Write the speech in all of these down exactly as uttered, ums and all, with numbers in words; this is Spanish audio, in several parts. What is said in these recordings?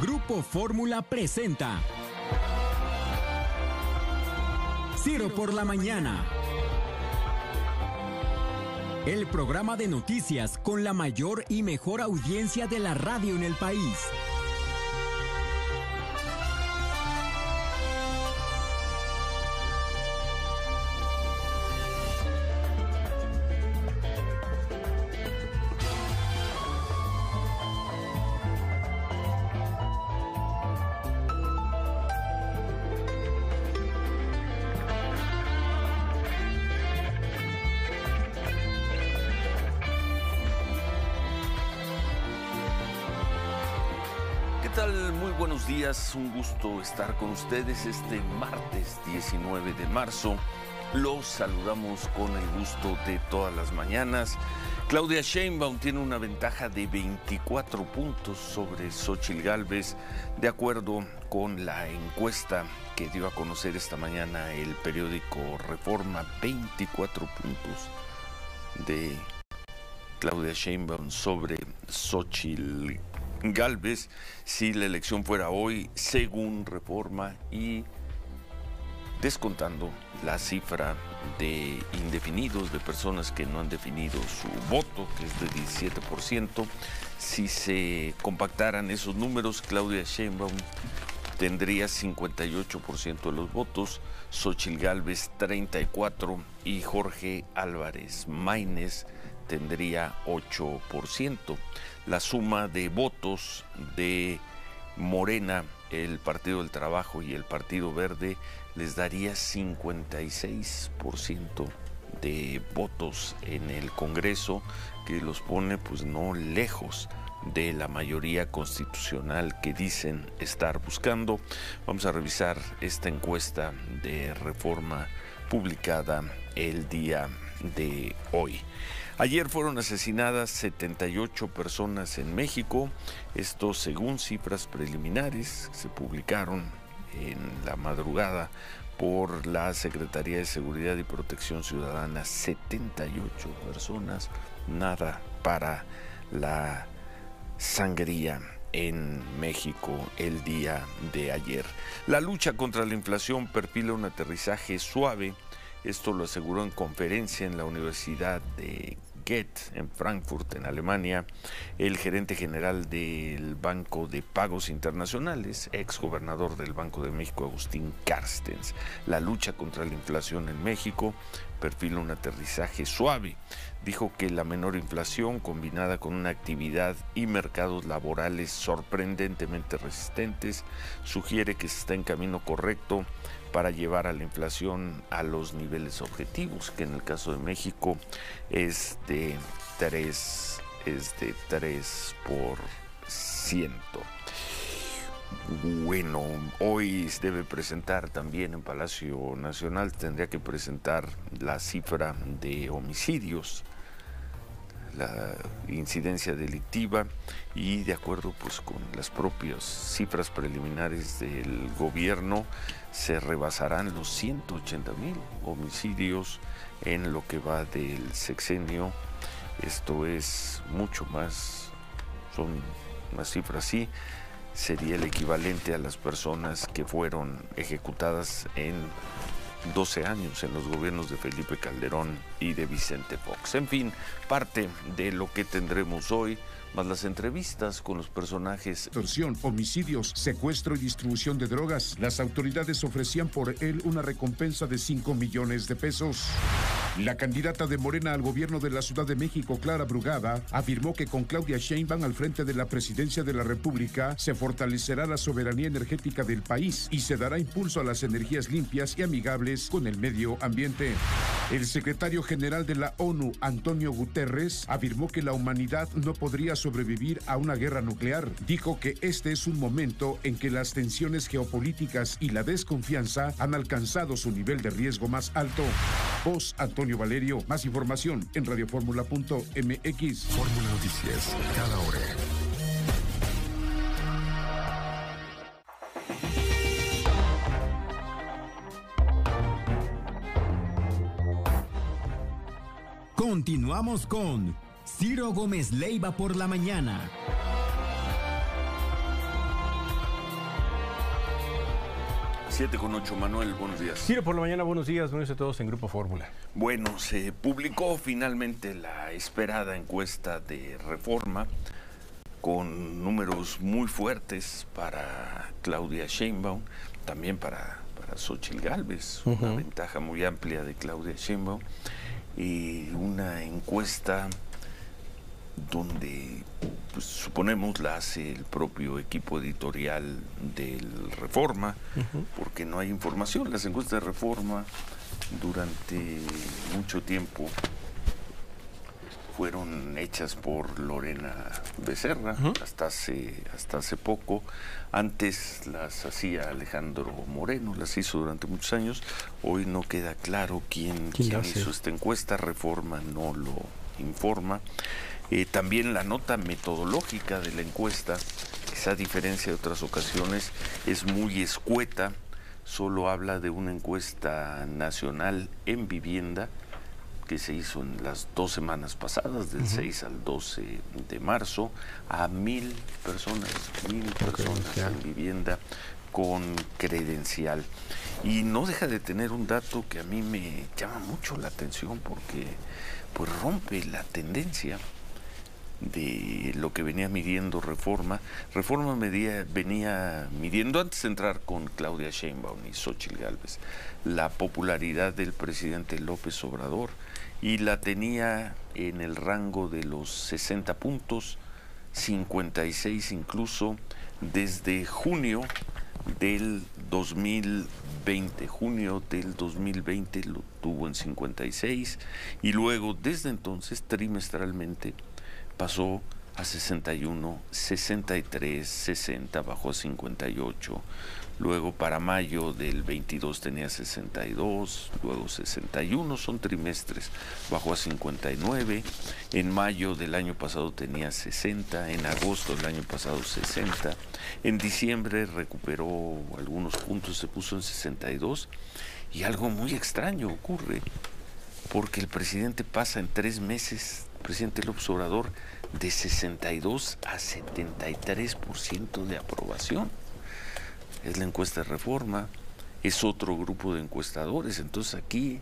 Grupo Fórmula presenta Ciro por la Mañana. El programa de noticias con la mayor y mejor audiencia de la radio en el país. Un gusto estar con ustedes este martes diecinueve de marzo. Los saludamos con el gusto de todas las mañanas. Claudia Sheinbaum tiene una ventaja de veinticuatro puntos sobre Xóchitl Gálvez, de acuerdo con la encuesta que dio a conocer esta mañana el periódico Reforma. veinticuatro puntos de Claudia Sheinbaum sobre Xóchitl Gálvez si la elección fuera hoy, según Reforma, y descontando la cifra de indefinidos, de personas que no han definido su voto, que es de diecisiete por ciento. Si se compactaran esos números, Claudia Sheinbaum tendría cincuenta y ocho por ciento de los votos, Xóchitl Gálvez treinta y cuatro por ciento y Jorge Álvarez Maínez tendría ocho por ciento. La suma de votos de Morena, el Partido del Trabajo y el Partido Verde les daría cincuenta y seis por ciento de votos en el Congreso, que los pone pues no lejos de la mayoría constitucional que dicen estar buscando. Vamos a revisar esta encuesta de Reforma publicada el día de hoy. Ayer fueron asesinadas setenta y ocho personas en México, esto según cifras preliminares que se publicaron en la madrugada por la Secretaría de Seguridad y Protección Ciudadana. setenta y ocho personas, nada para la sangría en México el día de ayer. La lucha contra la inflación perfila un aterrizaje suave. Esto lo aseguró en conferencia en la Universidad de Goethe, en Frankfurt, en Alemania, el gerente general del Banco de Pagos Internacionales, ex gobernador del Banco de México, Agustín Carstens. La lucha contra la inflación en México perfila un aterrizaje suave. Dijo que la menor inflación, combinada con una actividad y mercados laborales sorprendentemente resistentes, sugiere que se está en camino correcto para llevar a la inflación a los niveles objetivos, que en el caso de México es de tres, es de tres por ciento. Bueno, hoy debe presentar también en Palacio Nacional, tendría que presentar la cifra de homicidios, la incidencia delictiva, y de acuerdo pues con las propias cifras preliminares del gobierno se rebasarán los ciento ochenta mil homicidios en lo que va del sexenio. Esto es mucho más, son unas cifras así, sería el equivalente a las personas que fueron ejecutadas en doce años en los gobiernos de Felipe Calderón y de Vicente Fox. En fin, parte de lo que tendremos hoy, más las entrevistas con los personajes. Extorsión, homicidios, secuestro y distribución de drogas. Las autoridades ofrecían por él una recompensa de cinco millones de pesos. La candidata de Morena al gobierno de la Ciudad de México, Clara Brugada, afirmó que con Claudia Sheinbaum al frente de la presidencia de la República se fortalecerá la soberanía energética del país y se dará impulso a las energías limpias y amigables con el medio ambiente. El secretario general de la ONU, Antonio Guterres, afirmó que la humanidad no podría sobrevivir a una guerra nuclear. Dijo que este es un momento en que las tensiones geopolíticas y la desconfianza han alcanzado su nivel de riesgo más alto. Voz Antonio Valerio. Más información en radioformula punto m x. Fórmula Noticias, cada hora. Continuamos con Ciro Gómez Leiva por la mañana. siete con ocho, Manuel, buenos días. Ciro por la mañana, buenos días, buenos días a todos en Grupo Fórmula. Bueno, se publicó finalmente la esperada encuesta de Reforma con números muy fuertes para Claudia Sheinbaum, también para, para Xóchitl Gálvez, uh-huh. Una ventaja muy amplia de Claudia Sheinbaum, y una encuesta donde pues, suponemos la hace el propio equipo editorial del Reforma, uh-huh. porque no hay información. Las encuestas de Reforma durante mucho tiempo fueron hechas por Lorena Becerra, uh-huh. hasta hace hasta hace poco. Antes las hacía Alejandro Moreno, las hizo durante muchos años. Hoy no queda claro quién, quién, quién hizo esta encuesta. Reforma no lo informa. Eh, también la nota metodológica de la encuesta, esa a diferencia de otras ocasiones, es muy escueta. Solo habla de una encuesta nacional en vivienda que se hizo en las dos semanas pasadas, del uh-huh. seis al doce de marzo, a mil personas, mil personas en vivienda con credencial. Y no deja de tener un dato que a mí me llama mucho la atención porque pues rompe la tendencia de lo que venía midiendo Reforma. Reforma medía, venía midiendo, antes de entrar con Claudia Sheinbaum y Xóchitl Gálvez, la popularidad del presidente López Obrador, y la tenía en el rango de los sesenta puntos, cincuenta y seis incluso, desde junio del dos mil veinte. Junio del dos mil veinte lo tuvo en cincuenta y seis, y luego desde entonces trimestralmente pasó a sesenta y uno, sesenta y tres, sesenta, bajó a cincuenta y ocho, luego para mayo del veintidós tenía sesenta y dos, luego sesenta y uno, son trimestres, bajó a cincuenta y nueve, en mayo del año pasado tenía sesenta, en agosto del año pasado sesenta, en diciembre recuperó algunos puntos, se puso en sesenta y dos, y algo muy extraño ocurre, porque el presidente pasa en tres meses, el presidente López Obrador, de sesenta y dos a setenta y tres por ciento de aprobación. Es la encuesta de Reforma, es otro grupo de encuestadores. Entonces aquí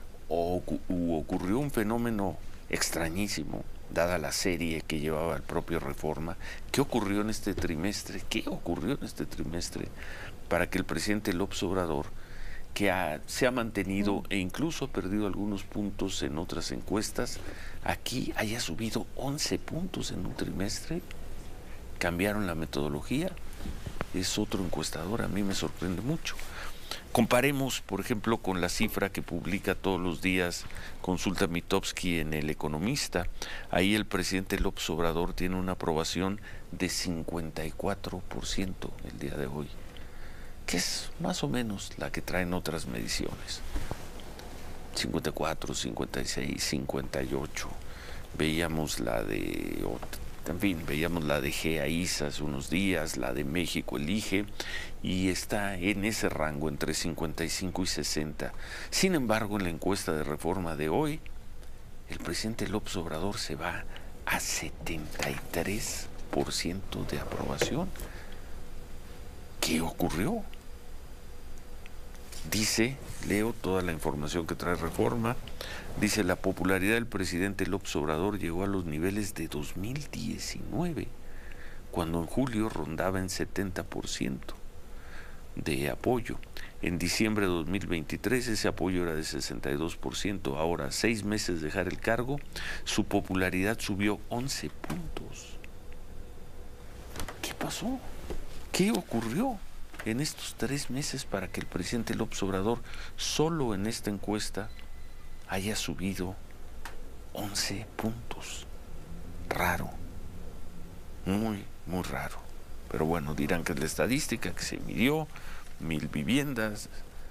ocurrió un fenómeno extrañísimo, dada la serie que llevaba el propio Reforma. ¿Qué ocurrió en este trimestre? ¿Qué ocurrió en este trimestre para que el presidente López Obrador, que ha, se ha mantenido e incluso ha perdido algunos puntos en otras encuestas, aquí haya subido once puntos en un trimestre? Cambiaron la metodología, es otro encuestador, a mí me sorprende mucho. Comparemos, por ejemplo, con la cifra que publica todos los días Consulta Mitofsky en El Economista. Ahí el presidente López Obrador tiene una aprobación de cincuenta y cuatro por ciento el día de hoy, que es más o menos la que traen otras mediciones. cincuenta y cuatro, cincuenta y seis, cincuenta y ocho. Veíamos la de, en fin, veíamos la de G A I S hace unos días, la de México Elige, y está en ese rango entre cincuenta y cinco y sesenta. Sin embargo, en la encuesta de Reforma de hoy, el presidente López Obrador se va a setenta y tres por ciento de aprobación. ¿Qué ocurrió? Dice, leo toda la información que trae Reforma, dice: la popularidad del presidente López Obrador llegó a los niveles de dos mil diecinueve, cuando en julio rondaba en setenta por ciento de apoyo. En diciembre de dos mil veintitrés ese apoyo era de sesenta y dos por ciento. Ahora, seis meses de dejar el cargo, su popularidad subió once puntos. ¿Qué pasó? ¿Qué ocurrió en estos tres meses para que el presidente López Obrador, solo en esta encuesta, haya subido once puntos? Raro, muy, muy raro. Pero bueno, dirán que es la estadística que se midió, mil viviendas.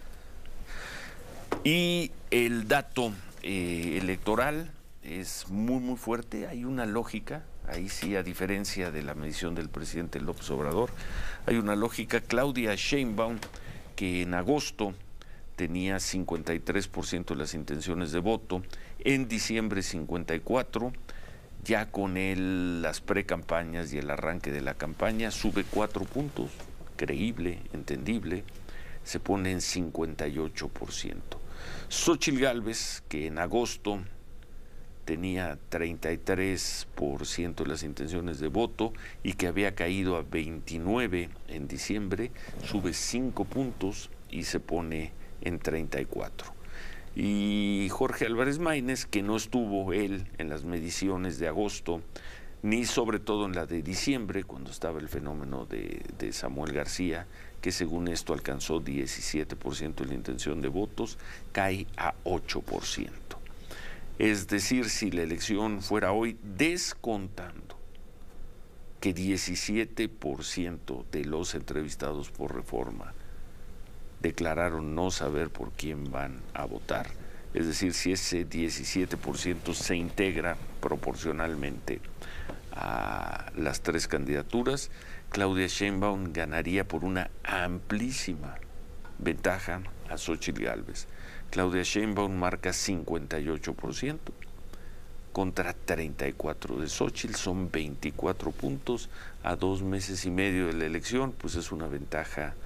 Y el dato eh, electoral es muy, muy fuerte. Hay una lógica. Ahí sí, a diferencia de la medición del presidente López Obrador, hay una lógica. Claudia Sheinbaum, que en agosto tenía cincuenta y tres por ciento de las intenciones de voto, en diciembre cincuenta y cuatro por ciento, ya con el, las precampañas y el arranque de la campaña, sube cuatro puntos, creíble, entendible, se pone en cincuenta y ocho por ciento. Xóchitl Gálvez, que en agosto tenía treinta y tres por ciento de las intenciones de voto y que había caído a veintinueve en diciembre, sube cinco puntos y se pone en treinta y cuatro. Y Jorge Álvarez Maínez, que no estuvo él en las mediciones de agosto, ni sobre todo en la de diciembre, cuando estaba el fenómeno de, de Samuel García, que según esto alcanzó diecisiete por ciento de la intención de votos, cae a ocho por ciento. Es decir, si la elección fuera hoy, descontando que diecisiete por ciento de los entrevistados por Reforma declararon no saber por quién van a votar, es decir, si ese diecisiete por ciento se integra proporcionalmente a las tres candidaturas, Claudia Sheinbaum ganaría por una amplísima ventaja a Xóchitl Gálvez. Claudia Sheinbaum marca cincuenta y ocho por ciento contra treinta y cuatro de Xóchitl, son veinticuatro puntos a dos meses y medio de la elección, pues es una ventaja.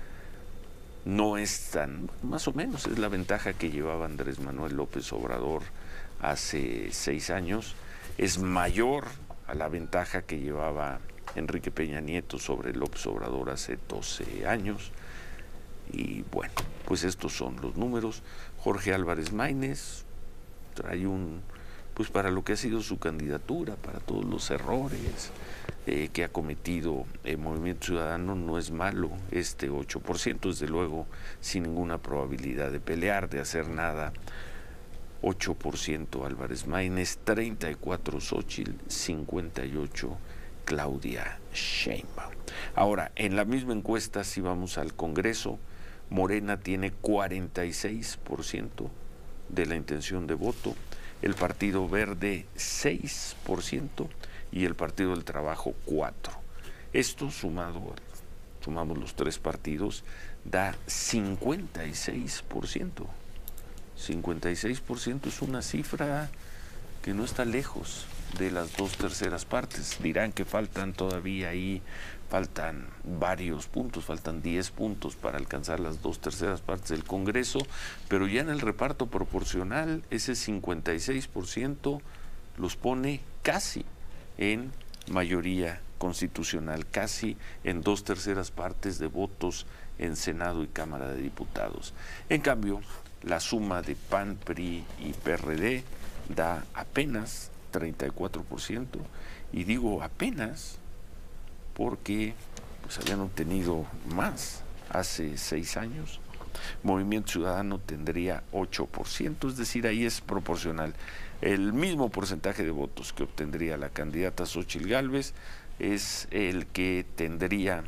No es tan, más o menos, es la ventaja que llevaba Andrés Manuel López Obrador hace seis años, es mayor a la ventaja que llevaba Enrique Peña Nieto sobre López Obrador hace doce años, y bueno, pues estos son los números. Jorge Álvarez Maínez trae un, pues para lo que ha sido su candidatura, para todos los errores Eh, que ha cometido el Movimiento Ciudadano, no es malo este ocho por ciento, desde luego sin ninguna probabilidad de pelear, de hacer nada. Ocho por ciento Álvarez Maínez, treinta y cuatro Xóchitl, cincuenta y ocho Claudia Sheinbaum. Ahora, en la misma encuesta, si vamos al Congreso, Morena tiene cuarenta y seis por ciento de la intención de voto, el Partido Verde seis por ciento y el Partido del Trabajo cuatro por ciento. Esto sumado, sumamos los tres partidos, da cincuenta y seis por ciento. cincuenta y seis por ciento es una cifra que no está lejos de las dos terceras partes. Dirán que faltan todavía ahí, faltan varios puntos, faltan diez puntos para alcanzar las dos terceras partes del Congreso, pero ya en el reparto proporcional ese cincuenta y seis por ciento los pone casi en mayoría constitucional, casi en dos terceras partes de votos en Senado y Cámara de Diputados. En cambio, la suma de P A N, P R I y P R D da apenas treinta y cuatro por ciento, y digo apenas porque pues habían obtenido más hace seis años. Movimiento Ciudadano tendría ocho por ciento, es decir, ahí es proporcional. El mismo porcentaje de votos que obtendría la candidata Xóchitl Gálvez es el que tendría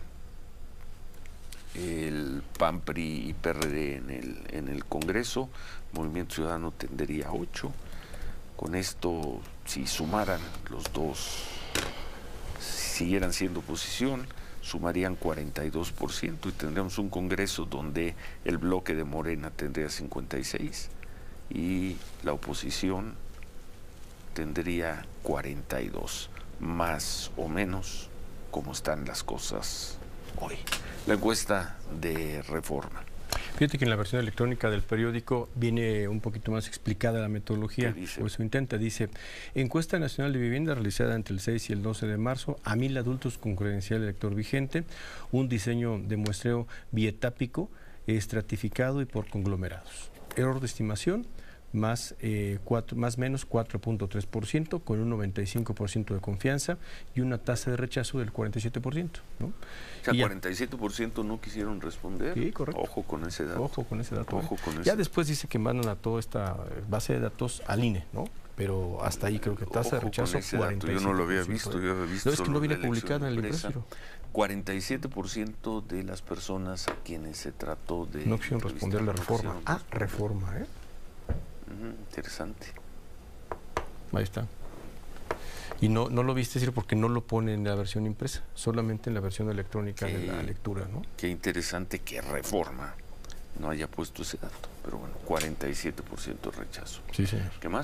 el P A N, P R I y P R D en el, en el Congreso. Movimiento Ciudadano tendría ocho. Con esto, si sumaran los dos, si siguieran siendo oposición, sumarían cuarenta y dos por ciento y tendríamos un Congreso donde el bloque de Morena tendría cincuenta y seis y la oposición tendría cuarenta y dos, más o menos como están las cosas hoy. La encuesta de Reforma. Fíjate que en la versión electrónica del periódico viene un poquito más explicada la metodología, o eso intenta. Dice: encuesta nacional de vivienda realizada entre el seis y el doce de marzo a mil adultos con credencial elector vigente, un diseño de muestreo bietápico, estratificado y por conglomerados. Error de estimación, más, eh, cuatro, más menos cuatro punto tres por ciento, con un noventa y cinco por ciento de confianza y una tasa de rechazo del cuarenta y siete por ciento, ¿no? O sea, y cuarenta y siete por ciento no quisieron responder. Sí, correcto. Ojo con ese dato. Ojo con ese dato. Ojo ¿eh? con ese. Ya después dice que mandan a toda esta base de datos al I N E, ¿no? Pero hasta ahí creo que tasa Ojo de rechazo con ese dato. Yo no lo había visto, yo había visto no, es que no viene la publicado en el impresa. impreso. cuarenta y siete por ciento de las personas a quienes se trató de... No quisieron responder la reforma. Ah, reforma, ¿eh? Uh-huh, interesante. Ahí está. Y no, no lo viste decir porque no lo pone en la versión impresa, solamente en la versión electrónica qué, de la lectura, ¿no? Qué interesante que Reforma no haya puesto ese dato, pero bueno, cuarenta y siete por ciento rechazo. Sí, señor. ¿Qué más?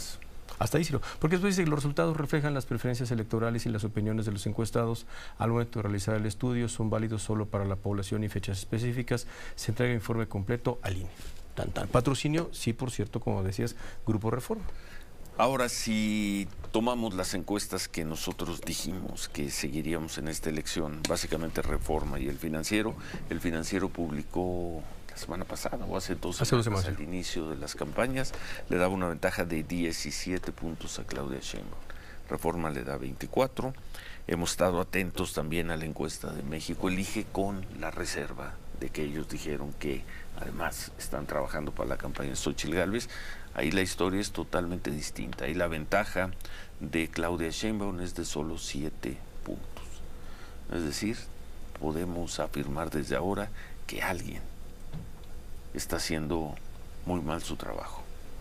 Hasta ahí sí, porque después dice que los resultados reflejan las preferencias electorales y las opiniones de los encuestados al momento de realizar el estudio, son válidos solo para la población y fechas específicas, se entrega informe completo al I N E. Tan, tan. Patrocinio, sí, por cierto, como decías, Grupo Reforma. Ahora, si tomamos las encuestas que nosotros dijimos que seguiríamos en esta elección, básicamente Reforma y El Financiero, El Financiero publicó la semana pasada o hace dos hace semanas, dos al inicio de las campañas, le daba una ventaja de diecisiete puntos a Claudia Sheinbaum. Reforma le da veinticuatro. Hemos estado atentos también a la encuesta de México Elige con la reserva de que ellos dijeron que además están trabajando para la campaña de Xóchitl Gálvez. Ahí la historia es totalmente distinta. Ahí la ventaja de Claudia Sheinbaum es de solo siete puntos. Es decir, podemos afirmar desde ahora que alguien está haciendo muy mal su trabajo.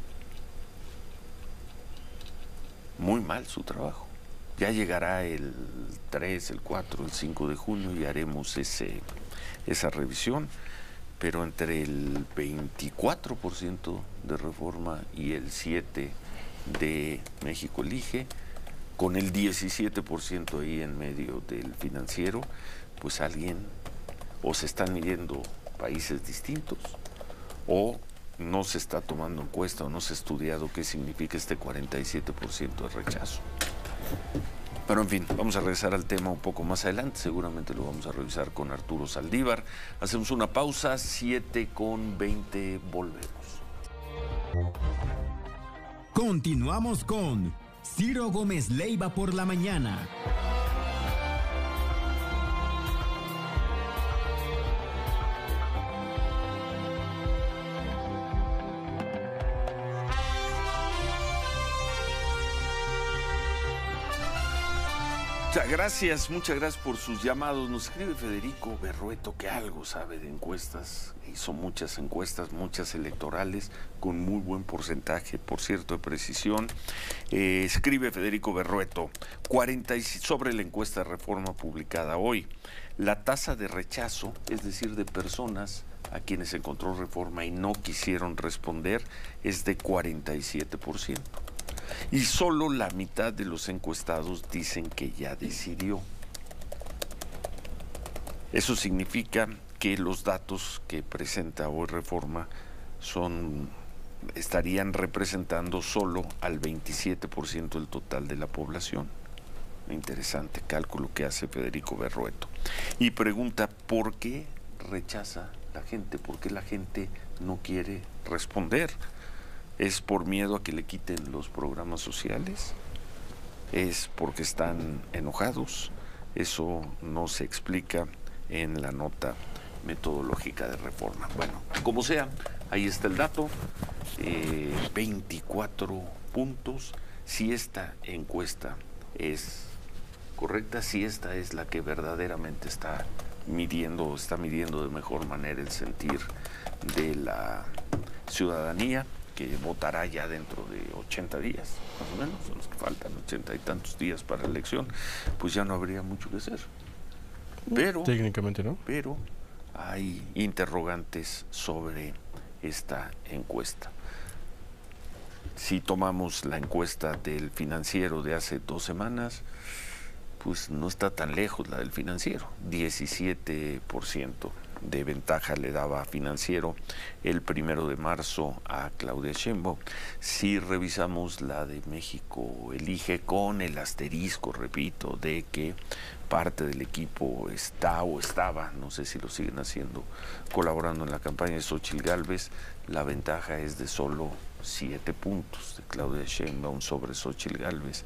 Muy mal su trabajo. Ya llegará el tres, el cuatro, el cinco de junio y haremos ese, esa revisión. Pero entre el veinticuatro por ciento de Reforma y el siete por ciento de México Elige, con el diecisiete por ciento ahí en medio del Financiero, pues alguien o se están midiendo países distintos o no se está tomando encuesta o no se ha estudiado qué significa este cuarenta y siete por ciento de rechazo. Pero en fin, vamos a regresar al tema un poco más adelante, seguramente lo vamos a revisar con Arturo Saldívar. Hacemos una pausa, siete con veinte, volvemos. Continuamos con Ciro Gómez Leiva por la mañana. Muchas gracias, muchas gracias por sus llamados. Nos escribe Federico Berrueto, que algo sabe de encuestas. Hizo muchas encuestas, muchas electorales, con muy buen porcentaje, por cierto, de precisión. Eh, escribe Federico Berrueto, cuarenta sobre la encuesta de Reforma publicada hoy. La tasa de rechazo, es decir, de personas a quienes encontró Reforma y no quisieron responder, es de cuarenta y siete por ciento. Y solo la mitad de los encuestados dicen que ya decidió. Eso significa que los datos que presenta hoy Reforma son, estarían representando solo al veintisiete por ciento del total de la población. Interesante cálculo que hace Federico Berrueto. Y pregunta, ¿por qué rechaza la gente? ¿Por qué la gente no quiere responder? ¿Es por miedo a que le quiten los programas sociales? ¿Es porque están enojados? Eso no se explica en la nota metodológica de Reforma. Bueno, como sea, ahí está el dato, eh, veinticuatro puntos. Si esta encuesta es correcta, si esta es la que verdaderamente está midiendo, está midiendo de mejor manera el sentir de la ciudadanía, que votará ya dentro de ochenta días, más o menos, son los que faltan ochenta y tantos días para la elección, pues ya no habría mucho que hacer. Pero, técnicamente no. Pero hay interrogantes sobre esta encuesta. Si tomamos la encuesta del Financiero de hace dos semanas, pues no está tan lejos la del Financiero, diecisiete por ciento. De ventaja le daba a Financiero el primero de marzo a Claudia Sheinbaum. Si revisamos la de México Elige con el asterisco, repito, de que parte del equipo está o estaba, no sé si lo siguen haciendo, colaborando en la campaña de Xóchitl Gálvez, la ventaja es de solo siete puntos de Claudia Sheinbaum sobre Xóchitl Gálvez.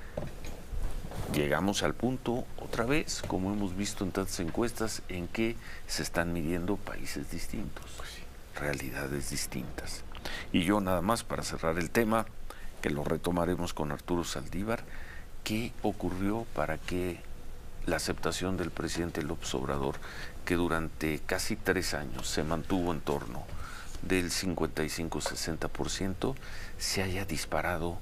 Llegamos al punto, otra vez, como hemos visto en tantas encuestas, en que se están midiendo países distintos, realidades distintas. Y yo nada más para cerrar el tema, que lo retomaremos con Arturo Saldívar, ¿qué ocurrió para que la aceptación del presidente López Obrador, que durante casi tres años se mantuvo en torno del cincuenta y cinco a sesenta por ciento, se haya disparado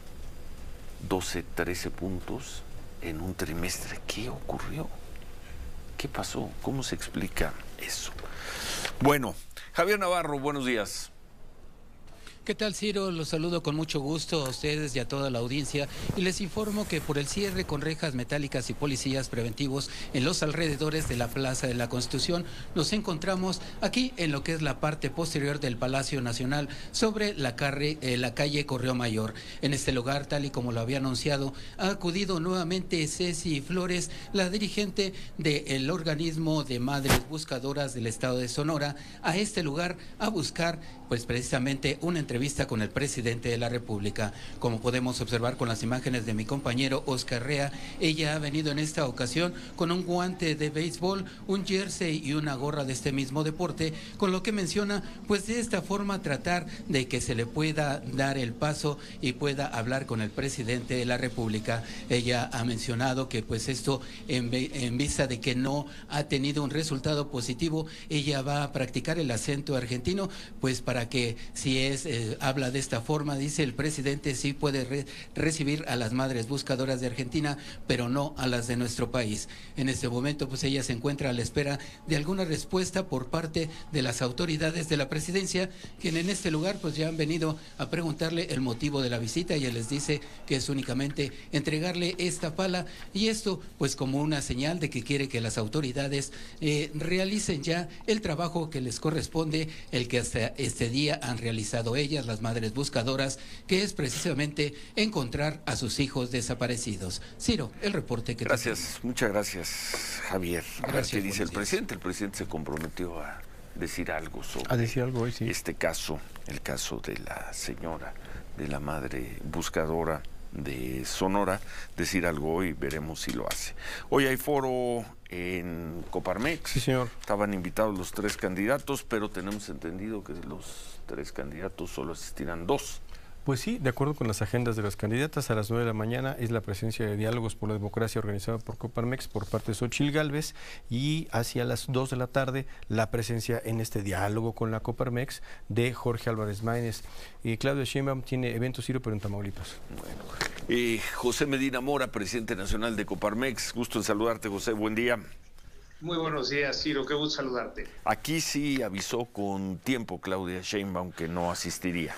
doce, trece puntos en un trimestre? ¿Qué ocurrió? ¿Qué pasó? ¿Cómo se explica eso? Bueno, Javier Navarro, buenos días. ¿Qué tal, Ciro? Los saludo con mucho gusto a ustedes y a toda la audiencia y les informo que por el cierre con rejas metálicas y policías preventivos en los alrededores de la Plaza de la Constitución nos encontramos aquí en lo que es la parte posterior del Palacio Nacional sobre la, carre, eh, la calle Correo Mayor. En este lugar, tal y como lo había anunciado, ha acudido nuevamente Ceci Flores, la dirigente del organismo de Madres Buscadoras del Estado de Sonora, a este lugar a buscar pues precisamente una entrevista con el presidente de la República. Como podemos observar con las imágenes de mi compañero Oscar Rea, ella ha venido en esta ocasión con un guante de béisbol, un jersey y una gorra de este mismo deporte, con lo que menciona pues de esta forma tratar de que se le pueda dar el paso y pueda hablar con el presidente de la República. Ella ha mencionado que pues esto en, en vista de que no ha tenido un resultado positivo, ella va a practicar el acento argentino pues para para que si es eh, habla de esta forma, dice el presidente, sí puede re recibir a las madres buscadoras de Argentina, pero no a las de nuestro país. En este momento pues ella se encuentra a la espera de alguna respuesta por parte de las autoridades de la presidencia, quien en este lugar pues ya han venido a preguntarle el motivo de la visita y él les dice que es únicamente entregarle esta pala y esto pues como una señal de que quiere que las autoridades eh, realicen ya el trabajo que les corresponde, el que hasta este día han realizado ellas, las madres buscadoras, que es precisamente encontrar a sus hijos desaparecidos. Ciro, el reporte que Gracias, te... muchas gracias, Javier. Gracias, ¿Qué dice el presidente? El presidente se comprometió a decir algo sobre a decir algo hoy, sí. este caso, el caso de la señora, de la madre buscadora de Sonora, decir algo hoy, veremos si lo hace. Hoy hay foro en Coparmex. Sí, señor. Estaban invitados los tres candidatos, pero tenemos entendido que de los tres candidatos solo asistirán dos. Pues sí, de acuerdo con las agendas de las candidatas, a las nueve de la mañana es la presencia de Diálogos por la Democracia organizada por Coparmex por parte de Xóchitl Gálvez y hacia las dos de la tarde la presencia en este diálogo con la Coparmex de Jorge Álvarez Maínez. Y Claudia Sheinbaum tiene eventos, Ciro, pero en Tamaulipas. Bueno, eh, José Medina Mora, presidente nacional de Coparmex, gusto en saludarte, José, buen día. Muy buenos días, Ciro, qué gusto saludarte. Aquí sí avisó con tiempo Claudia Sheinbaum que no asistiría.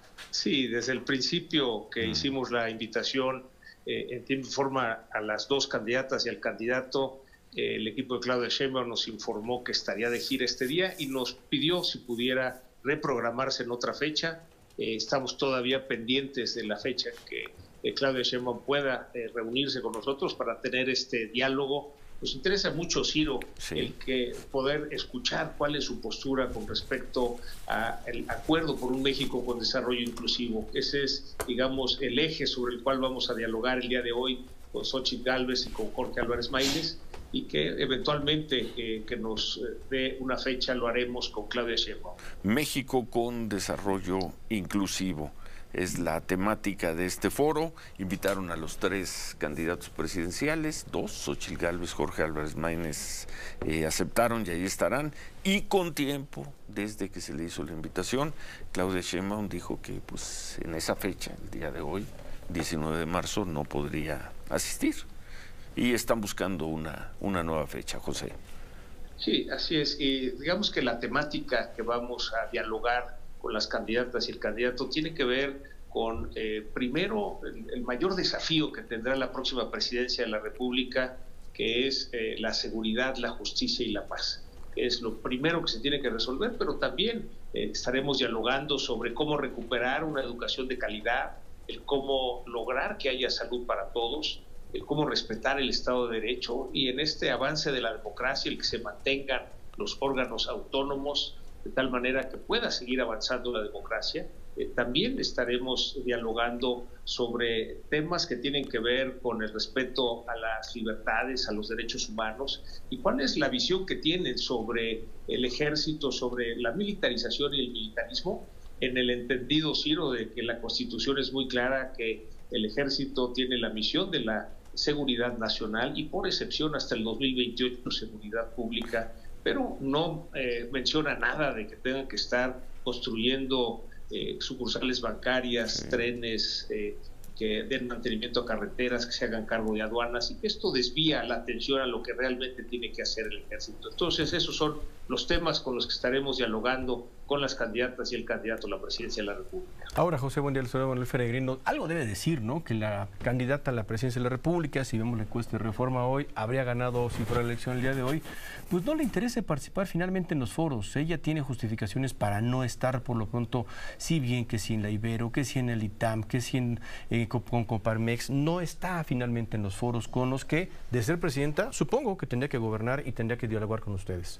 Sí, desde el principio que mm. hicimos la invitación eh, en tiempo y forma a las dos candidatas y al candidato, eh, el equipo de Claudia Sheinbaum nos informó que estaría de gira este día y nos pidió si pudiera reprogramarse en otra fecha. Eh, estamos todavía pendientes de la fecha en que eh, Claudia Sheinbaum pueda eh, reunirse con nosotros para tener este diálogo. Nos interesa mucho, Ciro, sí. el que poder escuchar cuál es su postura con respecto al acuerdo por un México con desarrollo inclusivo. Ese es, digamos, el eje sobre el cual vamos a dialogar el día de hoy con Xóchitl Gálvez y con Jorge Álvarez Maínez, y que eventualmente eh, que nos dé una fecha lo haremos con Claudia Sheinbaum. México con desarrollo inclusivo es la temática de este foro. Invitaron a los tres candidatos presidenciales, dos, Xóchitl Gálvez, Jorge Álvarez Maínez, eh, aceptaron y ahí estarán. Y con tiempo, desde que se le hizo la invitación, Claudia Sheinbaum dijo que pues en esa fecha, el día de hoy, diecinueve de marzo, no podría asistir. Y están buscando una, una nueva fecha, José. Sí, así es. Y digamos que la temática que vamos a dialogar con las candidatas y el candidato tiene que ver con, eh, primero, el, el mayor desafío que tendrá la próxima presidencia de la República, que es eh, la seguridad, la justicia y la paz, que es lo primero que se tiene que resolver, pero también eh, estaremos dialogando sobre cómo recuperar una educación de calidad, el cómo lograr que haya salud para todos, el cómo respetar el Estado de Derecho y en este avance de la democracia el que se mantengan los órganos autónomos de tal manera que pueda seguir avanzando la democracia. Eh, también estaremos dialogando sobre temas que tienen que ver con el respeto a las libertades, a los derechos humanos, y cuál es la visión que tienen sobre el ejército, sobre la militarización y el militarismo, en el entendido, Ciro, de que la Constitución es muy clara que el ejército tiene la misión de la seguridad nacional y por excepción hasta el dos mil veintiocho seguridad pública, pero no eh, menciona nada de que tengan que estar construyendo eh, sucursales bancarias, sí. trenes, eh, que den mantenimiento a carreteras, que se hagan cargo de aduanas, y que esto desvía la atención a lo que realmente tiene que hacer el ejército. Entonces, esos son los temas con los que estaremos dialogando con con las candidatas y el candidato a la presidencia de la República. Ahora, José, buen día, el senador Manuel Peregrino. Algo debe decir, ¿no? Que la candidata a la presidencia de la República, si vemos la encuesta de Reforma hoy, habría ganado si fuera la elección el día de hoy, pues no le interesa participar finalmente en los foros. Ella tiene justificaciones para no estar por lo pronto, si bien que si en la Ibero, que si en el ITAM, que si en, eh, con, con Coparmex, no está finalmente en los foros con los que, de ser presidenta, supongo que tendría que gobernar y tendría que dialogar con ustedes.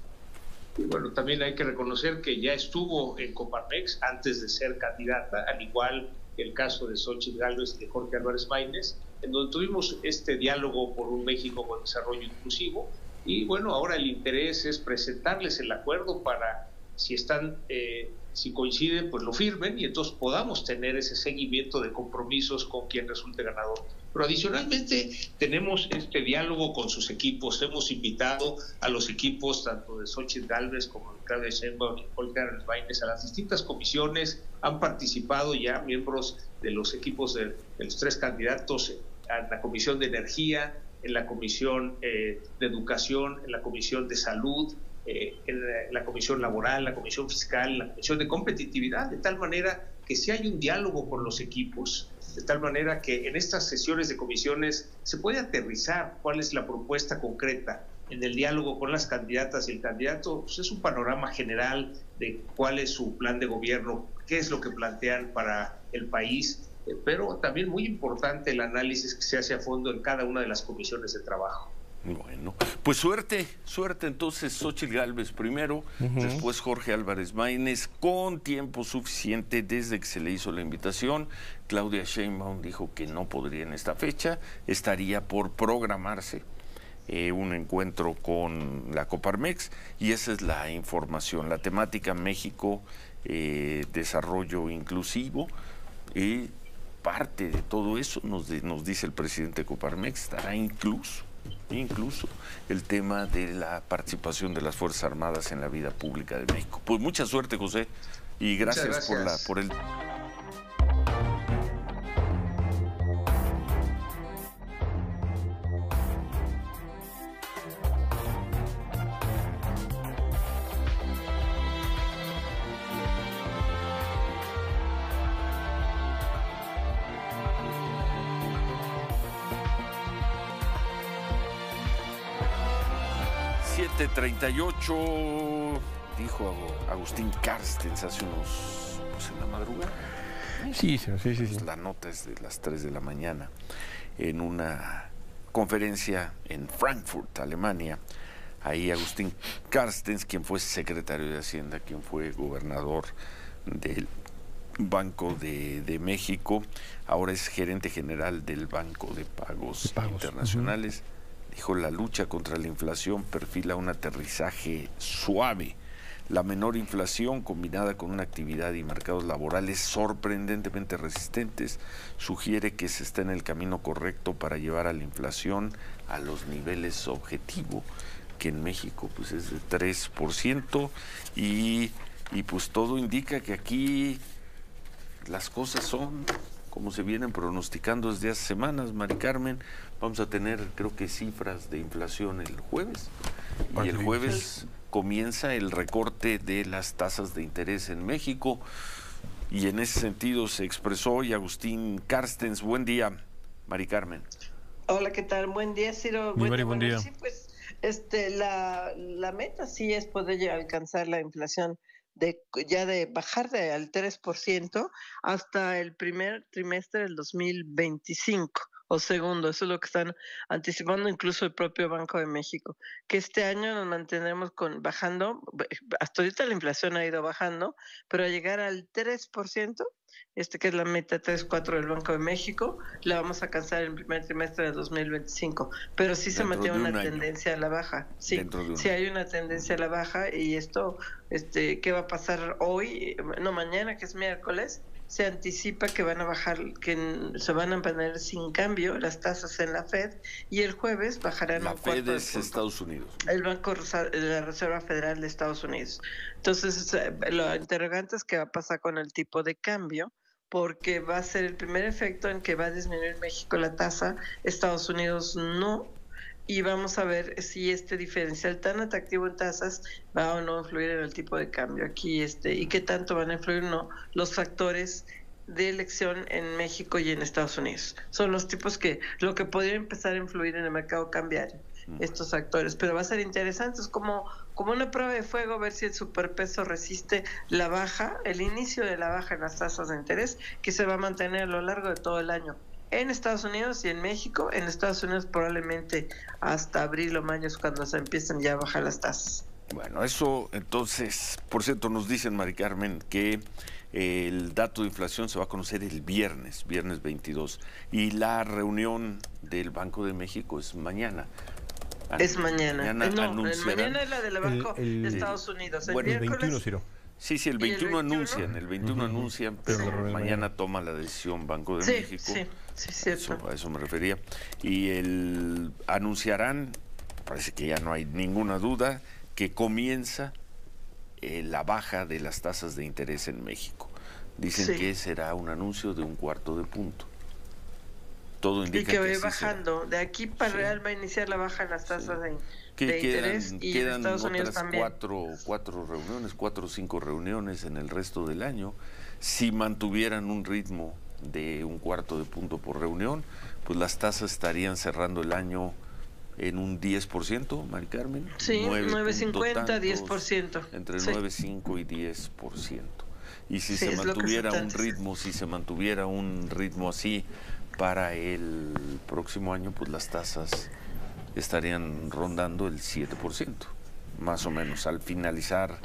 Y bueno, también hay que reconocer que ya estuvo en Coparmex antes de ser candidata, al igual que el caso de Xóchitl Gálvez y de Jorge Álvarez Maínez, en donde tuvimos este diálogo por un México con desarrollo inclusivo. Y bueno, ahora el interés es presentarles el acuerdo para, si están, eh, si coinciden, pues lo firmen y entonces podamos tener ese seguimiento de compromisos con quien resulte ganador. Pero adicionalmente tenemos este diálogo con sus equipos. Hemos invitado a los equipos tanto de Xóchitl Gálvez como de Claudia Sheinbaum y Jorge Álvarez Maínez a las distintas comisiones. Han participado ya miembros de los equipos de, de los tres candidatos en la Comisión de Energía, en la Comisión eh, de Educación, en la Comisión de Salud, eh, en la, en la Comisión Laboral, la Comisión Fiscal, la Comisión de Competitividad, de tal manera que si hay un diálogo con los equipos, de tal manera que en estas sesiones de comisiones se puede aterrizar cuál es la propuesta concreta. En el diálogo con las candidatas y el candidato, pues es un panorama general de cuál es su plan de gobierno, qué es lo que plantean para el país, eh, pero también muy importante el análisis que se hace a fondo en cada una de las comisiones de trabajo. Bueno, pues suerte, suerte entonces Xóchitl Gálvez primero, uh-huh. después Jorge Álvarez Maínez, con tiempo suficiente desde que se le hizo la invitación. Claudia Sheinbaum dijo que no podría en esta fecha, estaría por programarse eh, un encuentro con la Coparmex y esa es la información, la temática México, eh, desarrollo inclusivo y parte de todo eso, nos, de, nos dice el presidente de Coparmex, estará incluso incluso el tema de la participación de las Fuerzas Armadas en la vida pública de México. Pues mucha suerte, José, y gracias, gracias. por la por el siete treinta y ocho, dijo Agustín Carstens hace unos, pues en la madrugada. Sí, sí, sí, sí. Pues la nota es de las tres de la mañana, en una conferencia en Frankfurt, Alemania. Ahí Agustín Carstens, quien fue secretario de Hacienda, quien fue gobernador del Banco de, de México, ahora es gerente general del Banco de Pagos, de Pagos. Internacionales. Uh-huh. Dijo, la lucha contra la inflación perfila un aterrizaje suave. La menor inflación, combinada con una actividad y mercados laborales sorprendentemente resistentes, sugiere que se está en el camino correcto para llevar a la inflación a los niveles objetivo, que en México pues es de tres por ciento, y, y pues todo indica que aquí las cosas son como se vienen pronosticando desde hace semanas, Mari Carmen. Vamos a tener, creo que, cifras de inflación el jueves. Y el jueves comienza el recorte de las tasas de interés en México. Y en ese sentido se expresó hoy Agustín Carstens. Buen día, Mari Carmen. Hola, ¿qué tal? Buen día, Ciro. Muy buen, buen día. Sí, pues, este, la, la meta sí es poder alcanzar la inflación de ya de bajar de al tres por ciento hasta el primer trimestre del dos mil veinticinco o segundo, eso es lo que están anticipando incluso el propio Banco de México, que este año nos mantenemos con bajando, hasta ahorita la inflación ha ido bajando, pero a llegar al tres por ciento, este que es la meta tres cuatro del Banco de México, la vamos a alcanzar en el primer trimestre de dos mil veinticinco, pero sí se mantiene una tendencia a la baja, sí, sí hay una tendencia a la baja y esto, este, ¿qué va a pasar hoy? No, mañana que es miércoles, se anticipa que van a bajar, que se van a poner sin cambio las tasas en la Fed y el jueves bajarán la un cuarto Fed es Estados Unidos. El Banco de la Reserva Federal de Estados Unidos. Entonces, lo interrogante es qué va a pasar con el tipo de cambio, porque va a ser el primer efecto en que va a disminuir México la tasa, Estados Unidos no. y vamos a ver si este diferencial tan atractivo en tasas va o no a influir en el tipo de cambio aquí, este, y qué tanto van a influir o no los factores de elección en México y en Estados Unidos. Son los tipos que, lo que podría empezar a influir en el mercado cambiario, estos actores, pero va a ser interesante, es como, como una prueba de fuego ver si el superpeso resiste la baja, el inicio de la baja en las tasas de interés, que se va a mantener a lo largo de todo el año en Estados Unidos y en México. En Estados Unidos probablemente hasta abril o mayo es cuando se empiezan ya a bajar las tasas. Bueno, eso entonces, por cierto, nos dicen, Mari Carmen, que el dato de inflación se va a conocer el viernes, viernes veintidós, y la reunión del Banco de México es mañana. Es mañana. Mañana, no, mañana es la del Banco el, el, de Estados Unidos. El, bueno, el veintiuno, Ciro. Sí, sí, el veintiuno, el veintiuno anuncian, el veintiuno uh-huh. anuncian, pero sí. mañana, mañana toma la decisión Banco de sí, México. Sí, sí, cierto. Eso, a eso me refería. Y el anunciarán, parece que ya no hay ninguna duda, que comienza eh, la baja de las tasas de interés en México. Dicen sí. que será un anuncio de un cuarto de punto. Todo indica y que va que bajando. Será. De aquí para sí. real va a iniciar la baja en las tasas sí. de, que de quedan, interés y quedan en Estados Unidos otras también. Cuatro, cuatro reuniones, cuatro o cinco reuniones en el resto del año. Si mantuvieran un ritmo de un cuarto de punto por reunión, pues las tasas estarían cerrando el año en un diez por ciento, Mari Carmen. Sí, nueve cincuenta, diez por ciento. Entre sí. nueve punto cinco y diez por ciento. Y si sí, se mantuviera se un ritmo, si se mantuviera un ritmo así para el próximo año, pues las tasas estarían rondando el siete por ciento, más o menos, al finalizar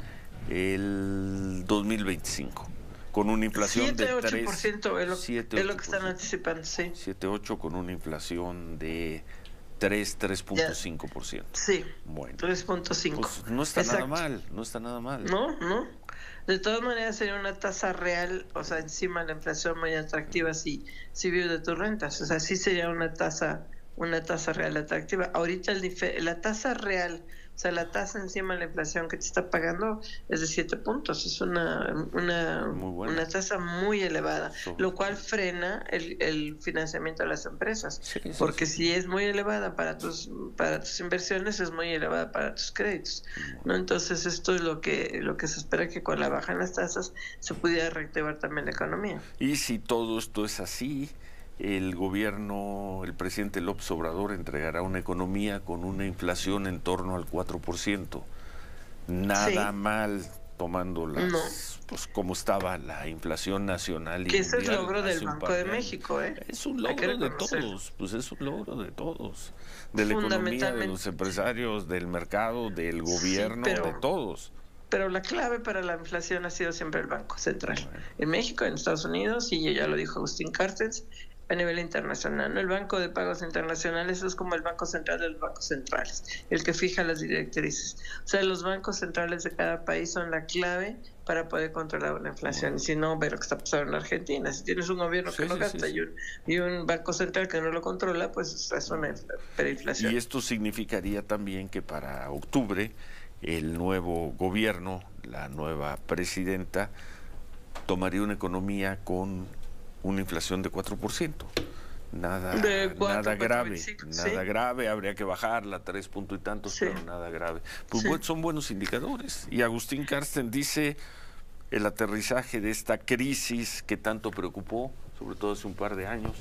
el dos mil veinticinco. Con una inflación siete, de ocho por ciento es lo, siete, es lo que están anticipando, sí. siete, ocho con una inflación de tres, tres punto cinco por ciento. Sí, bueno, tres punto cinco. Pues no está Exacto. nada mal, no está nada mal. No, no. De todas maneras sería una tasa real, o sea, encima de la inflación muy atractiva si, si vive de tus rentas. O sea, sí sería una tasa, una tasa real atractiva. Ahorita el dife- la tasa real, o sea, la tasa encima de la inflación que te está pagando es de siete puntos. Es una una, una tasa muy elevada, sí. Lo cual frena el, el financiamiento de las empresas. Sí, sí, porque sí. si es muy elevada para tus para tus inversiones, es muy elevada para tus créditos, ¿no? Entonces esto es lo que lo que se espera, que con la baja en las tasas se pudiera reactivar también la economía. Y si todo esto es así, el gobierno, el presidente López Obrador entregará una economía con una inflación en torno al cuatro por ciento. Nada sí. mal, tomando las, no. pues como estaba la inflación nacional y que ese es el logro del Banco de México, ¿eh? Es un logro de todos, pues es un logro de todos. De la economía, de los empresarios, del mercado, del gobierno, sí, pero... de todos. Pero la clave para la inflación ha sido siempre el Banco Central. Bueno. En México, en Estados Unidos, y ya lo dijo Agustín Carstens, a nivel internacional, ¿no? El Banco de Pagos Internacionales es como el Banco Central de los bancos centrales, el que fija las directrices. O sea, los bancos centrales de cada país son la clave para poder controlar la inflación. Y si no, ve lo que está pasando en la Argentina. Si tienes un gobierno sí, que no sí, gasta sí, sí. Y, un, y un banco central que no lo controla, pues es una hiperinflación. Y esto significaría también que para octubre el nuevo gobierno, la nueva presidenta, tomaría una economía con una inflación de cuatro por ciento. Nada, de cuatro, nada grave, veinticinco, nada sí. grave, habría que bajarla a tres punto y tantos, sí. pero nada grave. Pues sí. son buenos indicadores. Y Agustín Carstens dice el aterrizaje de esta crisis que tanto preocupó, sobre todo hace un par de años,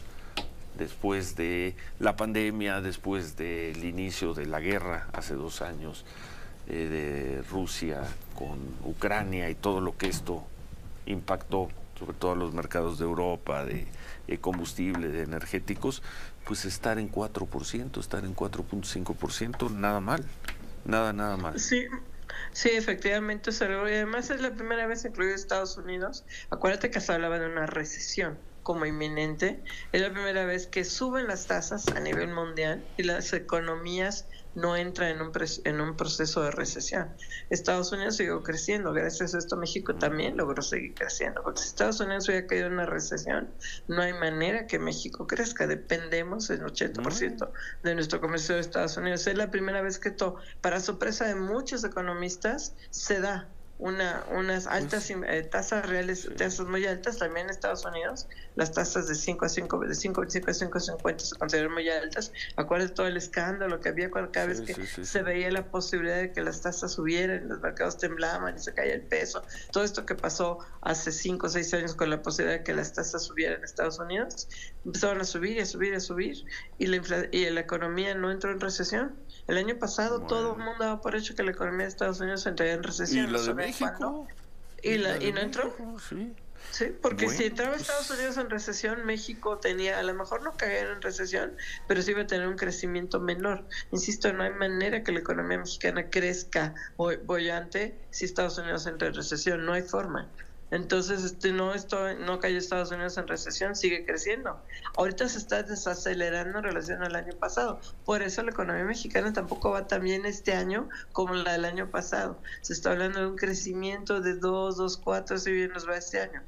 después de la pandemia, después del inicio de la guerra, hace dos años, eh, de Rusia con Ucrania y todo lo que esto impactó, sobre todo a los mercados de Europa, de eh, combustible, de energéticos, pues estar en cuatro por ciento, estar en cuatro punto cinco por ciento, nada mal, nada, nada mal. Sí, sí, efectivamente, y además es la primera vez, incluido Estados Unidos, acuérdate que se hablaba de una recesión como inminente, es la primera vez que suben las tasas a nivel mundial y las economías no entra en un, en un proceso de recesión. Estados Unidos siguió creciendo, gracias a esto México también logró seguir creciendo, porque si Estados Unidos hubiera caído en una recesión, no hay manera que México crezca, dependemos en ochenta por ciento de nuestro comercio de Estados Unidos. Es la primera vez que todo, para sorpresa de muchos economistas, se da una, unas altas eh, tasas reales, tasas muy altas. También en Estados Unidos las tasas de cinco a cinco, de cinco a cinco a cinco a cincuenta se consideran muy altas. Acuérdate todo el escándalo que había cuando cada sí, vez que sí, sí, se sí. veía la posibilidad de que las tasas subieran, los mercados temblaban y se caía el peso. Todo esto que pasó hace cinco o seis años con la posibilidad de que las tasas subieran en Estados Unidos, empezaron a subir y a subir y a subir y la, infla y la economía no entró en recesión. El año pasado bueno. todo el mundo daba por hecho que la economía de Estados Unidos entraría en recesión. ¿Y la de México? ¿Y, la, y, la y no entró? México, sí. Sí, porque bueno, si entraba pues... Estados Unidos en recesión, México tenía, a lo mejor no caer en recesión, pero sí iba a tener un crecimiento menor. Insisto, no hay manera que la economía mexicana crezca bollante si Estados Unidos entra en recesión, no hay forma. Entonces, este, no, esto, no cayó Estados Unidos en recesión, sigue creciendo. Ahorita se está desacelerando en relación al año pasado. Por eso la economía mexicana tampoco va tan bien este año como la del año pasado. Se está hablando de un crecimiento de dos, dos, cuatro, si bien nos va este año.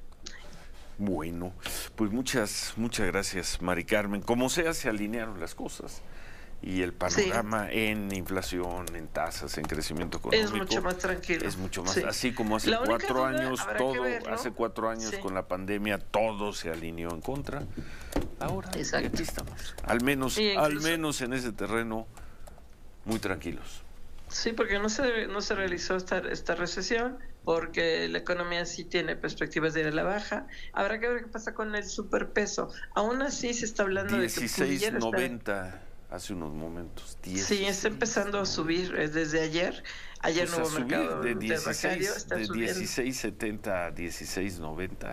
Bueno, pues muchas, muchas gracias, Mari Carmen. Como sea, se alinearon las cosas. Y el panorama sí. en inflación, en tasas, en crecimiento económico es mucho más tranquilo. Es mucho más, sí. así como hace cuatro años, todo, hace cuatro años sí. con la pandemia, todo se alineó en contra. Ahora, aquí estamos. Al menos, incluso, al menos en ese terreno, muy tranquilos. Sí, porque no se, no se realizó esta, esta recesión, porque la economía sí tiene perspectivas de ir a la baja. Habrá que ver qué pasa con el superpeso. Aún así se está hablando dieciséis de que noventa. Estar... hace unos momentos. dieciséis. Sí, está empezando a subir desde ayer. Ayer pues no hubo mercado de, dieciséis, está de dieciséis setenta a dieciséis noventa.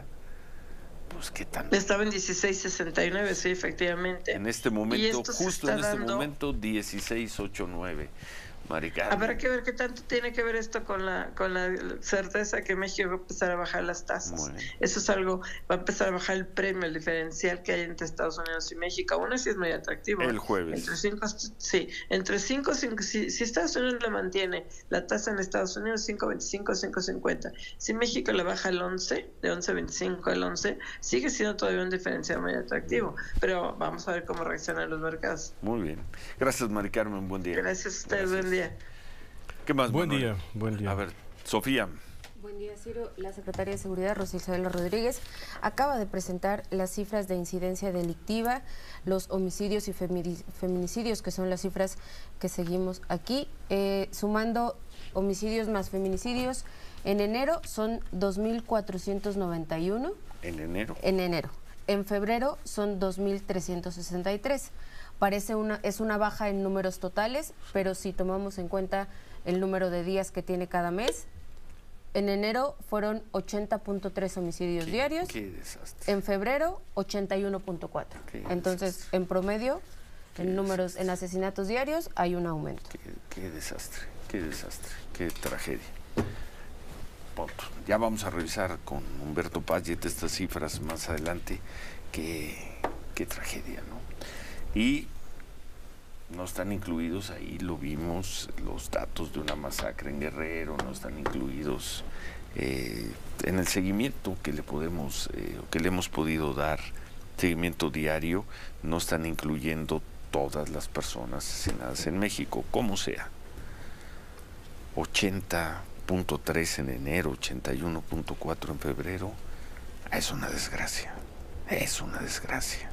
Pues qué tan. Estaba en dieciséis sesenta y nueve, sí, efectivamente. En este momento, justo en este dando... momento, dieciséis ochenta y nueve. Mari Carmen. Habrá que ver qué tanto tiene que ver esto con la con la certeza que México va a empezar a bajar las tasas. Bueno. Eso es algo, va a empezar a bajar el premio, el diferencial que hay entre Estados Unidos y México. Aún así es muy atractivo. El jueves. Entre cinco, sí, entre cinco, cinco si, si Estados Unidos la mantiene, la tasa en Estados Unidos cinco veinticinco, cinco cincuenta. Si México la baja al once, de once veinticinco al once, sigue siendo todavía un diferencial muy atractivo. Pero vamos a ver cómo reaccionan los mercados. Muy bien. Gracias, Mari Carmen. Buen día. Gracias a ustedes. Buen día. ¿Qué más? Buen Manuel? día, buen día. A ver, Sofía. Buen día, Ciro. La Secretaría de Seguridad, Rosa Isabela Rodríguez, acaba de presentar las cifras de incidencia delictiva, los homicidios y feminicidios, que son las cifras que seguimos aquí, eh, sumando homicidios más feminicidios. En enero son dos mil cuatrocientos noventa y uno. ¿En enero? En enero. En febrero son dos mil trescientos sesenta y tres. Parece una, es una baja en números totales, pero si tomamos en cuenta el número de días que tiene cada mes, en enero fueron ochenta punto tres homicidios qué, diarios, qué desastre. En febrero ochenta y uno punto cuatro. Entonces, desastre. En promedio, qué en números, desastre. En asesinatos diarios hay un aumento. Qué, qué desastre, qué desastre, qué tragedia. Ya vamos a revisar con Humberto Payet estas cifras más adelante. Qué, qué tragedia, ¿no? Y no están incluidos, ahí lo vimos, los datos de una masacre en Guerrero, no están incluidos eh, en el seguimiento que le podemos, eh, que le hemos podido dar, seguimiento diario, no están incluyendo todas las personas asesinadas en México, como sea. ochenta punto tres en enero, ochenta y uno punto cuatro en febrero, es una desgracia, es una desgracia.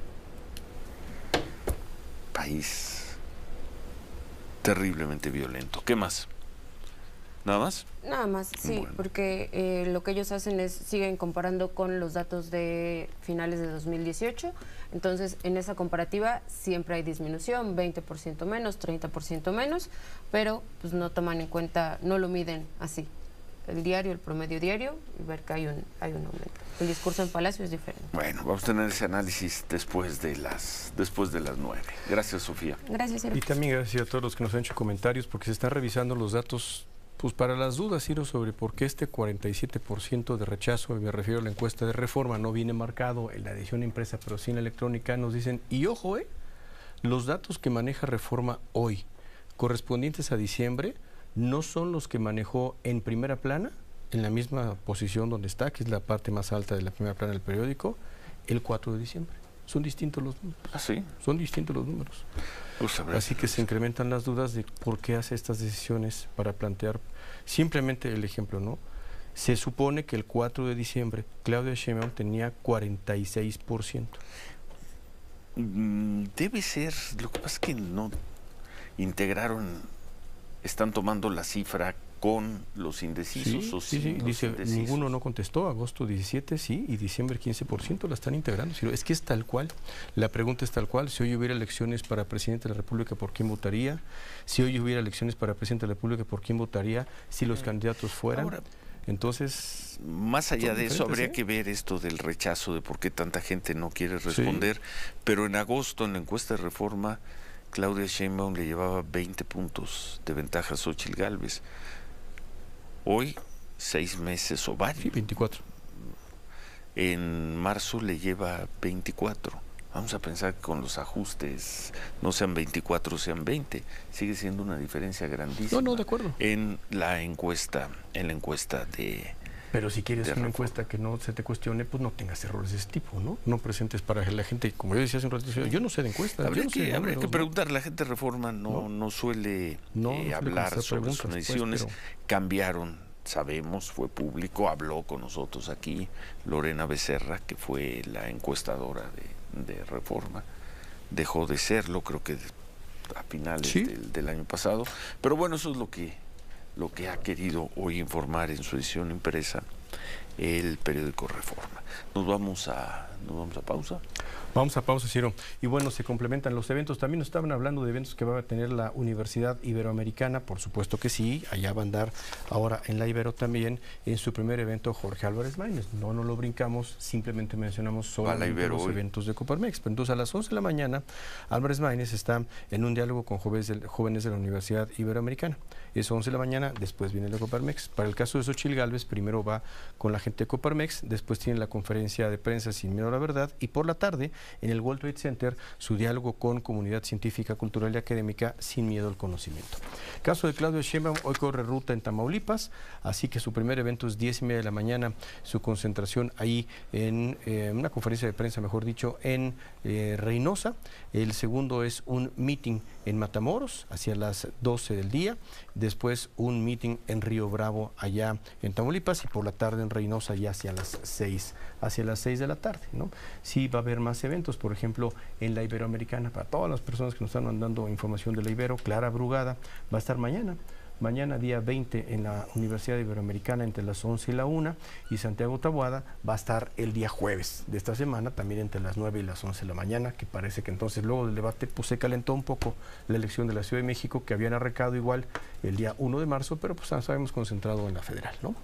País terriblemente violento. ¿Qué más? ¿Nada más? Nada más, sí, bueno. porque eh, lo que ellos hacen es, siguen comparando con los datos de finales de dos mil dieciocho, entonces en esa comparativa siempre hay disminución, veinte por ciento menos, treinta por ciento menos, pero pues no toman en cuenta, no lo miden así, el diario, el promedio diario, y ver que hay un, hay un aumento. El discurso en Palacio es diferente. Bueno, vamos a tener ese análisis después de las después de las nueve. Gracias, Sofía. Gracias, Ciro. Y también gracias a todos los que nos han hecho comentarios, porque se están revisando los datos, pues para las dudas, Ciro, sobre por qué este cuarenta y siete por ciento de rechazo, y me refiero a la encuesta de Reforma, no viene marcado en la edición impresa, pero sí en la electrónica, nos dicen, y ojo, eh, los datos que maneja Reforma hoy, correspondientes a diciembre, no son los que manejó en primera plana, en la misma posición donde está, que es la parte más alta de la primera plana del periódico, el cuatro de diciembre. Son distintos los números. ¿Ah, sí? Son distintos los números. Así que se incrementan las dudas de por qué hace estas decisiones para plantear simplemente el ejemplo, ¿no? Se supone que el cuatro de diciembre Claudia Sheinbaum tenía cuarenta y seis por ciento. Debe ser, lo que pasa es que no integraron, están tomando la cifra con los indecisos. Sí, o sí, sí. Dice, indecisos. Ninguno no contestó, agosto diecisiete sí, y diciembre quince por ciento la están integrando. Es que es tal cual, la pregunta es tal cual. Si hoy hubiera elecciones para presidente de la República, ¿por quién votaría? Si hoy hubiera elecciones para presidente de la República, ¿por quién votaría? Si los candidatos fueran... Ahora, entonces, más allá de eso, habría ¿eh? que ver esto del rechazo, de por qué tanta gente no quiere responder. Sí. Pero en agosto, en la encuesta de Reforma, Claudia Sheinbaum le llevaba veinte puntos de ventaja a Xóchitl Gálvez. Hoy, seis meses o varios. Sí, veinticuatro. En marzo le lleva veinticuatro. Vamos a pensar que con los ajustes no sean veinticuatro, sean veinte. Sigue siendo una diferencia grandísima. No, no, de acuerdo. En la encuesta, en la encuesta de... Pero si quieres una encuesta que no se te cuestione, pues no tengas errores de ese tipo, ¿no? No presentes para la gente, como yo decía hace un ratito, yo no sé de encuestas. Habría, yo no que, sé de habría números, que ¿no? preguntar, la gente de Reforma no, no, no suele no, eh, no hablar sobre sus mediciones. Pues, pero... Cambiaron, sabemos, fue público, habló con nosotros aquí Lorena Becerra, que fue la encuestadora de, de Reforma. Dejó de serlo, creo que a finales ¿Sí? del, del año pasado. Pero bueno, eso es lo que, lo que ha querido hoy informar en su edición impresa el periódico Reforma. Nos vamos a, nos vamos a pausa. Vamos a pausa, Ciro. Y bueno, se complementan los eventos. También nos estaban hablando de eventos que va a tener la Universidad Iberoamericana. Por supuesto que sí. Allá va a andar ahora en la Ibero también en su primer evento Jorge Álvarez Maínez. No nos lo brincamos, simplemente mencionamos solo los hoy. eventos de Coparmex. Entonces a las once de la mañana Álvarez Maínez está en un diálogo con jóvenes de, jóvenes de la Universidad Iberoamericana. Es once de la mañana, después viene el de Coparmex. Para el caso de Xóchitl Gálvez, primero va con la gente de Coparmex, después tiene la conferencia de prensa Sin Miedo a la Verdad, y por la tarde en el World Trade Center su diálogo con comunidad científica, cultural y académica Sin Miedo al Conocimiento. Caso de Claudia Sheinbaum, hoy corre ruta en Tamaulipas, así que su primer evento es diez y media de la mañana, su concentración ahí en eh, una conferencia de prensa, mejor dicho, en eh, Reynosa. El segundo es un meeting en Matamoros, hacia las doce del día, después un meeting en Río Bravo, allá en Tamaulipas, y por la tarde en Reynosa, ya hacia las seis, hacia las seis de la tarde, ¿no? Sí va a haber más eventos, por ejemplo, en la Iberoamericana, para todas las personas que nos están mandando información de la Ibero, Clara Brugada va a estar mañana, mañana día veinte en la Universidad Iberoamericana entre las once y la una, y Santiago Taboada va a estar el día jueves de esta semana, también entre las nueve y las once de la mañana, que parece que entonces luego del debate pues se calentó un poco la elección de la Ciudad de México, que habían arrancado igual el día uno de marzo, pero pues sabemos concentrado en la federal, ¿no?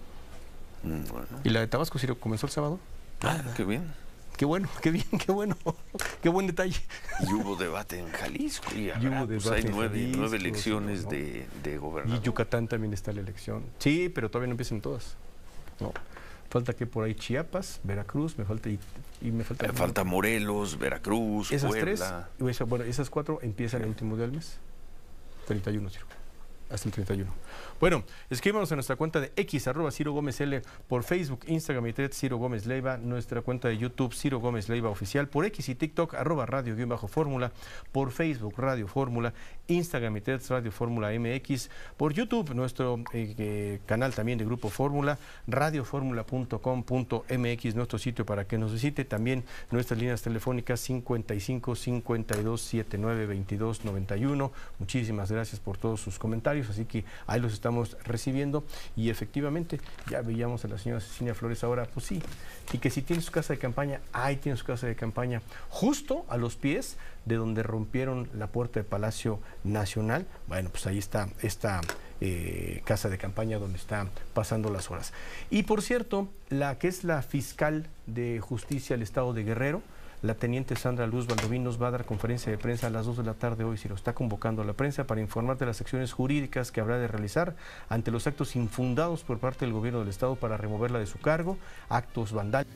Bueno. ¿Y la de Tabasco, Ciro, comenzó el sábado? Ah, qué bien. Qué bueno, qué bien, qué bueno, qué buen detalle. Y hubo debate en Jalisco, y, habrá, y hubo pues debate hay nueve, en Jalisco, nueve elecciones ¿no? de, de gobernador. Y Yucatán también está la elección. Sí, pero todavía no empiezan todas. No. Falta que por ahí Chiapas, Veracruz, me falta y, y me falta. Me falta Morelos, Veracruz, esas Puebla. Tres, esa, bueno, esas cuatro empiezan sí. el último día del mes. treinta y uno, Ciro. Hasta el treinta y uno. Bueno, escríbanos a nuestra cuenta de X, arroba Ciro Gómez L, por Facebook, Instagram y Twitter, Ciro Gómez Leiva, nuestra cuenta de YouTube, Ciro Gómez Leiva Oficial, por X y TikTok, arroba Radio guión bajo Fórmula, por Facebook, Radio Fórmula, Instagram y Twitter, Radio Fórmula M X, por YouTube, nuestro eh, eh, canal también de Grupo Fórmula, radio fórmula punto com punto m x, nuestro sitio para que nos visite, también nuestras líneas telefónicas cincuenta y cinco, cincuenta y dos, setenta y nueve, veintidós, noventa y uno. Muchísimas gracias por todos sus comentarios, así que ahí los estamos recibiendo, y efectivamente ya veíamos a la señora Cecilia Flores ahora, pues sí, y que si tiene su casa de campaña, ahí tiene su casa de campaña, justo a los pies de donde rompieron la puerta de Palacio Nacional. Bueno, pues ahí está esta eh, casa de campaña donde está pasando las horas. Y por cierto, la que es la fiscal de justicia del estado de Guerrero, la teniente Sandra Luz Baldovín, nos va a dar conferencia de prensa a las dos de la tarde hoy, si lo está convocando a la prensa para informar de las acciones jurídicas que habrá de realizar ante los actos infundados por parte del gobierno del estado para removerla de su cargo, actos vandálicos.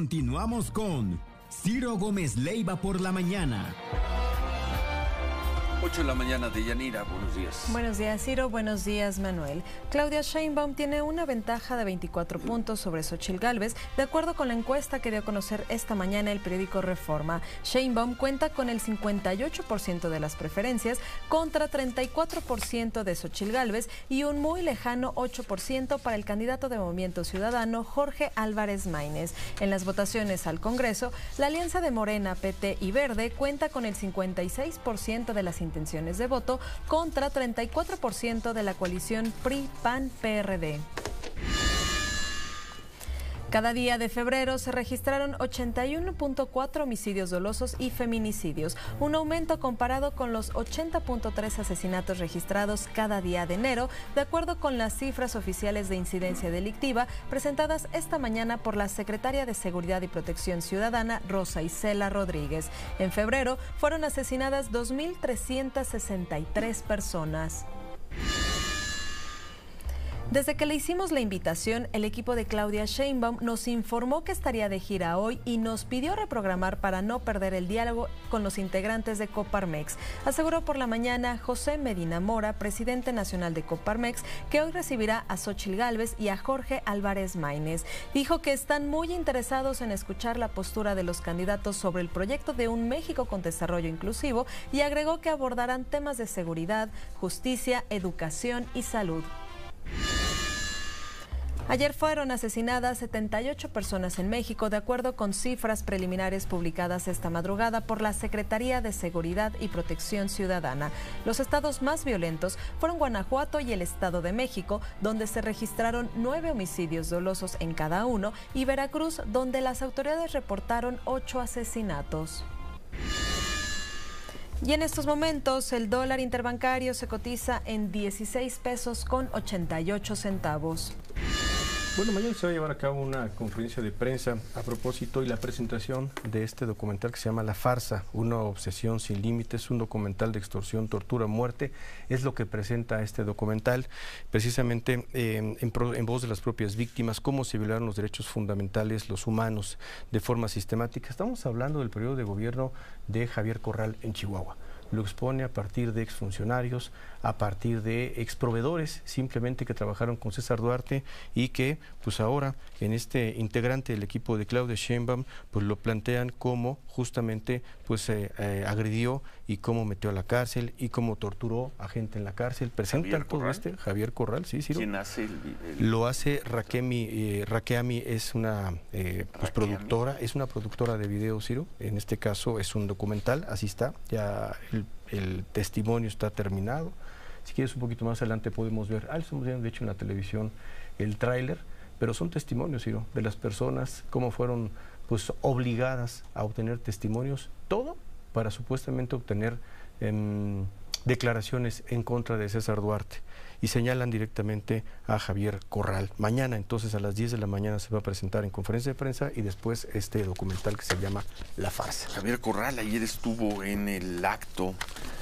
Continuamos con Ciro Gómez Leiva por la mañana. ocho de la mañana de Yanira, buenos días. Buenos días, Ciro, buenos días, Manuel. Claudia Sheinbaum tiene una ventaja de veinticuatro puntos sobre Xóchitl Gálvez, de acuerdo con la encuesta que dio a conocer esta mañana el periódico Reforma. Sheinbaum cuenta con el cincuenta y ocho por ciento de las preferencias contra treinta y cuatro por ciento de Xóchitl Gálvez y un muy lejano ocho por ciento para el candidato de Movimiento Ciudadano, Jorge Álvarez Maínez. En las votaciones al Congreso, la alianza de Morena, P T y Verde cuenta con el cincuenta y seis por ciento de las intenciones de voto contra treinta y cuatro por ciento de la coalición P R I P A N P R D. Cada día de febrero se registraron ochenta y uno punto cuatro homicidios dolosos y feminicidios, un aumento comparado con los ochenta punto tres asesinatos registrados cada día de enero, de acuerdo con las cifras oficiales de incidencia delictiva presentadas esta mañana por la secretaria de Seguridad y Protección Ciudadana, Rosa Isela Rodríguez. En febrero fueron asesinadas dos mil trescientas sesenta y tres personas. Desde que le hicimos la invitación, el equipo de Claudia Sheinbaum nos informó que estaría de gira hoy y nos pidió reprogramar para no perder el diálogo con los integrantes de Coparmex. Aseguró por la mañana José Medina Mora, presidente nacional de Coparmex, que hoy recibirá a Xóchitl Gálvez y a Jorge Álvarez Maínez. Dijo que están muy interesados en escuchar la postura de los candidatos sobre el proyecto de un México con desarrollo inclusivo y agregó que abordarán temas de seguridad, justicia, educación y salud. Ayer fueron asesinadas setenta y ocho personas en México, de acuerdo con cifras preliminares publicadas esta madrugada por la Secretaría de Seguridad y Protección Ciudadana. Los estados más violentos fueron Guanajuato y el Estado de México, donde se registraron nueve homicidios dolosos en cada uno, y Veracruz, donde las autoridades reportaron ocho asesinatos. Y en estos momentos el dólar interbancario se cotiza en dieciséis pesos con ochenta y ocho centavos. Bueno, mañana se va a llevar a cabo una conferencia de prensa a propósito y la presentación de este documental que se llama La Farsa, una obsesión sin límites, un documental de extorsión, tortura, muerte. Es lo que presenta este documental, precisamente eh, en, pro, en voz de las propias víctimas, cómo se violaron los derechos fundamentales, los humanos, de forma sistemática. Estamos hablando del periodo de gobierno de Javier Corral en Chihuahua. Lo expone a partir de exfuncionarios, a partir de exproveedores, simplemente que trabajaron con César Duarte y que, pues ahora, en este integrante del equipo de Claudia Sheinbaum, pues lo plantean como justamente, pues eh, eh, agredió y cómo metió a la cárcel y cómo torturó a gente en la cárcel. Presentan todo este, Javier Corral, sí, sí. ¿Quién hace el, el... Lo hace Raquemi, eh, Raqueami es una eh, pues, productora, es una productora de video, Ciro. En este caso es un documental, así está, ya el, el testimonio está terminado. Si quieres un poquito más adelante podemos ver, ah, estamos viendo de hecho en la televisión el tráiler, pero son testimonios, Ciro, de las personas, cómo fueron pues obligadas a obtener testimonios, todo para supuestamente obtener eh, declaraciones en contra de César Duarte, y señalan directamente a Javier Corral. Mañana entonces a las diez de la mañana se va a presentar en conferencia de prensa y después este documental que se llama La Farsa. Javier Corral ayer estuvo en el acto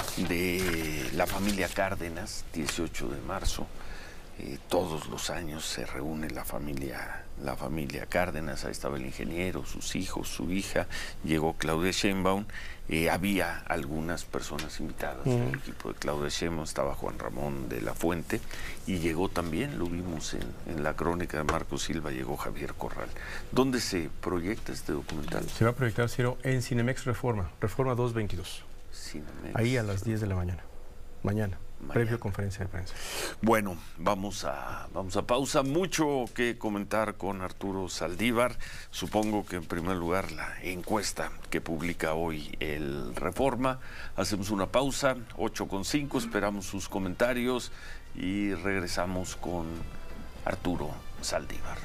de la familia Cárdenas, dieciocho de marzo. Eh, todos los años se reúne la familia, la familia Cárdenas. Ahí estaba el ingeniero, sus hijos, su hija. Llegó Claudia Sheinbaum. Eh, había algunas personas invitadas mm. del equipo de Claudia Sheinbaum. Estaba Juan Ramón de la Fuente. Y llegó también, lo vimos en, en la crónica de Marco Silva, llegó Javier Corral. ¿Dónde se proyecta este documental? Se va a proyectar, Ciro, en Cinemex Reforma, Reforma doscientos veintidós. Cinemex. Ahí a las diez de la mañana. Mañana. Mañana. Previo conferencia de prensa. Bueno, vamos a, vamos a pausa. Mucho que comentar con Arturo Saldívar. Supongo que en primer lugar la encuesta que publica hoy el Reforma. Hacemos una pausa, ocho con cinco, esperamos sus comentarios y regresamos con Arturo Saldívar.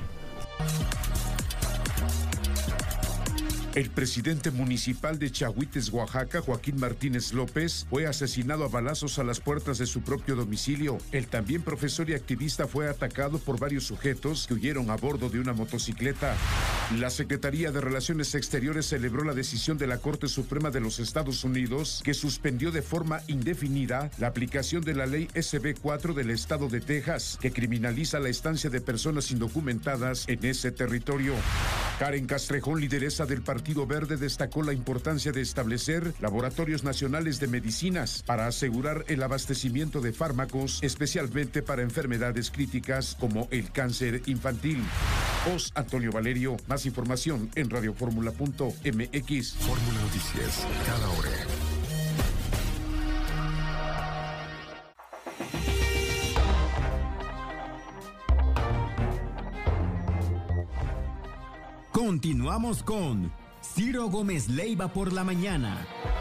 El presidente municipal de Chahuites, Oaxaca, Joaquín Martínez López, fue asesinado a balazos a las puertas de su propio domicilio. El también profesor y activista fue atacado por varios sujetos que huyeron a bordo de una motocicleta. La Secretaría de Relaciones Exteriores celebró la decisión de la Corte Suprema de los Estados Unidos que suspendió de forma indefinida la aplicación de la ley ese be cuatro del estado de Texas, que criminaliza la estancia de personas indocumentadas en ese territorio. Karen Castrejón, lideresa del Partido Verde, destacó la importancia de establecer laboratorios nacionales de medicinas para asegurar el abastecimiento de fármacos, especialmente para enfermedades críticas como el cáncer infantil. Voz Antonio Valerio. Más información en radioformula punto m x. Fórmula Noticias, cada hora. Continuamos con Ciro Gómez Leiva por la mañana.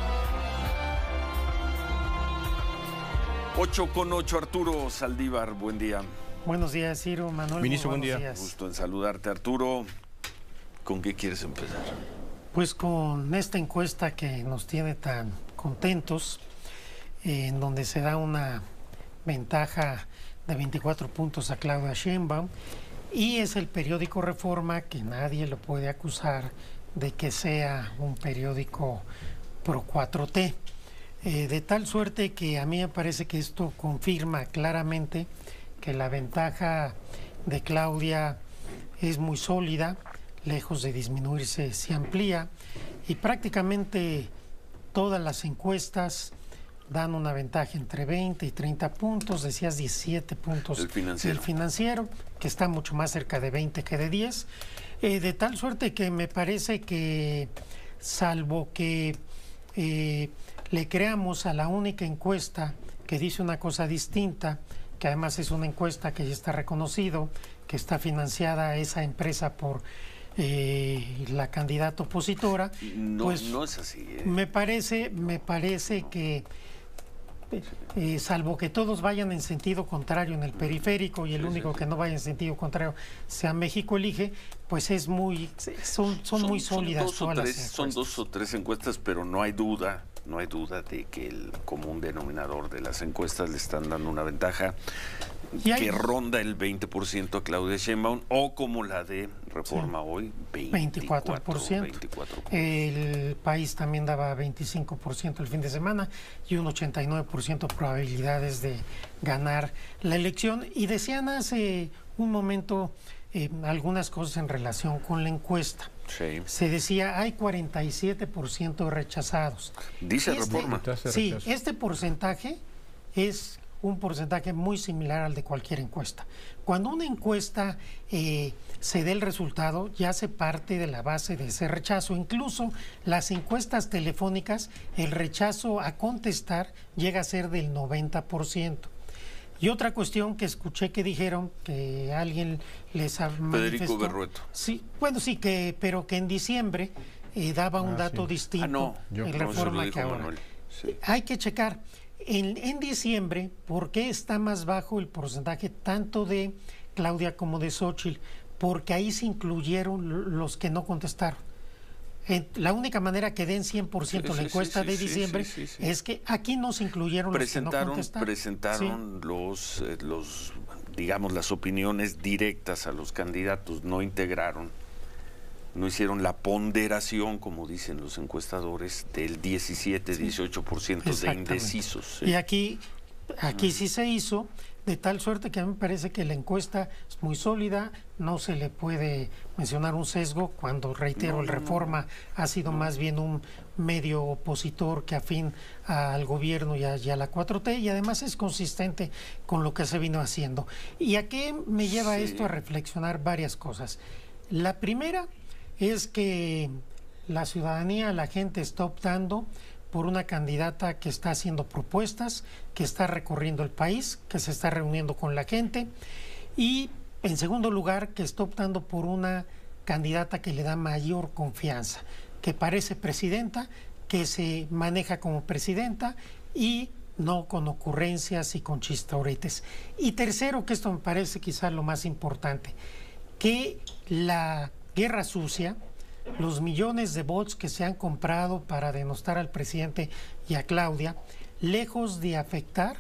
ocho con ocho, Arturo Saldívar, buen día. Buenos días, Ciro, Manuel. Ministro, buen día. Días. Gusto en saludarte, Arturo. ¿Con qué quieres empezar? Pues con esta encuesta que nos tiene tan contentos, eh, en donde se da una ventaja de veinticuatro puntos a Claudia Sheinbaum, y es el periódico Reforma, que nadie lo puede acusar de que sea un periódico pro cuatro T. Eh, de tal suerte que a mí me parece que esto confirma claramente que la ventaja de Claudia es muy sólida, lejos de disminuirse, se amplía, y prácticamente todas las encuestas dan una ventaja entre veinte y treinta puntos. Decías diecisiete puntos del financiero, del financiero, que está mucho más cerca de veinte que de diez, eh, de tal suerte que me parece que, salvo que eh, le creamos a la única encuesta que dice una cosa distinta, que además es una encuesta que ya está reconocido, que está financiada esa empresa por eh, la candidata opositora, no, pues no es así, ¿eh? me parece, me parece no. que eh, salvo que todos vayan en sentido contrario en el periférico y el sí, único sí, que no vaya en sentido contrario sea México Elige, pues es muy, son, son, son muy sólidas son dos todas o tres, las encuestas. Son dos o tres encuestas, pero no hay duda, no hay duda de que el común denominador de las encuestas le están dando una ventaja hay... que ronda el veinte por ciento a Claudia Sheinbaum, o como la de Reforma sí. hoy, veinticuatro por ciento. veinticuatro por ciento. El País también daba veinticinco por ciento el fin de semana y un ochenta y nueve por ciento probabilidades de ganar la elección. Y decían hace un momento eh, algunas cosas en relación con la encuesta. Sí. Se decía, hay cuarenta y siete por ciento rechazados. Dice este, Reforma. Sí, este porcentaje es un porcentaje muy similar al de cualquier encuesta. Cuando una encuesta eh, se dé el resultado, ya se parte de la base de ese rechazo. Incluso las encuestas telefónicas, el rechazo a contestar llega a ser del noventa por ciento. Y otra cuestión que escuché que dijeron, que alguien les ha Federico Berrueto. Sí, bueno, sí, que, pero que en diciembre eh, daba un ah, dato sí. distinto ah, no, en no, Reforma que ahora. Sí. Hay que checar. En, en diciembre, ¿por qué está más bajo el porcentaje tanto de Claudia como de Xóchitl? Porque ahí se incluyeron los que no contestaron. En, la única manera que den cien por ciento sí, la encuesta sí, sí, de diciembre sí, sí, sí, sí. es que aquí no se incluyeron presentaron, los que no contestaron. Presentaron sí. los, eh, los, digamos, las opiniones directas a los candidatos, no integraron, no hicieron la ponderación, como dicen los encuestadores, del diecisiete, dieciocho por ciento sí. de indecisos. Sí. Y aquí, aquí sí se hizo, de tal suerte que a mí me parece que la encuesta es muy sólida, no se le puede mencionar un sesgo, cuando, reitero, no, el Reforma no, no. ha sido no. más bien un medio opositor que afín al gobierno y a, y a la cuatro T, y además es consistente con lo que se vino haciendo. ¿Y a qué me lleva sí. esto? A reflexionar varias cosas. La primera es que la ciudadanía, la gente está optando por una candidata que está haciendo propuestas, que está recorriendo el país, que se está reuniendo con la gente, y en segundo lugar, que está optando por una candidata que le da mayor confianza, que parece presidenta, que se maneja como presidenta y no con ocurrencias y con chistoretes. Y tercero, que esto me parece quizás lo más importante, que la guerra sucia, los millones de bots que se han comprado para denostar al presidente y a Claudia, lejos de afectar,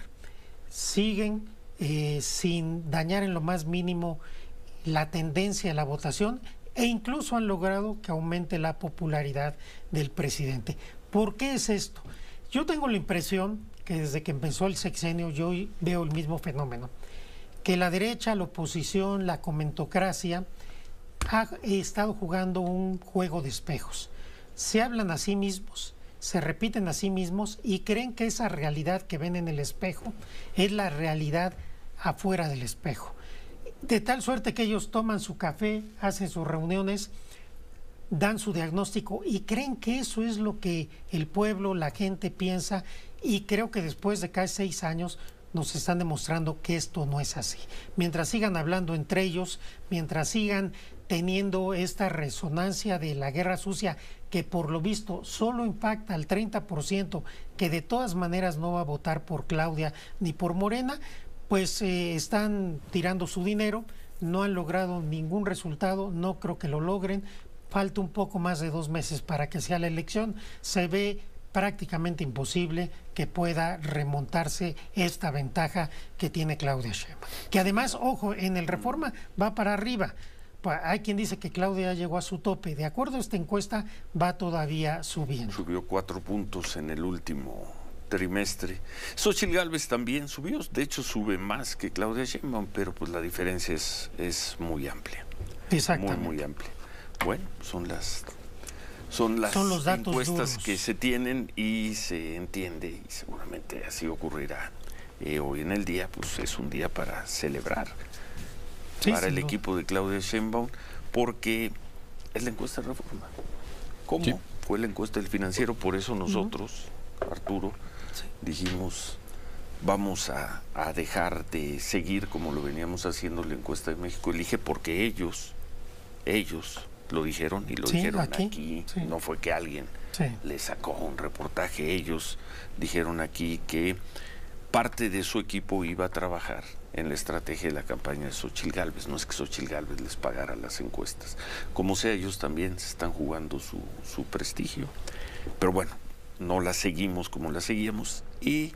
siguen eh, sin dañar en lo más mínimo la tendencia a la votación, e incluso han logrado que aumente la popularidad del presidente. ¿Por qué es esto? Yo tengo la impresión que desde que empezó el sexenio yo veo el mismo fenómeno, que la derecha, la oposición, la comentocracia ha estado jugando un juego de espejos. Se hablan a sí mismos, se repiten a sí mismos y creen que esa realidad que ven en el espejo es la realidad afuera del espejo. De tal suerte que ellos toman su café, hacen sus reuniones, dan su diagnóstico y creen que eso es lo que el pueblo, la gente piensa, y creo que después de casi seis años nos están demostrando que esto no es así. Mientras sigan hablando entre ellos, mientras sigan teniendo esta resonancia de la guerra sucia, que por lo visto solo impacta al treinta por ciento, que de todas maneras no va a votar por Claudia ni por Morena, pues eh, están tirando su dinero, no han logrado ningún resultado, no creo que lo logren. Falta un poco más de dos meses para que sea la elección. Se ve prácticamente imposible que pueda remontarse esta ventaja que tiene Claudia Sheinbaum. Que además, ojo, en el Reforma va para arriba. Hay quien dice que Claudia llegó a su tope. De acuerdo a esta encuesta, va todavía subiendo. Subió cuatro puntos en el último trimestre. Xóchitl Gálvez también subió. De hecho, sube más que Claudia Sheinbaum, pero pues la diferencia es, es muy amplia. Exactamente. Muy, muy amplia. Bueno, son las son las son los datos encuestas duros que se tienen y se entiende, y seguramente así ocurrirá. Eh, hoy en el día, pues es un día para celebrar sí, para el equipo de Claudia Sheinbaum, porque es la encuesta de Reforma. ¿Cómo? Sí. Fue la encuesta del Financiero, por eso nosotros, uh-huh. Arturo, sí. dijimos, vamos a, a dejar de seguir como lo veníamos haciendo la encuesta de México Elige, porque ellos, ellos... lo dijeron y lo sí, dijeron aquí, aquí. Sí. No fue que alguien sí. le sacó un reportaje. Ellos dijeron aquí que parte de su equipo iba a trabajar en la estrategia de la campaña de Xóchitl Gálvez. No es que Xóchitl Gálvez les pagara las encuestas. Como sea, ellos también se están jugando su, su prestigio. Pero bueno, no la seguimos como la seguíamos y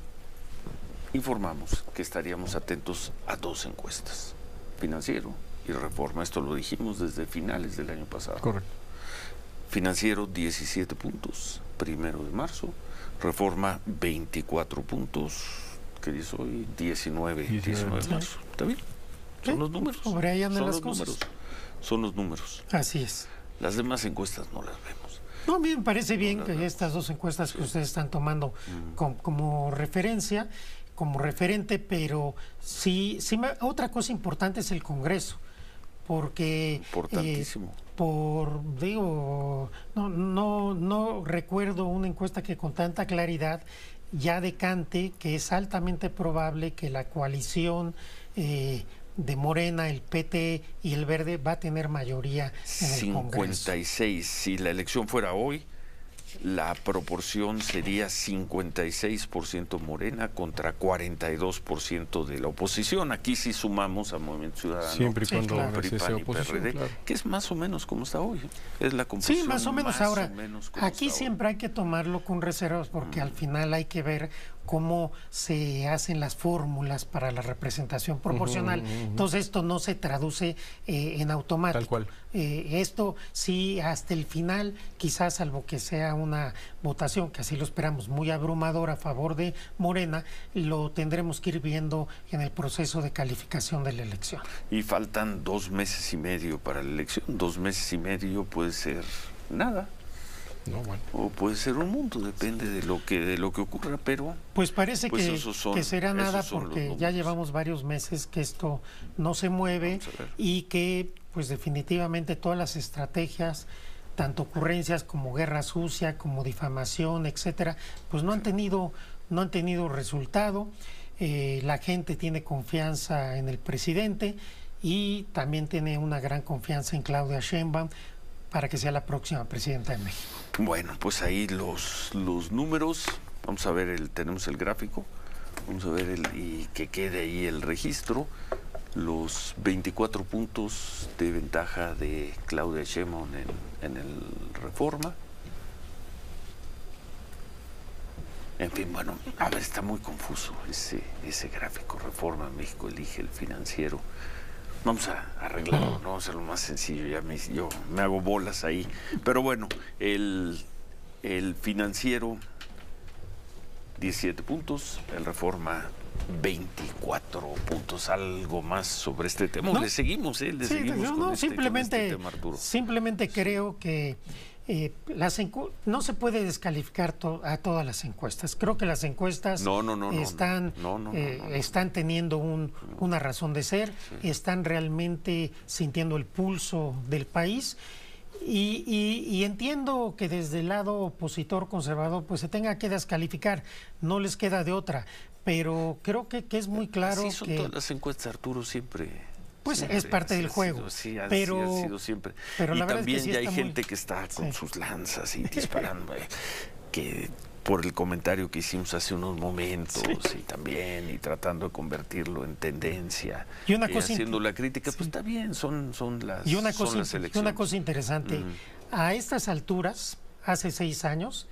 informamos que estaríamos atentos a dos encuestas. Financiero y Reforma, esto lo dijimos desde finales del año pasado. Correcto. Financiero, diecisiete puntos, primero de marzo. Reforma, veinticuatro puntos, ¿qué dice hoy? diecinueve, diecinueve de marzo. ¿Está bien? Son los números. Sobre ahí andan Son las los cosas. números. Son los números. Así es. Las demás encuestas no las vemos. No, a mí me parece bien no que vemos. Estas dos encuestas sí. que ustedes están tomando mm. com, como referencia, como referente, pero sí, sí me, otra cosa importante es el Congreso. Porque importantísimo. Eh, por digo no no no recuerdo una encuesta que con tanta claridad ya decante que es altamente probable que la coalición eh, de Morena, el P T y el Verde va a tener mayoría en el Congreso. cincuenta y seis. Si la elección fuera hoy, la proporción sería cincuenta y seis por ciento Morena contra cuarenta y dos por ciento de la oposición. Aquí sí sumamos a Movimiento Ciudadano, siempre y cuando claro. P R I, P A N y P R D, claro. que es más o menos como está hoy. Es la composición. Sí, más o menos. Más ahora, o menos aquí siempre hoy. Hay que tomarlo con reservas porque mm. al final hay que ver cómo se hacen las fórmulas para la representación proporcional. Uh -huh, uh -huh. Entonces esto no se traduce eh, en automático. Tal cual. Eh, esto sí, hasta el final, quizás salvo que sea una votación, que así lo esperamos, muy abrumadora a favor de Morena, lo tendremos que ir viendo en el proceso de calificación de la elección. Y faltan dos meses y medio para la elección. Dos meses y medio puede ser nada. No, bueno. O puede ser un mundo, depende de lo que de lo que ocurra, pero pues parece pues que, son, que será nada porque ya llevamos varios meses que esto no se mueve y que pues definitivamente todas las estrategias, tanto ocurrencias como guerra sucia, como difamación, etcétera, pues no han tenido no han tenido resultado. Eh, la gente tiene confianza en el presidente y también tiene una gran confianza en Claudia Sheinbaum para que sea la próxima presidenta de México. Bueno, pues ahí los, los números, vamos a ver, el tenemos el gráfico, vamos a ver el, y que quede ahí el registro, los veinticuatro puntos de ventaja de Claudia Sheinbaum en, en el Reforma. En fin, bueno, a ver, está muy confuso ese, ese gráfico, Reforma, México Elige, el Financiero. Vamos a arreglarlo, ¿no? Vamos a hacerlo más sencillo, ya me, yo me hago bolas ahí. Pero bueno, el, el Financiero, diecisiete puntos, el Reforma, veinticuatro puntos. Algo más sobre este tema. No, le seguimos, ¿eh? Le sí, seguimos no, con no, este, simplemente, con este tema, Arturo. Simplemente creo que eh, las no se puede descalificar to a todas las encuestas. Creo que las encuestas no, no, no, están, no, no, no, eh, no, no, no. están teniendo un, una razón de ser, sí. Están realmente sintiendo el pulso del país. Y, y, y entiendo que desde el lado opositor conservador pues se tenga que descalificar, no les queda de otra, pero creo que, que es muy claro Así son que todas las encuestas, Arturo, siempre. Pues siempre, es parte del juego, sido, sí, ha, pero sí ha sido siempre. Pero y la también es que sí ya hay muy... gente que está con sí. sus lanzas y disparando, eh, que por el comentario que hicimos hace unos momentos sí. y también y tratando de convertirlo en tendencia y una eh, cosa haciendo la crítica, sí. pues está bien, son, son las y una cosa, son las elecciones. Y una cosa interesante, mm. a estas alturas, hace seis años,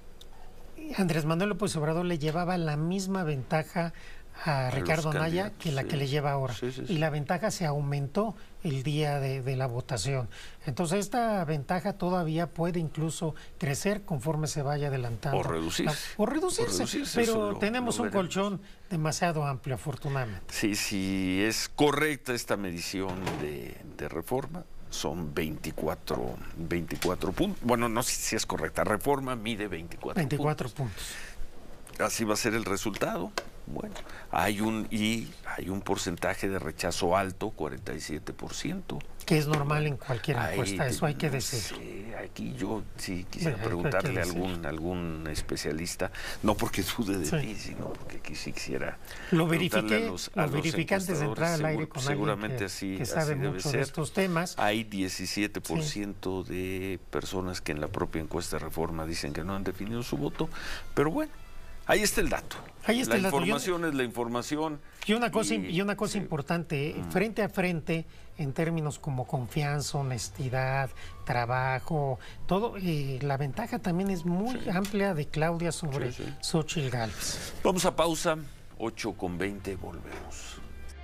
Andrés Manuel López Obrador le llevaba la misma ventaja a, a Ricardo Anaya que la sí. que le lleva ahora. Sí, sí, sí. Y la ventaja se aumentó el día de, de la votación. Entonces esta ventaja todavía puede incluso crecer conforme se vaya adelantando. O reducirse. La, o, reducirse, o reducirse, pero lo, tenemos lo un colchón demasiado amplio, afortunadamente. Sí, sí, es correcta esta medición de, de Reforma. Son veinticuatro, veinticuatro puntos. Bueno, no sé si es correcta. Reforma mide veinticuatro, veinticuatro puntos. puntos. Así va a ser el resultado. Bueno, hay un y hay un porcentaje de rechazo alto, cuarenta y siete por ciento. Que es normal en cualquier encuesta, ahí, eso hay que decir. Sí, aquí yo sí quisiera bueno, preguntarle a algún, algún especialista, no porque dude de sí. ti, sino porque sí quisiera lo verifiqué, a los, a lo verifiqué antes de entrar al aire con seguramente alguien que, así, que sabe así debe mucho ser. de estos temas. Hay diecisiete por ciento sí. de personas que en la propia encuesta de Reforma dicen que no han definido su voto, pero bueno, ahí está el dato. Ahí está la el dato. información yo, es la información. Y una cosa, y, y una cosa sí. importante, mm. frente a frente, en términos como confianza, honestidad, trabajo, todo, eh, la ventaja también es muy sí. amplia de Claudia sobre sí, sí. Xóchitl Gálvez. Vamos a pausa, ocho con veinte, volvemos.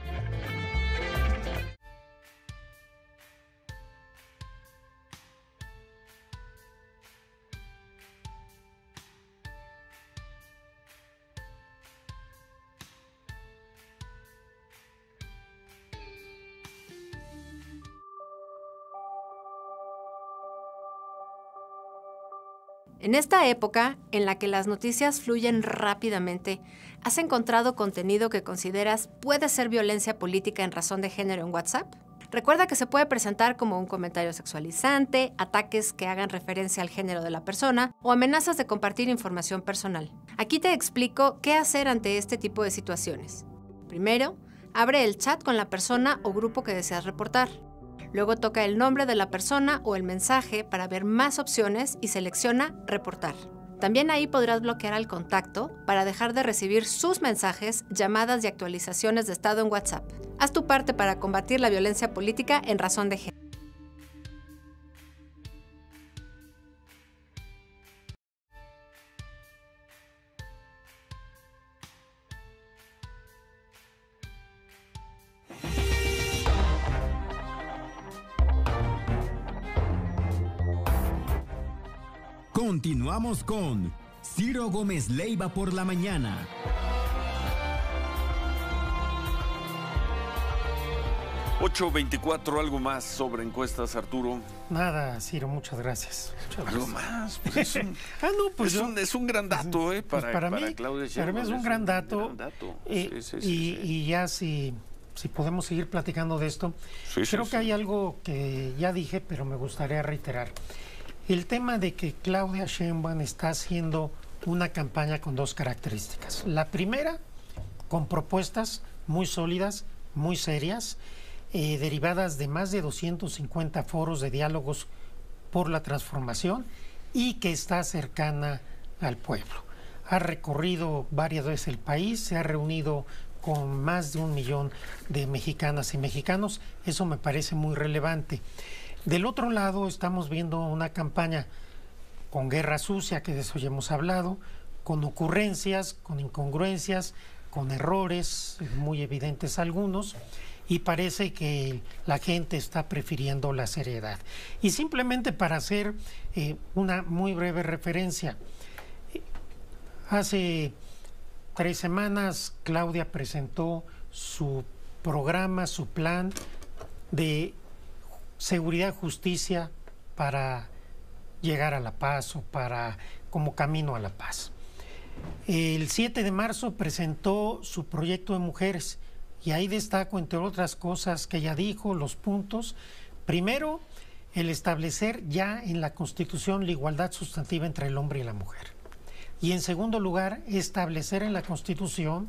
En esta época, en la que las noticias fluyen rápidamente, ¿has encontrado contenido que consideras puede ser violencia política en razón de género en WhatsApp? Recuerda que se puede presentar como un comentario sexualizante, ataques que hagan referencia al género de la persona o amenazas de compartir información personal. Aquí te explico qué hacer ante este tipo de situaciones. Primero, abre el chat con la persona o grupo que deseas reportar. Luego toca el nombre de la persona o el mensaje para ver más opciones y selecciona Reportar. También ahí podrás bloquear al contacto para dejar de recibir sus mensajes, llamadas y actualizaciones de estado en WhatsApp. Haz tu parte para combatir la violencia política en razón de género. Continuamos con Ciro Gómez Leiva por la mañana. ocho veinticuatro, algo más sobre encuestas, Arturo. Nada, Ciro, muchas gracias. Muchas algo gracias. más. Pues es, un, ah, no, pues es, yo, un, es un gran dato, ¿eh? Para, pues para, para mí, Claudia Sheinbaum. Para mí es un, es gran, un dato, gran dato. Eh, sí, sí, y, sí, sí. y ya si, si podemos seguir platicando de esto, sí, creo sí, que sí. hay algo que ya dije, pero me gustaría reiterar. El tema de que Claudia Sheinbaum está haciendo una campaña con dos características. La primera, con propuestas muy sólidas, muy serias, eh, derivadas de más de doscientos cincuenta foros de diálogos por la transformación y que está cercana al pueblo. Ha recorrido varias veces el país, se ha reunido con más de un millón de mexicanas y mexicanos. Eso me parece muy relevante. Del otro lado, estamos viendo una campaña con guerra sucia, que de eso ya hemos hablado, con ocurrencias, con incongruencias, con errores muy evidentes algunos, y parece que la gente está prefiriendo la seriedad. Y simplemente para hacer eh, una muy breve referencia, hace tres semanas Claudia presentó su programa, su plan de seguridad, justicia para llegar a la paz o para como camino a la paz. El siete de marzo presentó su proyecto de mujeres y ahí destaco, entre otras cosas que ella dijo, los puntos. Primero, el establecer ya en la Constitución la igualdad sustantiva entre el hombre y la mujer. Y en segundo lugar, establecer en la Constitución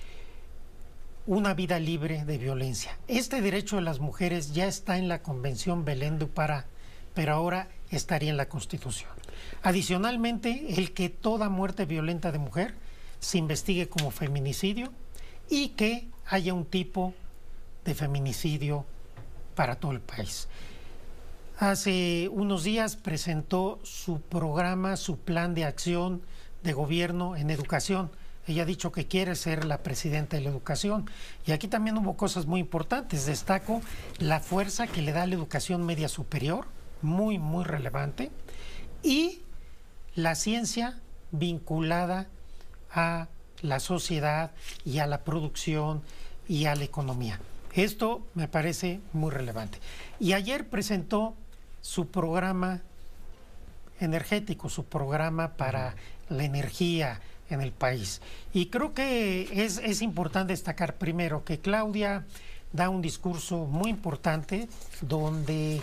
una vida libre de violencia. Este derecho de las mujeres ya está en la Convención Belén do Pará, pero ahora estaría en la Constitución. Adicionalmente, el que toda muerte violenta de mujer se investigue como feminicidio y que haya un tipo de feminicidio para todo el país. Hace unos días presentó su programa, su plan de acción de gobierno en educación. Ella ha dicho que quiere ser la presidenta de la educación. Y aquí también hubo cosas muy importantes. Destaco la fuerza que le da la educación media superior, muy, muy relevante, y la ciencia vinculada a la sociedad y a la producción y a la economía. Esto me parece muy relevante. Y ayer presentó su programa energético, su programa para la energía en el país. Y creo que es, es importante destacar primero que Claudia da un discurso muy importante donde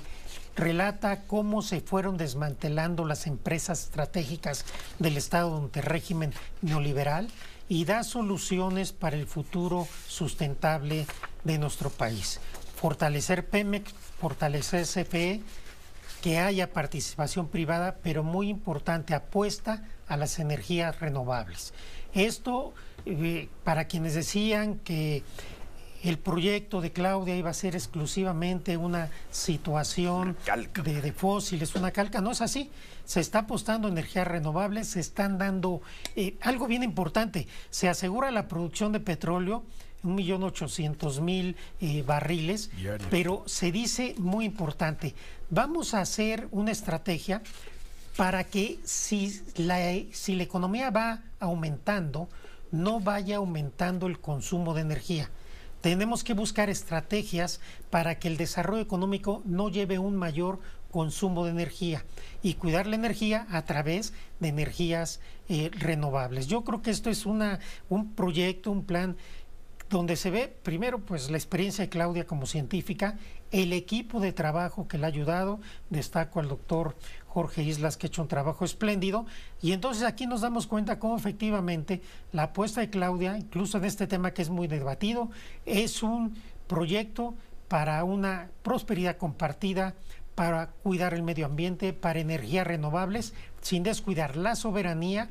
relata cómo se fueron desmantelando las empresas estratégicas del Estado durante el régimen neoliberal y da soluciones para el futuro sustentable de nuestro país. Fortalecer Pemex, fortalecer C F E, que haya participación privada, pero muy importante, apuesta a las energías renovables. Esto, eh, para quienes decían que el proyecto de Claudia iba a ser exclusivamente una situación una de, de fósiles, una calca, no es así. Se está apostando a energías renovables, se están dando eh, algo bien importante, se asegura la producción de petróleo, un millón ochocientos mil eh, barriles, diario. Pero se dice muy importante, vamos a hacer una estrategia para que si la, si la economía va aumentando, no vaya aumentando el consumo de energía. Tenemos que buscar estrategias para que el desarrollo económico no lleve un mayor consumo de energía y cuidar la energía a través de energías eh, renovables. Yo creo que esto es una, un proyecto, un plan donde se ve primero pues la experiencia de Claudia como científica, el equipo de trabajo que le ha ayudado, destaco al doctor Jorge Islas que ha hecho un trabajo espléndido, y entonces aquí nos damos cuenta cómo efectivamente la apuesta de Claudia, incluso en este tema que es muy debatido, es un proyecto para una prosperidad compartida, para cuidar el medio ambiente, para energías renovables, sin descuidar la soberanía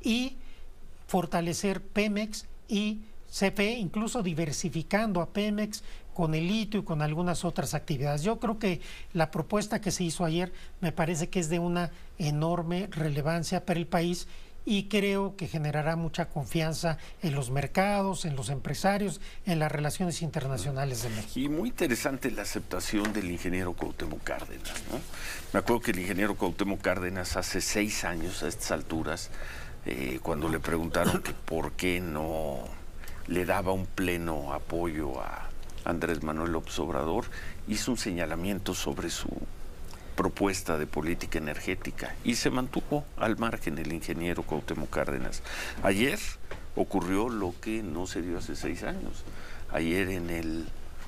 y fortalecer Pemex y C F E, incluso diversificando a Pemex con el litio y con algunas otras actividades. Yo creo que la propuesta que se hizo ayer me parece que es de una enorme relevancia para el país y creo que generará mucha confianza en los mercados, en los empresarios, en las relaciones internacionales de México. Y muy interesante la aceptación del ingeniero Cuauhtémoc Cárdenas, ¿no? Me acuerdo que el ingeniero Cuauhtémoc Cárdenas hace seis años a estas alturas, eh, cuando le preguntaron que por qué no le daba un pleno apoyo a Andrés Manuel López Obrador, hizo un señalamiento sobre su propuesta de política energética y se mantuvo al margen el ingeniero Cuauhtémoc Cárdenas. Ayer ocurrió lo que no se dio hace seis años. Ayer en el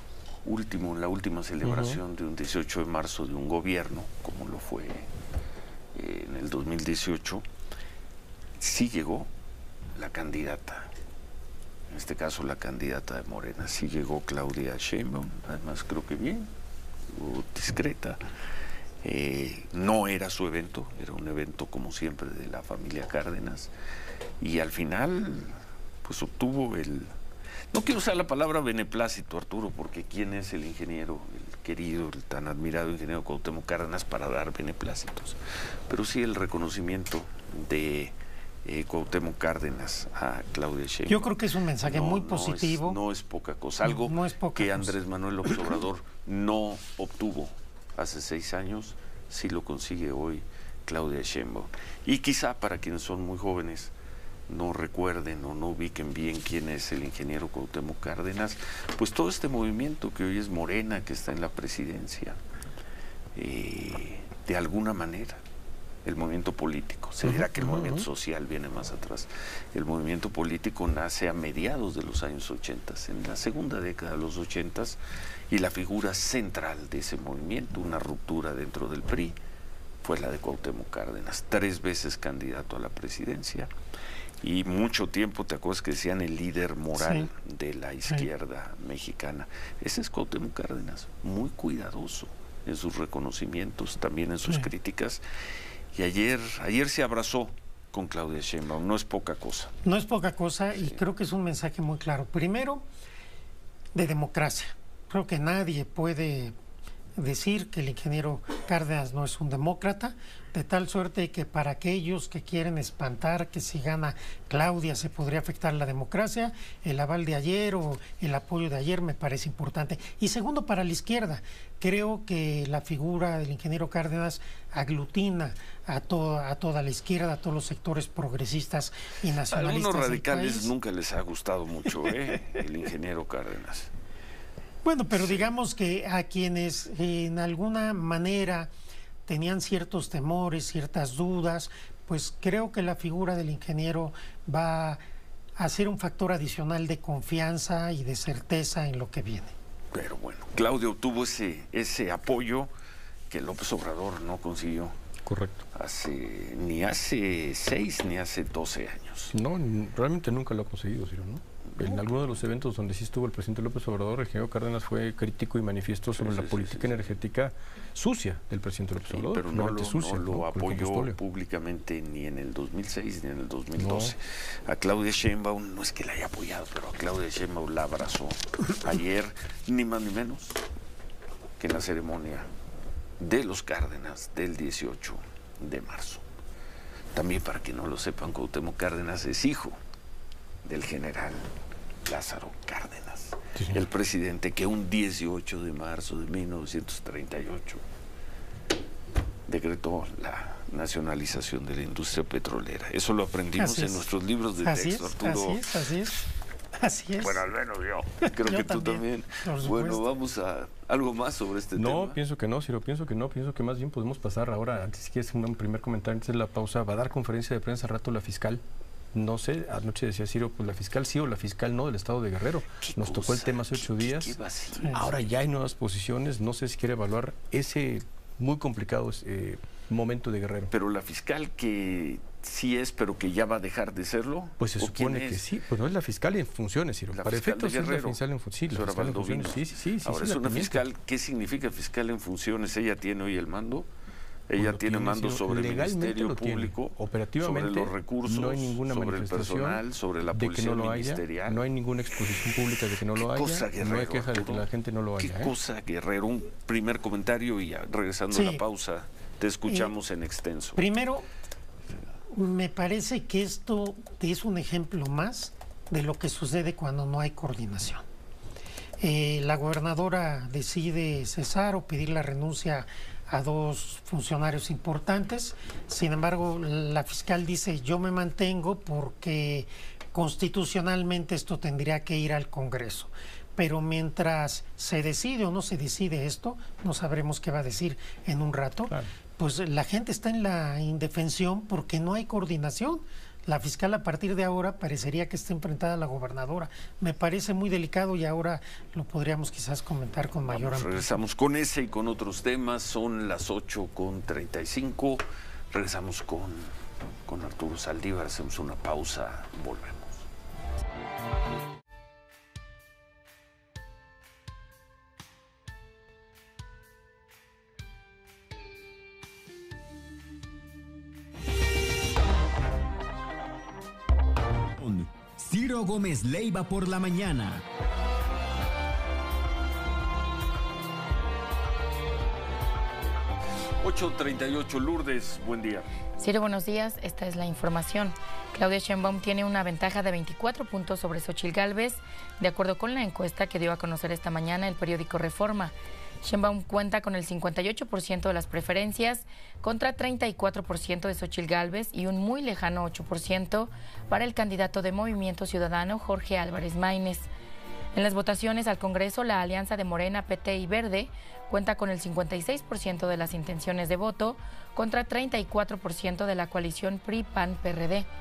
último, en la última celebración uh-huh. de un dieciocho de marzo de un gobierno, como lo fue eh, en el dos mil dieciocho, sí llegó la candidata. En este caso la candidata de Morena, sí llegó Claudia Sheinbaum, además creo que bien, discreta. Eh, no era su evento, era un evento como siempre de la familia Cárdenas y al final pues obtuvo el, no quiero usar la palabra beneplácito, Arturo, porque quién es el ingeniero, el querido, el tan admirado ingeniero Cuauhtémoc Cárdenas para dar beneplácitos, pero sí el reconocimiento de eh, Cuauhtémoc Cárdenas a Claudia Sheinbaum. Yo creo que es un mensaje no, muy no positivo. Es, no es poca cosa, algo no, no es poca que Andrés cosa. Manuel López Obrador no obtuvo hace seis años, sí lo consigue hoy Claudia Sheinbaum. Y quizá para quienes son muy jóvenes no recuerden o no ubiquen bien quién es el ingeniero Cuauhtémoc Cárdenas, pues todo este movimiento que hoy es Morena, que está en la presidencia, eh, de alguna manera, el movimiento político, se dirá que el movimiento social viene más atrás, el movimiento político nace a mediados de los años ochenta, en la segunda década de los ochenta, y la figura central de ese movimiento, una ruptura dentro del P R I, fue la de Cuauhtémoc Cárdenas, tres veces candidato a la presidencia, y mucho tiempo, ¿te acuerdas que decían el líder moral sí. de la izquierda sí. mexicana? Ese es Cuauhtémoc Cárdenas, muy cuidadoso en sus reconocimientos, también en sus sí. críticas, y ayer, ayer se abrazó con Claudia Sheinbaum, no es poca cosa. No es poca cosa sí. y creo que es un mensaje muy claro. Primero, de democracia. Creo que nadie puede decir que el ingeniero Cárdenas no es un demócrata, de tal suerte que para aquellos que quieren espantar que si gana Claudia se podría afectar la democracia, el aval de ayer o el apoyo de ayer me parece importante. Y segundo, para la izquierda, creo que la figura del ingeniero Cárdenas aglutina a toda, a toda la izquierda, a todos los sectores progresistas y nacionalistas. A algunos radicales nunca les ha gustado mucho ¿eh? el ingeniero Cárdenas. Bueno, pero sí. digamos que a quienes eh, en alguna manera tenían ciertos temores, ciertas dudas, pues creo que la figura del ingeniero va a ser un factor adicional de confianza y de certeza en lo que viene. Pero bueno, Claudia obtuvo ese, ese apoyo que López Obrador no consiguió. Correcto. Hace, ni hace seis ni hace doce años. No, realmente nunca lo ha conseguido, Ciro, ¿no? En alguno de los eventos donde sí estuvo el presidente López Obrador, el ingeniero Cárdenas fue crítico y manifiesto sobre sí, sí, la política sí, sí, energética sucia del presidente López Obrador. Sí, pero no lo, sucia, no lo ¿no? apoyó públicamente ni en el dos mil seis ni en el dos mil doce. No. A Claudia Sheinbaum, no es que la haya apoyado, pero a Claudia Sheinbaum la abrazó ayer, ni más ni menos que en la ceremonia de los Cárdenas del dieciocho de marzo. También, para que no lo sepan, Cuauhtémoc Cárdenas es hijo del general Lázaro Cárdenas, sí, el presidente que un dieciocho de marzo de mil novecientos treinta y ocho decretó la nacionalización de la industria petrolera. Eso lo aprendimos en nuestros libros de así texto, es, Arturo. Así es, así es. Así es. Bueno, al menos yo. Creo yo que también, tú también. Bueno, vamos a algo más sobre este no, tema. No, pienso que no, Ciro, pienso que no, pienso que más bien podemos pasar ahora, antes si quieres un primer comentario, antes de la pausa, va a dar conferencia de prensa al rato la fiscal. No sé, anoche decía Ciro, pues la fiscal sí o la fiscal no del estado de Guerrero. Nos cosa? tocó el tema hace ocho días. ¿Qué, qué ahora ya hay nuevas posiciones, no sé si quiere evaluar ese muy complicado eh, momento de Guerrero. Pero la fiscal que sí es, pero que ya va a dejar de serlo. Pues se supone que sí, pues no es la fiscal en funciones, Ciro. La Para efectos es la fiscal en funciones. Sí, la fiscal en funciones. Sí, sí, sí, ahora sí, es una fiscal, ¿qué significa fiscal en funciones? ¿Ella tiene hoy el mando? Ella tiene, tiene mando sobre el Ministerio Público, operativamente, sobre los recursos, no hay ninguna sobre el personal, sobre la policía de que no lo ministerial. Haya, no hay ninguna exposición pública de que no lo haya, cosa, Guerrero, no hay queja de que la gente no lo haya. ¿Qué ¿eh? cosa, Guerrero? Un primer comentario y ya, regresando sí. a la pausa, te escuchamos eh, en extenso. Primero, me parece que esto es un ejemplo más de lo que sucede cuando no hay coordinación. Eh, la gobernadora decide cesar o pedir la renuncia a dos funcionarios importantes. Sin embargo, la fiscal dice, yo me mantengo porque constitucionalmente esto tendría que ir al Congreso. Pero mientras se decide o no se decide esto, no sabremos qué va a decir en un rato, claro. Pues la gente está en la indefensión porque no hay coordinación. La fiscal a partir de ahora parecería que está enfrentada a la gobernadora. Me parece muy delicado y ahora lo podríamos quizás comentar con mayor amplitud. Regresamos con ese y con otros temas. Son las ocho con treinta y cinco. Regresamos con, con Arturo Saldívar. Hacemos una pausa. Volvemos. Ciro Gómez Leiva por la mañana. ocho treinta y ocho, Lourdes, buen día. Ciro, buenos días. Esta es la información. Claudia Sheinbaum tiene una ventaja de veinticuatro puntos sobre Xóchitl Gálvez, de acuerdo con la encuesta que dio a conocer esta mañana el periódico Reforma. Sheinbaum cuenta con el cincuenta y ocho por ciento de las preferencias contra treinta y cuatro por ciento de Xóchitl Gálvez y un muy lejano ocho por ciento para el candidato de Movimiento Ciudadano, Jorge Álvarez Maínez. En las votaciones al Congreso, la alianza de Morena, P T y Verde cuenta con el cincuenta y seis por ciento de las intenciones de voto contra treinta y cuatro por ciento de la coalición P R I P A N P R D.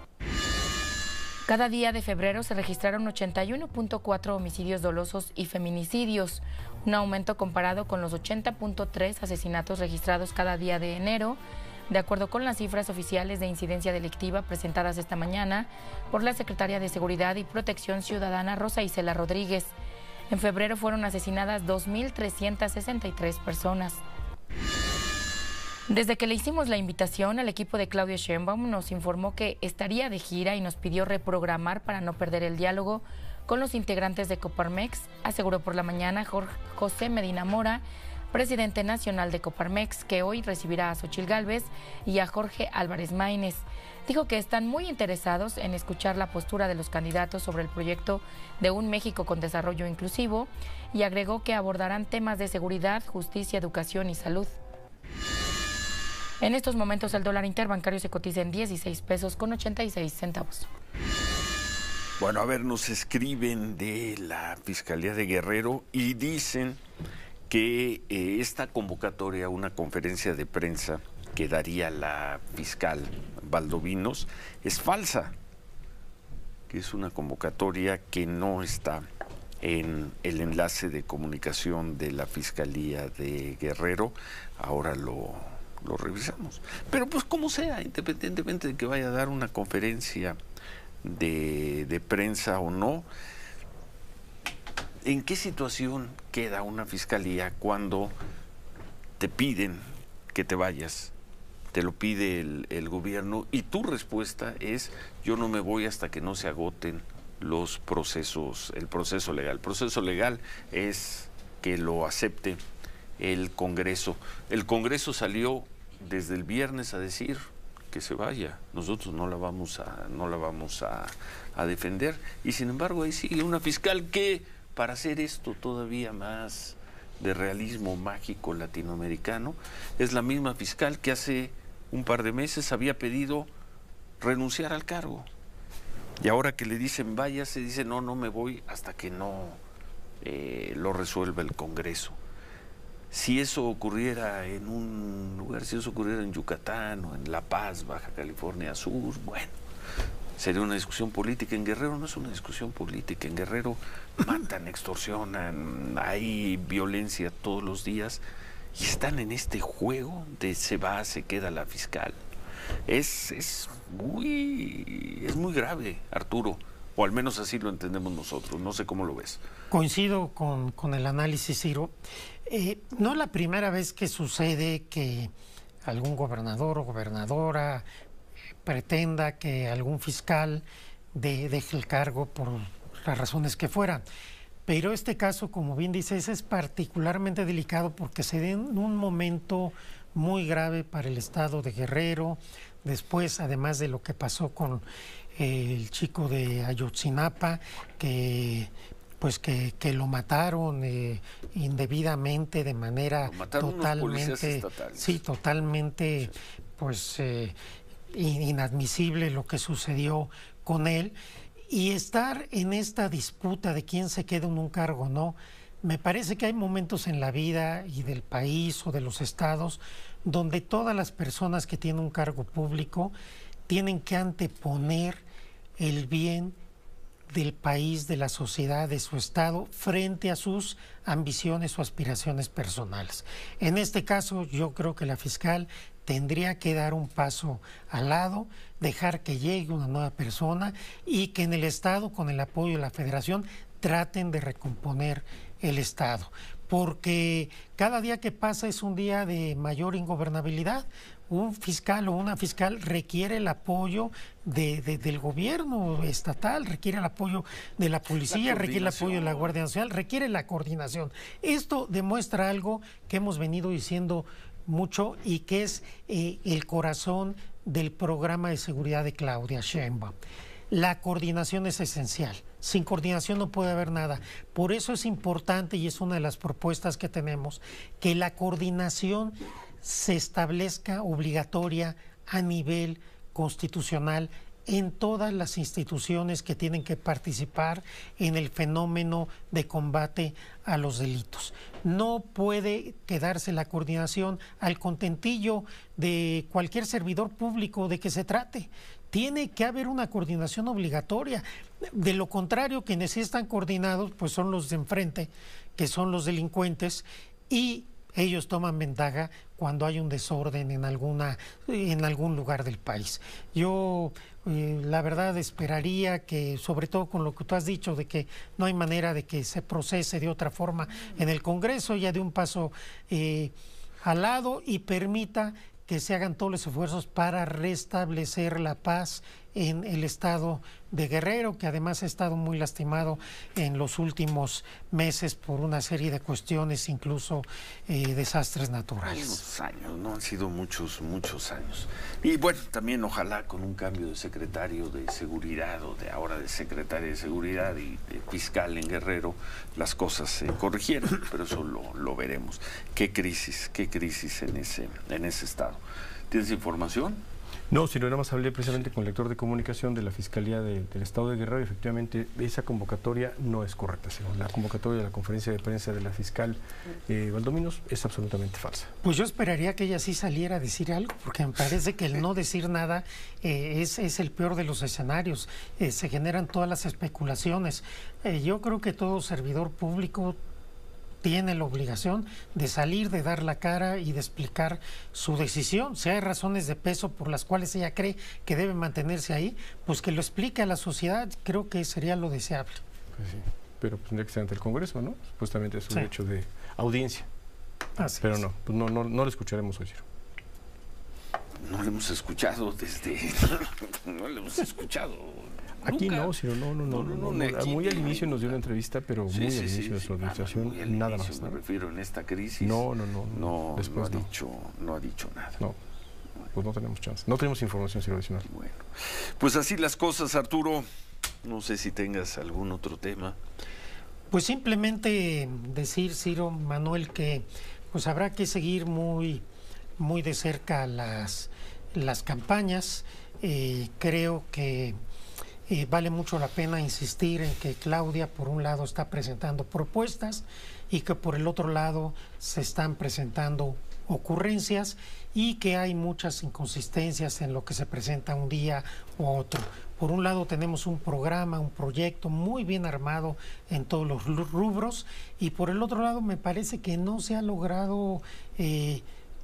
Cada día de febrero se registraron ochenta y uno punto cuatro homicidios dolosos y feminicidios, un aumento comparado con los ochenta punto tres asesinatos registrados cada día de enero, de acuerdo con las cifras oficiales de incidencia delictiva presentadas esta mañana por la secretaria de Seguridad y Protección Ciudadana, Rosa Isela Rodríguez. En febrero fueron asesinadas dos mil trescientas sesenta y tres personas. Desde que le hicimos la invitación, el equipo de Claudia Sheinbaum nos informó que estaría de gira y nos pidió reprogramar para no perder el diálogo con los integrantes de Coparmex, aseguró por la mañana Jorge, José Medina Mora, presidente nacional de Coparmex, que hoy recibirá a Xóchitl Gálvez y a Jorge Álvarez Maínez. Dijo que están muy interesados en escuchar la postura de los candidatos sobre el proyecto de un México con desarrollo inclusivo y agregó que abordarán temas de seguridad, justicia, educación y salud. En estos momentos el dólar interbancario se cotiza en dieciséis pesos con ochenta y seis centavos. Bueno, a ver, nos escriben de la Fiscalía de Guerrero y dicen que eh, esta convocatoria a una conferencia de prensa que daría la fiscal Valdovinos es falsa, que es una convocatoria que no está en el enlace de comunicación de la Fiscalía de Guerrero. Ahora lo, lo revisamos. Pero pues como sea, independientemente de que vaya a dar una conferencia de, de prensa o no, ¿en qué situación queda una fiscalía cuando te piden que te vayas? Te lo pide el, el gobierno y tu respuesta es: yo no me voy hasta que no se agoten los procesos, el proceso legal. El proceso legal es que lo acepte el Congreso. El Congreso salió desde el viernes a decir que se vaya. Nosotros no la vamos a, no la vamos a, a defender. Y sin embargo ahí sigue una fiscal que, para hacer esto todavía más de realismo mágico latinoamericano, es la misma fiscal que hace un par de meses había pedido renunciar al cargo. Y ahora que le dicen vaya, se dice no, no me voy hasta que no eh, lo resuelva el Congreso. Si eso ocurriera en un lugar, si eso ocurriera en Yucatán o en La Paz, Baja California Sur, bueno, sería una discusión política. En Guerrero no es una discusión política. En Guerrero matan, extorsionan, hay violencia todos los días y están en este juego de se va, se queda la fiscal. Es, es, muy, es muy grave, Arturo, o al menos así lo entendemos nosotros. No sé cómo lo ves. Coincido con, con el análisis, Ciro. Eh, no es la primera vez que sucede que algún gobernador o gobernadora pretenda que algún fiscal de, deje el cargo por las razones que fueran. Pero este caso, como bien dices, es particularmente delicado porque se da en un momento muy grave para el estado de Guerrero. Después, además de lo que pasó con eh, el chico de Ayotzinapa, que pues que, que lo mataron eh, indebidamente, de manera totalmente, sí, totalmente, pues eh, inadmisible lo que sucedió con él. Y estar en esta disputa de quién se queda en un cargo o no, me parece que hay momentos en la vida y del país o de los estados donde todas las personas que tienen un cargo público tienen que anteponer el bien del país, de la sociedad, de su estado, frente a sus ambiciones o aspiraciones personales. En este caso, yo creo que la fiscal tendría que dar un paso al lado, dejar que llegue una nueva persona y que en el estado, con el apoyo de la federación, traten de recomponer el estado, porque cada día que pasa es un día de mayor ingobernabilidad. Un fiscal o una fiscal requiere el apoyo de, de, del gobierno estatal, requiere el apoyo de la policía, la requiere el apoyo de la Guardia Nacional, requiere la coordinación. Esto demuestra algo que hemos venido diciendo mucho y que es eh, el corazón del programa de seguridad de Claudia Sheinbaum. La coordinación es esencial. Sin coordinación no puede haber nada. Por eso es importante, y es una de las propuestas que tenemos, que la coordinación se establezca obligatoria a nivel constitucional en todas las instituciones que tienen que participar en el fenómeno de combate a los delitos. No puede quedarse la coordinación al contentillo de cualquier servidor público de que se trate. Tiene que haber una coordinación obligatoria. De lo contrario, quienes sí están coordinados pues son los de enfrente, que son los delincuentes, y ellos toman ventaja cuando hay un desorden en alguna en algún lugar del país. Yo eh, la verdad esperaría que, sobre todo con lo que tú has dicho de que no hay manera de que se procese de otra forma en el Congreso, ya de un paso eh, al lado y permita que se hagan todos los esfuerzos para restablecer la paz en el estado de Guerrero, que además ha estado muy lastimado en los últimos meses por una serie de cuestiones, incluso eh, desastres naturales. Unos años, ¿no? Han sido muchos, muchos años. Y bueno, también ojalá con un cambio de secretario de Seguridad, o de ahora de secretaria de Seguridad y de fiscal en Guerrero, las cosas se corrigieran, pero eso lo, lo veremos. Qué crisis, qué crisis en ese, en ese estado. ¿Tienes información? No, sino nada más hablé precisamente con el lector de comunicación de la Fiscalía de, del Estado de Guerrero y efectivamente esa convocatoria no es correcta, según la convocatoria de la conferencia de prensa de la fiscal eh, Valdominos es absolutamente falsa. Pues yo esperaría que ella sí saliera a decir algo, porque me parece que el no decir nada eh, es, es el peor de los escenarios, eh, se generan todas las especulaciones. Eh, yo creo que todo servidor público tiene la obligación de salir, de dar la cara y de explicar su decisión. Si hay razones de peso por las cuales ella cree que debe mantenerse ahí, pues que lo explique a la sociedad, creo que sería lo deseable. Pues sí, pero tendría que ser ante el Congreso, ¿no? Supuestamente es un sí. hecho de audiencia. Así pero es. no, pues no, no, no lo escucharemos hoy, Ciro. No lo hemos escuchado desde... no lo hemos escuchado... Aquí Nunca. no, sino no, no, no, no, no, no, no. Muy al inicio nos dio una entrevista, pero sí, muy sí, al inicio sí, de sí, su administración, nada, muy nada inicio, más. Me refiero en esta crisis. No, no, no. No, después no, ha no. Dicho, no ha dicho nada. No, pues no tenemos chance. No tenemos información, Ciro, adicional. Bueno, pues así las cosas, Arturo. No sé si tengas algún otro tema. Pues simplemente decir, Ciro, Manuel, que pues habrá que seguir muy, muy de cerca las, las campañas. Eh, creo que Eh, vale mucho la pena insistir en que Claudia, por un lado, está presentando propuestas y que por el otro lado se están presentando ocurrencias y que hay muchas inconsistencias en lo que se presenta un día u otro. Por un lado tenemos un programa, un proyecto muy bien armado en todos los rubros y por el otro lado me parece que no se ha logrado, eh,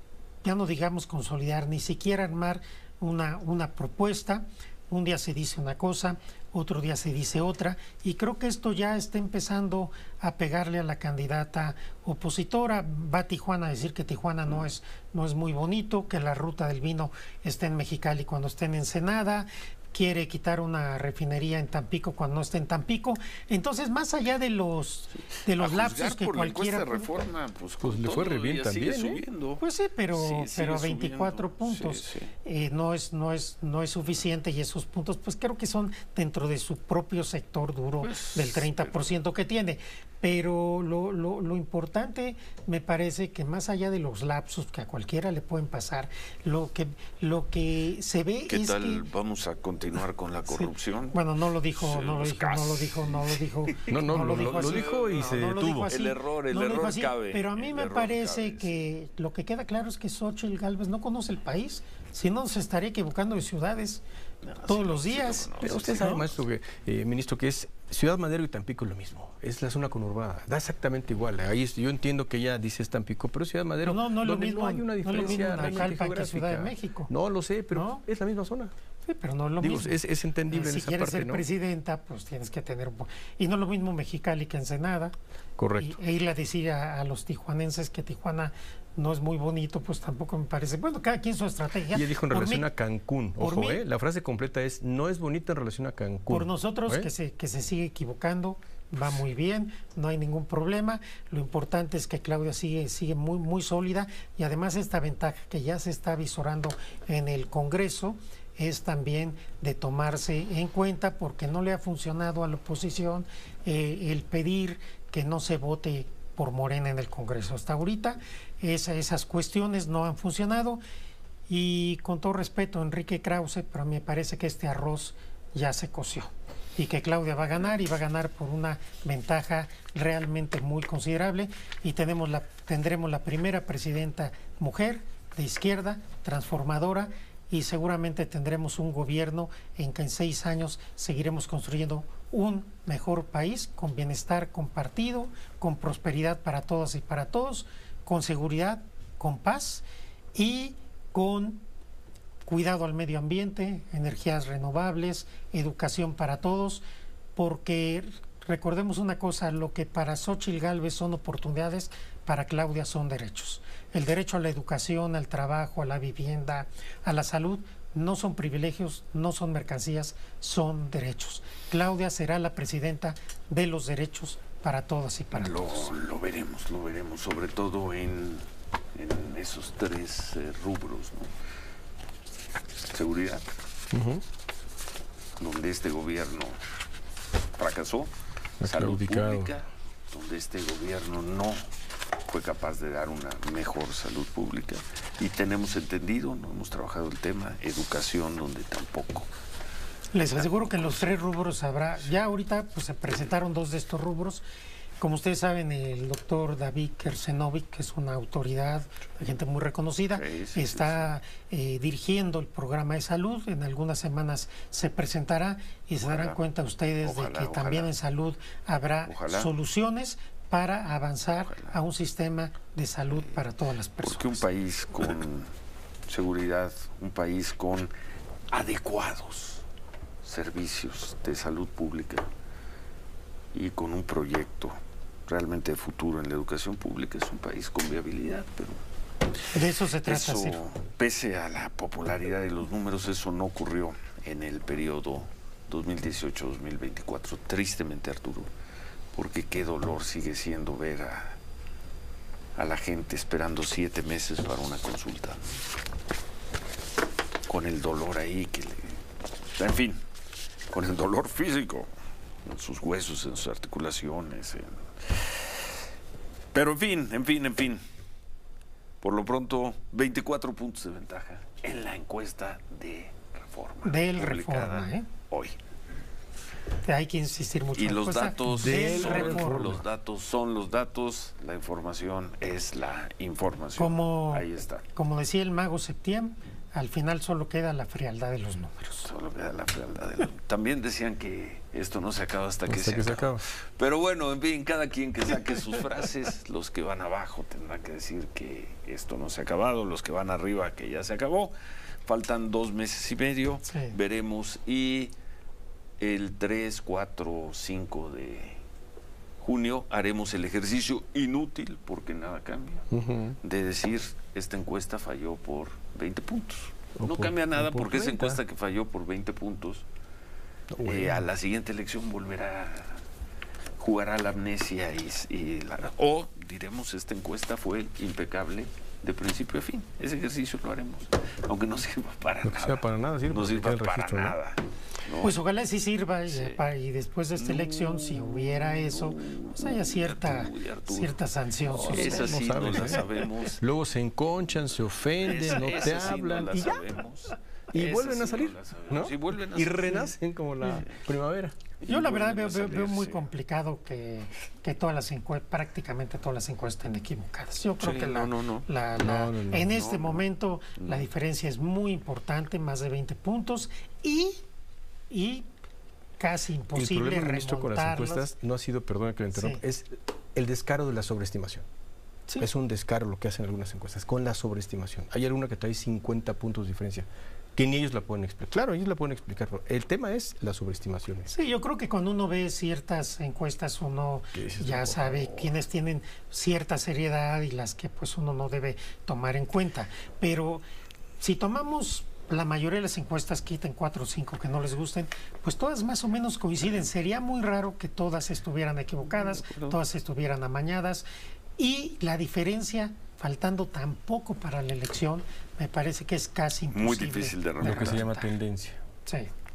ya no digamos consolidar, ni siquiera armar una, una propuesta. Un día se dice una cosa, otro día se dice otra, y creo que esto ya está empezando a pegarle a la candidata opositora. Va a Tijuana a decir que Tijuana no es, no es muy bonito, que la ruta del vino está en Mexicali cuando esté en Ensenada, quiere quitar una refinería en Tampico cuando no esté en Tampico. Entonces, más allá de los de los lapsos que por cualquiera la reforma, pues, pues le fue re bien también, ¿eh? Pues sí, pero sí, pero veinticuatro subiendo. puntos Sí, sí. Eh, no es no es no es suficiente y esos puntos pues creo que son dentro de su propio sector duro pues, del treinta por ciento que tiene. Pero lo, lo, lo importante me parece que más allá de los lapsos que a cualquiera le pueden pasar, lo que lo que se ve ¿Qué es tal que vamos a continuar con la corrupción? Sí. Bueno, no lo dijo, Sí, no lo los dijo, no lo dijo, no lo dijo. No, no, no lo, lo, lo dijo y no, se no lo detuvo. dijo así, El error, el no lo dijo error así, cabe. Pero a mí el me error parece cabe, que sí. Lo que queda claro es que Xóchitl Gálvez no conoce el país, si no se estaría equivocando de ciudades no, todos sí, los días. Sí, no, pero sí, usted sí, sabe, ¿no? maestro, que, eh, ministro, que es Ciudad Madero y Tampico lo mismo. Es la zona conurbada. Da exactamente igual. Ahí es, yo entiendo que ella dice es Tampico, pero Ciudad Madero, no, no, no donde mismo, no hay una diferencia no realmente que Ciudad de México. No lo sé, pero ¿no? es la misma zona. Sí, pero no es lo Digo, mismo. Es, es entendible eh, en si esa quieres parte, ser ¿no? presidenta, pues tienes que tener un po- y no es lo mismo Mexicali que Ensenada. Correcto. Y, e irle a decir a, a los tijuanenses que Tijuana no es muy bonito, pues tampoco me parece. Bueno, cada quien su estrategia. Y ella dijo en por relación mí, a Cancún. Ojo, mí, eh, la frase completa es no es bonita en relación a Cancún. Por nosotros ¿eh? que se que se sigue equivocando, va muy bien, no hay ningún problema. Lo importante es que Claudia sigue, sigue muy, muy sólida, y además esta ventaja que ya se está visorando en el Congreso es también de tomarse en cuenta, porque no le ha funcionado a la oposición eh, el pedir que no se vote por Morena en el Congreso. Hasta ahorita esa, esas cuestiones no han funcionado, y con todo respeto, Enrique Krause, pero me parece que este arroz ya se coció y que Claudia va a ganar, y va a ganar por una ventaja realmente muy considerable, y tenemos la, tendremos la primera presidenta mujer de izquierda, transformadora, y seguramente tendremos un gobierno en que en seis años seguiremos construyendo un mejor país, con bienestar compartido, con prosperidad para todas y para todos, con seguridad, con paz y con cuidado al medio ambiente, energías renovables, educación para todos, porque recordemos una cosa: lo que para Xóchitl Gálvez son oportunidades, para Claudia son derechos. El derecho a la educación, al trabajo, a la vivienda, a la salud, no son privilegios, no son mercancías, son derechos. Claudia será la presidenta de los derechos para todas y para lo, todos. Lo veremos, lo veremos, sobre todo en, en esos tres eh, rubros, ¿no? Seguridad, uh-huh. donde este gobierno fracasó, salud pública, donde este gobierno no fue capaz de dar una mejor salud pública, y tenemos entendido, no hemos trabajado el tema, educación, donde tampoco. Les aseguro que en los tres rubros habrá, ya ahorita pues se presentaron dos de estos rubros. Como ustedes saben, el doctor David Kersenovic, que es una autoridad, gente muy reconocida, sí, sí, está sí, sí. Eh, dirigiendo el programa de salud. En algunas semanas se presentará, y ojalá, se darán cuenta ustedes ojalá, de que ojalá, también en salud habrá ojalá. soluciones para avanzar Ojalá. a un sistema de salud para todas las personas. Porque un país con seguridad, un país con adecuados servicios de salud pública y con un proyecto realmente de futuro en la educación pública, es un país con viabilidad, pero de eso se trata. Eso, pese a la popularidad de los números, eso no ocurrió en el periodo dos mil dieciocho a dos mil veinticuatro, tristemente, Arturo. Porque qué dolor sigue siendo ver a, a la gente esperando siete meses para una consulta. Con el dolor ahí que le... En fin, con el dolor físico, en sus huesos, en sus articulaciones. En... Pero en fin, en fin, en fin. Por lo pronto, veinticuatro puntos de ventaja en la encuesta de Reforma. Del Reforma, ¿eh? Hoy. Hay que insistir mucho. Y los datos, son, los datos son los datos, la información es la información. Como, Ahí está. Como decía el mago Septién, al final solo queda la frialdad de los números. Solo queda la frialdad de los números. También decían que esto no se acaba hasta, hasta que, se, que se acaba. Pero bueno, en fin, cada quien que saque sus frases, los que van abajo tendrán que decir que esto no se ha acabado, los que van arriba que ya se acabó. Faltan dos meses y medio, sí. Veremos, y el tres, cuatro, cinco de junio haremos el ejercicio inútil, porque nada cambia, uh-huh. de decir, esta encuesta falló por veinte puntos. O no por, cambia nada, por porque esa encuesta que falló por veinte puntos, bueno. eh, a la siguiente elección volverá, jugará la amnesia, y, y la, o diremos, esta encuesta fue impecable de principio a fin. Ese ejercicio lo haremos, aunque no sirva para no nada. Sirva para nada, sirva no sirva para registro, nada. ¿no? Pues ojalá sí sirva, sí. Y, y después de esta elección, no, si hubiera eso, pues haya cierta, Arturo, Arturo. cierta sanción. No, esa sí no, no la sabemos. Luego se enconchan, se ofenden, esa, no te esa hablan, sí no y ya. Sabemos. Y esa vuelven sí a salir, no ¿no? Sí, vuelven a y salir. renacen como la sí. primavera. Yo la verdad veo, veo, veo muy complicado que, que todas las encuestas, prácticamente todas las encuestas estén equivocadas. Yo creo sí, que la, no, no, no. La, la, no, no, no, en no, este no, momento no. la diferencia es muy importante, más de veinte puntos, y, y casi imposible el problema, ministro, con las encuestas no ha sido, perdona que lo interrumpa, sí. es el descaro de la sobreestimación. Sí. Es un descaro lo que hacen algunas encuestas, con la sobreestimación. Hay alguna que trae cincuenta puntos de diferencia, que ni ellos la pueden explicar. Claro, ellos la pueden explicar, pero el tema es la sobreestimación. Sí, yo creo que cuando uno ve ciertas encuestas, uno ya sabe oh. quiénes tienen cierta seriedad y las que pues uno no debe tomar en cuenta. Pero si tomamos la mayoría de las encuestas quiten cuatro o cinco que no les gusten, pues todas más o menos coinciden. Sería muy raro que todas estuvieran equivocadas, todas estuvieran amañadas, y la diferencia, faltando tan poco para la elección, me parece que es casi imposible. Muy difícil de remontar. Lo que se llama tendencia. Sí.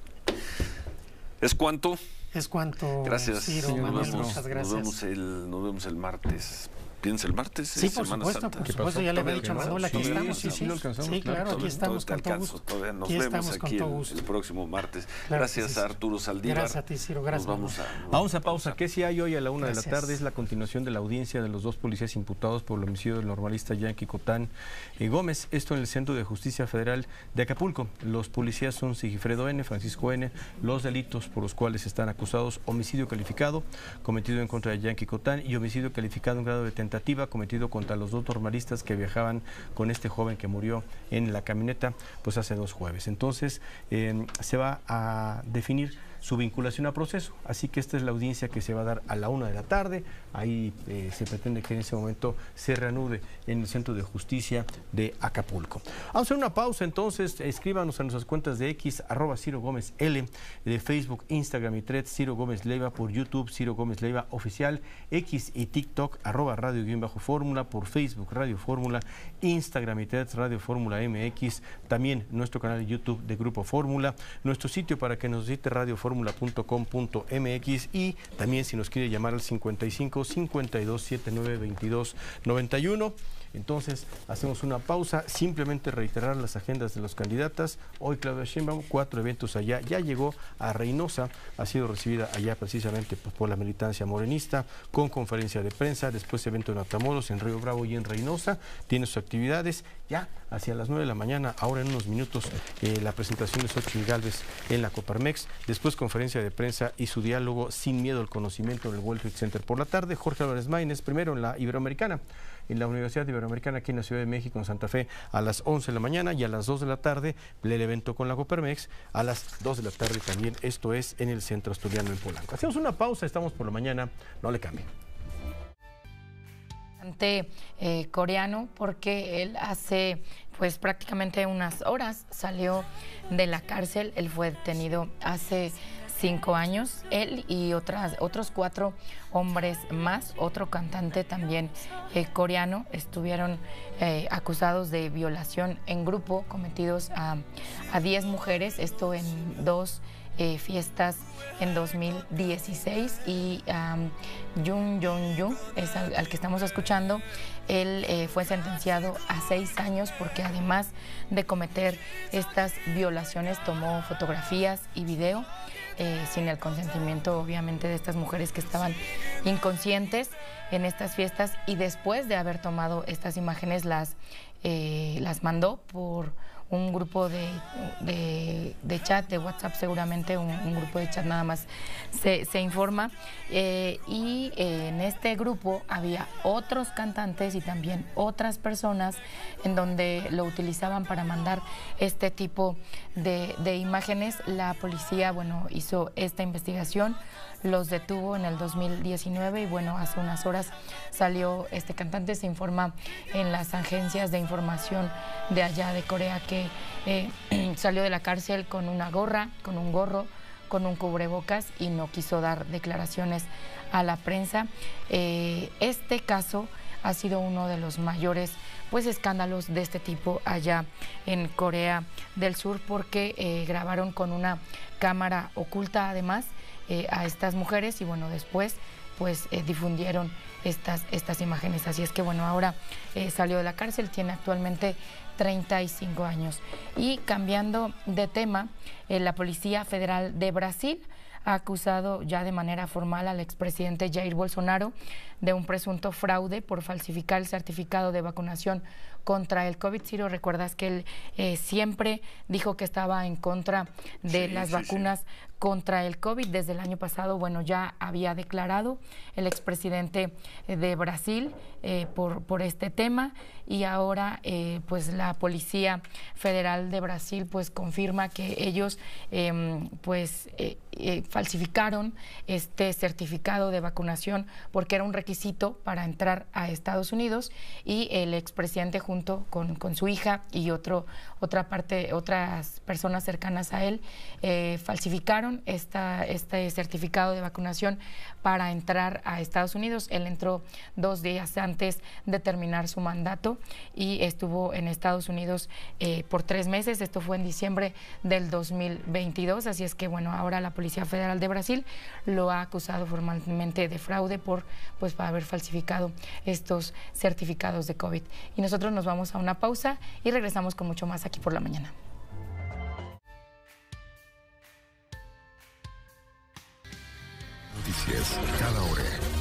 ¿Es cuánto? Es cuanto. Gracias. Ciro, nos, Manuel, vemos, muchas gracias. Nos vemos el, nos vemos el martes. ¿Piensa el martes? Sí, por Semana supuesto, Santa. por supuesto, ya le había dicho a Manuel, aquí sí, estamos, sí, sí, sí, lo alcanzamos, sí, claro, claro, aquí estamos con todo gusto. Todavía nos Aquí vemos estamos aquí con todo el, gusto. el próximo martes. Claro, gracias sí, sí. a Arturo Saldívar. Gracias a ti, Ciro, gracias. Nos vamos a, Vamos a pausa. ¿Qué si hay hoy a la una Gracias. de la tarde? Es la continuación de la audiencia de los dos policías imputados por el homicidio del normalista Yankee Cotán y Gómez. Esto en el Centro de Justicia Federal de Acapulco. Los policías son Sigifredo N., Francisco N. Los delitos por los cuales están acusados: homicidio calificado cometido en contra de Yankee Cotán y homicidio calificado en grado de tentativa cometido contra los dos normalistas que viajaban con este joven que murió en la camioneta pues hace dos jueves. Entonces eh, se va a definir su vinculación a proceso. Así que esta es la audiencia que se va a dar a la una de la tarde. Ahí eh, se pretende que en ese momento se reanude en el Centro de Justicia de Acapulco. Vamos a hacer una pausa entonces. Escríbanos a nuestras cuentas de X, arroba Ciro Gómez L, de Facebook, Instagram y Threads, Ciro Gómez Leiva, por YouTube, Ciro Gómez Leiva Oficial, X y TikTok, arroba Radio-Fórmula, por Facebook, Radio Fórmula, Instagram y Threads, Radio Fórmula M X, también nuestro canal de YouTube de Grupo Fórmula, nuestro sitio para que nos visite radio fórmula punto com punto m x, y también si nos quiere llamar al cincuenta y cinco, cincuenta y dos, setenta y nueve, veintidós, noventa y uno. Entonces hacemos una pausa, simplemente reiterar las agendas de los candidatas. Hoy Claudia Sheinbaum, cuatro eventos allá, ya llegó a Reynosa, ha sido recibida allá precisamente pues, por la militancia morenista, con conferencia de prensa, después evento en Matamoros, en Río Bravo y en Reynosa, tiene sus actividades, ya hacia las nueve de la mañana, ahora en unos minutos eh, la presentación de Xóchitl Gálvez en la Coparmex, después conferencia de prensa y su diálogo Sin Miedo al Conocimiento en el World Trade Center por la tarde. Jorge Álvarez Maínez primero en la Iberoamericana, en la Universidad Iberoamericana aquí en la Ciudad de México, en Santa Fe, a las once de la mañana, y a las dos de la tarde el evento con la Coparmex, a las dos de la tarde también, esto es en el Centro Asturiano en Polanco. Hacemos una pausa, estamos por la mañana, no le cambien. Eh, coreano, porque él hace pues prácticamente unas horas salió de la cárcel. Él fue detenido hace cinco años, él y otras, otros cuatro hombres más, otro cantante también eh, coreano, estuvieron eh, acusados de violación en grupo cometidos a, a diez mujeres, esto en dos Eh, fiestas en dos mil dieciséis, y um, Jung Jong-yu es al, al que estamos escuchando. Él eh, fue sentenciado a seis años porque además de cometer estas violaciones tomó fotografías y video eh, sin el consentimiento obviamente de estas mujeres que estaban inconscientes en estas fiestas, y después de haber tomado estas imágenes las, eh, las mandó por un grupo de, de, de chat, de WhatsApp seguramente, un, un grupo de chat nada más se, se informa, eh, y eh, en este grupo había otros cantantes y también otras personas en donde lo utilizaban para mandar este tipo de, de imágenes. La policía, bueno, hizo esta investigación, los detuvo en el dos mil diecinueve y bueno, hace unas horas salió este cantante. Se informa en las agencias de información de allá de Corea que eh, salió de la cárcel con una gorra, con un gorro, con un cubrebocas, y no quiso dar declaraciones a la prensa. Eh, este caso ha sido uno de los mayores pues escándalos de este tipo allá en Corea del Sur, porque eh, grabaron con una cámara oculta además eh, a estas mujeres, y bueno, después pues eh, difundieron estas, estas imágenes. Así es que bueno, ahora eh, salió de la cárcel, tiene actualmente treinta y cinco años. Y cambiando de tema, eh, la Policía Federal de Brasil ha acusado ya de manera formal al expresidente Jair Bolsonaro de un presunto fraude por falsificar el certificado de vacunación contra el COVID. Ciro, recuerdas que él eh, siempre dijo que estaba en contra de sí, las sí, vacunas sí. contra el COVID. Desde el año pasado, bueno, ya había declarado el expresidente de Brasil eh, por, por este tema, y ahora eh, pues la Policía Federal de Brasil pues confirma que ellos eh, pues eh, eh, falsificaron este certificado de vacunación porque era un requisito para entrar a Estados Unidos, y el expresidente junto junto con, con su hija y otro, otra parte, otras personas cercanas a él, eh, falsificaron esta, este certificado de vacunación para entrar a Estados Unidos. Él entró dos días antes de terminar su mandato y estuvo en Estados Unidos eh, por tres meses. Esto fue en diciembre del dos mil veintidós, así es que bueno, ahora la Policía Federal de Brasil lo ha acusado formalmente de fraude por pues haber falsificado estos certificados de COVID. Y nosotros nos vamos a una pausa y regresamos con mucho más aquí por la mañana. Noticias cada hora.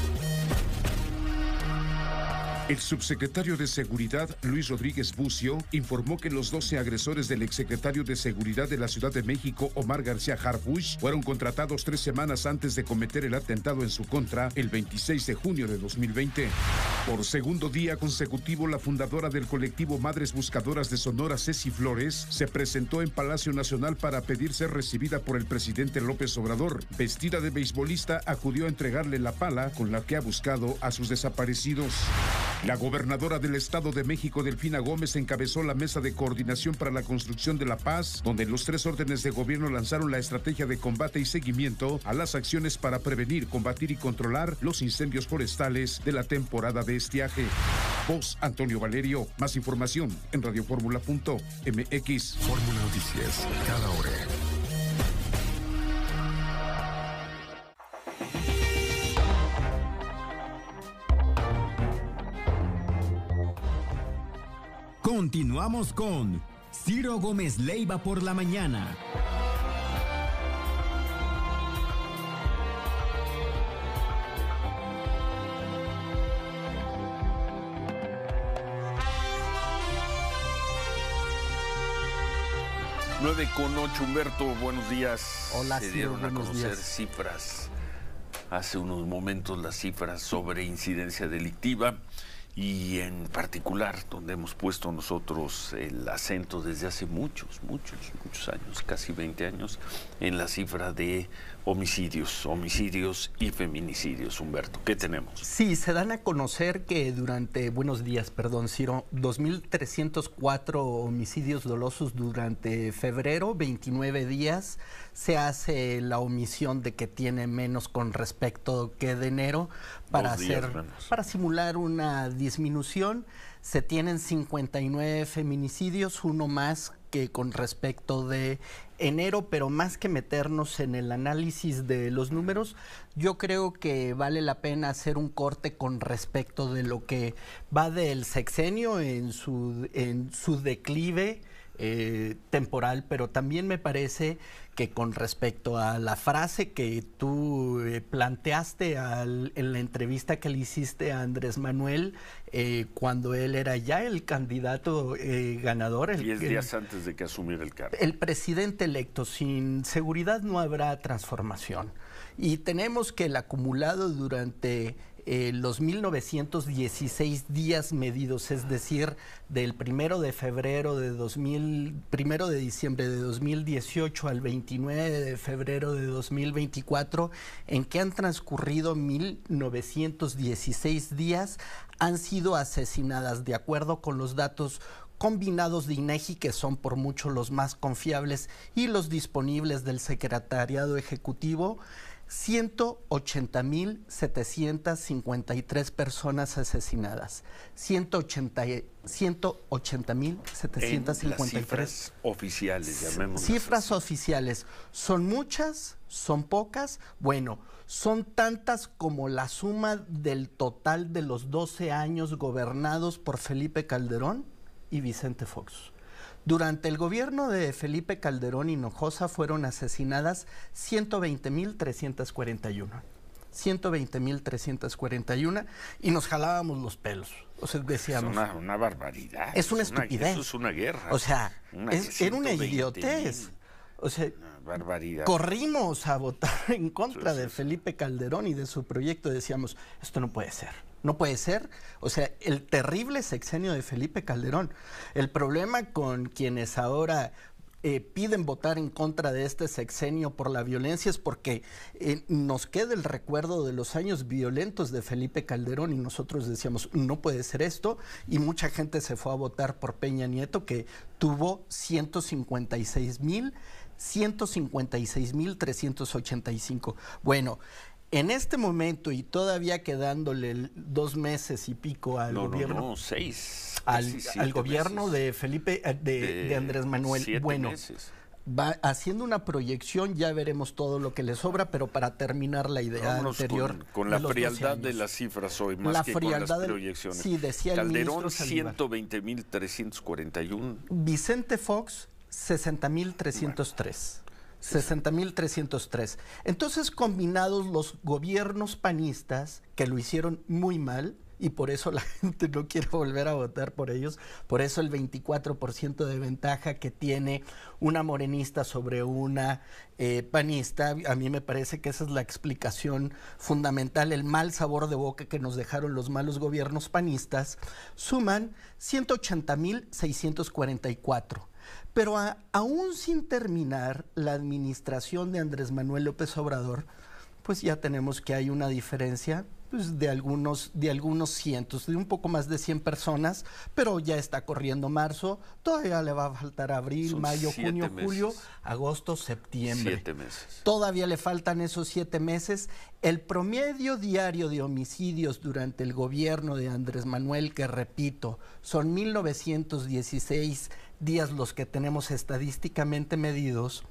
El subsecretario de Seguridad, Luis Rodríguez Bucio, informó que los doce agresores del exsecretario de Seguridad de la Ciudad de México, Omar García Harfuch, fueron contratados tres semanas antes de cometer el atentado en su contra el veintiséis de junio de dos mil veinte. Por segundo día consecutivo, la fundadora del colectivo Madres Buscadoras de Sonora, Ceci Flores, se presentó en Palacio Nacional para pedir ser recibida por el presidente López Obrador. Vestida de beisbolista, acudió a entregarle la pala con la que ha buscado a sus desaparecidos. La gobernadora del Estado de México, Delfina Gómez, encabezó la mesa de coordinación para la construcción de la paz, donde los tres órdenes de gobierno lanzaron la estrategia de combate y seguimiento a las acciones para prevenir, combatir y controlar los incendios forestales de la temporada de estiaje. Voz Antonio Valerio. Más información en radioformula punto m x. Fórmula Noticias, cada hora. Continuamos con Ciro Gómez Leiva por la mañana. nueve con ocho, Humberto, buenos días. Hola, Se Ciro, dieron a buenos conocer días. cifras, hace unos momentos las cifras sobre incidencia delictiva y en particular donde hemos puesto nosotros el acento desde hace muchos, muchos, muchos años, casi veinte años, en la cifra de homicidios, homicidios y feminicidios. Humberto, ¿qué tenemos? Sí, se dan a conocer que durante, buenos días, perdón, Ciro, dos mil trescientos cuatro homicidios dolosos durante febrero, veintinueve días. Se hace la omisión de que tiene menos con respecto que de enero para hacer, para simular una disminución. Se tienen cincuenta y nueve feminicidios, uno más que con respecto de enero, pero más que meternos en el análisis de los números, yo creo que vale la pena hacer un corte con respecto de lo que va del sexenio en su, en su declive eh, temporal, pero también me parece que con respecto a la frase que tú eh, planteaste al, en la entrevista que le hiciste a Andrés Manuel, eh, cuando él era ya el candidato eh, ganador. El, Diez días el, antes de que asumiera el cargo. El presidente electo. Sin seguridad no habrá transformación. Y tenemos que el acumulado durante eh, los mil novecientos dieciséis días medidos, es decir, del primero de febrero de dos mil, primero de diciembre de dos mil dieciocho al veintinueve de febrero de dos mil veinticuatro, en que han transcurrido mil novecientos dieciséis días, han sido asesinadas, de acuerdo con los datos combinados de INEGI, que son por mucho los más confiables, y los disponibles del Secretariado Ejecutivo, ciento ochenta mil setecientas cincuenta y tres personas asesinadas. ciento ochenta mil setecientos cincuenta y tres. En las cifras oficiales, llamémoslas. Cifras oficiales. ¿Son muchas? ¿Son pocas? Bueno, son tantas como la suma del total de los doce años gobernados por Felipe Calderón y Vicente Fox. Durante el gobierno de Felipe Calderón Hinojosa fueron asesinadas ciento veinte mil trescientos cuarenta y uno. ciento veinte mil trescientos cuarenta y uno y nos jalábamos los pelos. O sea, decíamos... Es una, una barbaridad. Es una estupidez. Una, eso es una guerra. O sea, una es, era una idiotez. O sea, barbaridad. Corrimos a votar en contra sí, sí, de Felipe Calderón y de su proyecto. Decíamos, esto no puede ser. No puede ser. O sea, el terrible sexenio de Felipe Calderón. El problema con quienes ahora eh, piden votar en contra de este sexenio por la violencia es porque eh, nos queda el recuerdo de los años violentos de Felipe Calderón y nosotros decíamos, no puede ser esto, y mucha gente se fue a votar por Peña Nieto, que tuvo ciento cincuenta y seis mil trescientos ochenta y cinco. Bueno, en este momento y todavía quedándole dos meses y pico al no, gobierno, no, no, seis, al, al gobierno meses. de Felipe, de, de, de Andrés Manuel, bueno, meses. va haciendo una proyección, ya veremos todo lo que le sobra, pero para terminar la idea Vámonos anterior. Con, con la frialdad de las cifras hoy, más la que con las proyecciones. Sí, decía Calderón, el ciento veinte mil trescientos cuarenta y uno. Vicente Fox, sesenta mil trescientos tres. Bueno. sesenta mil trescientos tres. Entonces, combinados los gobiernos panistas, que lo hicieron muy mal, y por eso la gente no quiere volver a votar por ellos, por eso el veinticuatro por ciento de ventaja que tiene una morenista sobre una eh, panista, a mí me parece que esa es la explicación fundamental, el mal sabor de boca que nos dejaron los malos gobiernos panistas, suman ciento ochenta mil seiscientos cuarenta y cuatro. Pero a, aún sin terminar la administración de Andrés Manuel López Obrador, pues ya tenemos que hay una diferencia pues, de, algunos, de algunos cientos, de un poco más de cien personas, pero ya está corriendo marzo, todavía le va a faltar abril, Son mayo, junio, meses. julio, agosto, septiembre. Siete meses. Todavía le faltan esos siete meses. El promedio diario de homicidios durante el gobierno de Andrés Manuel, que repito, son mil novecientos dieciséis días los que tenemos estadísticamente medidos,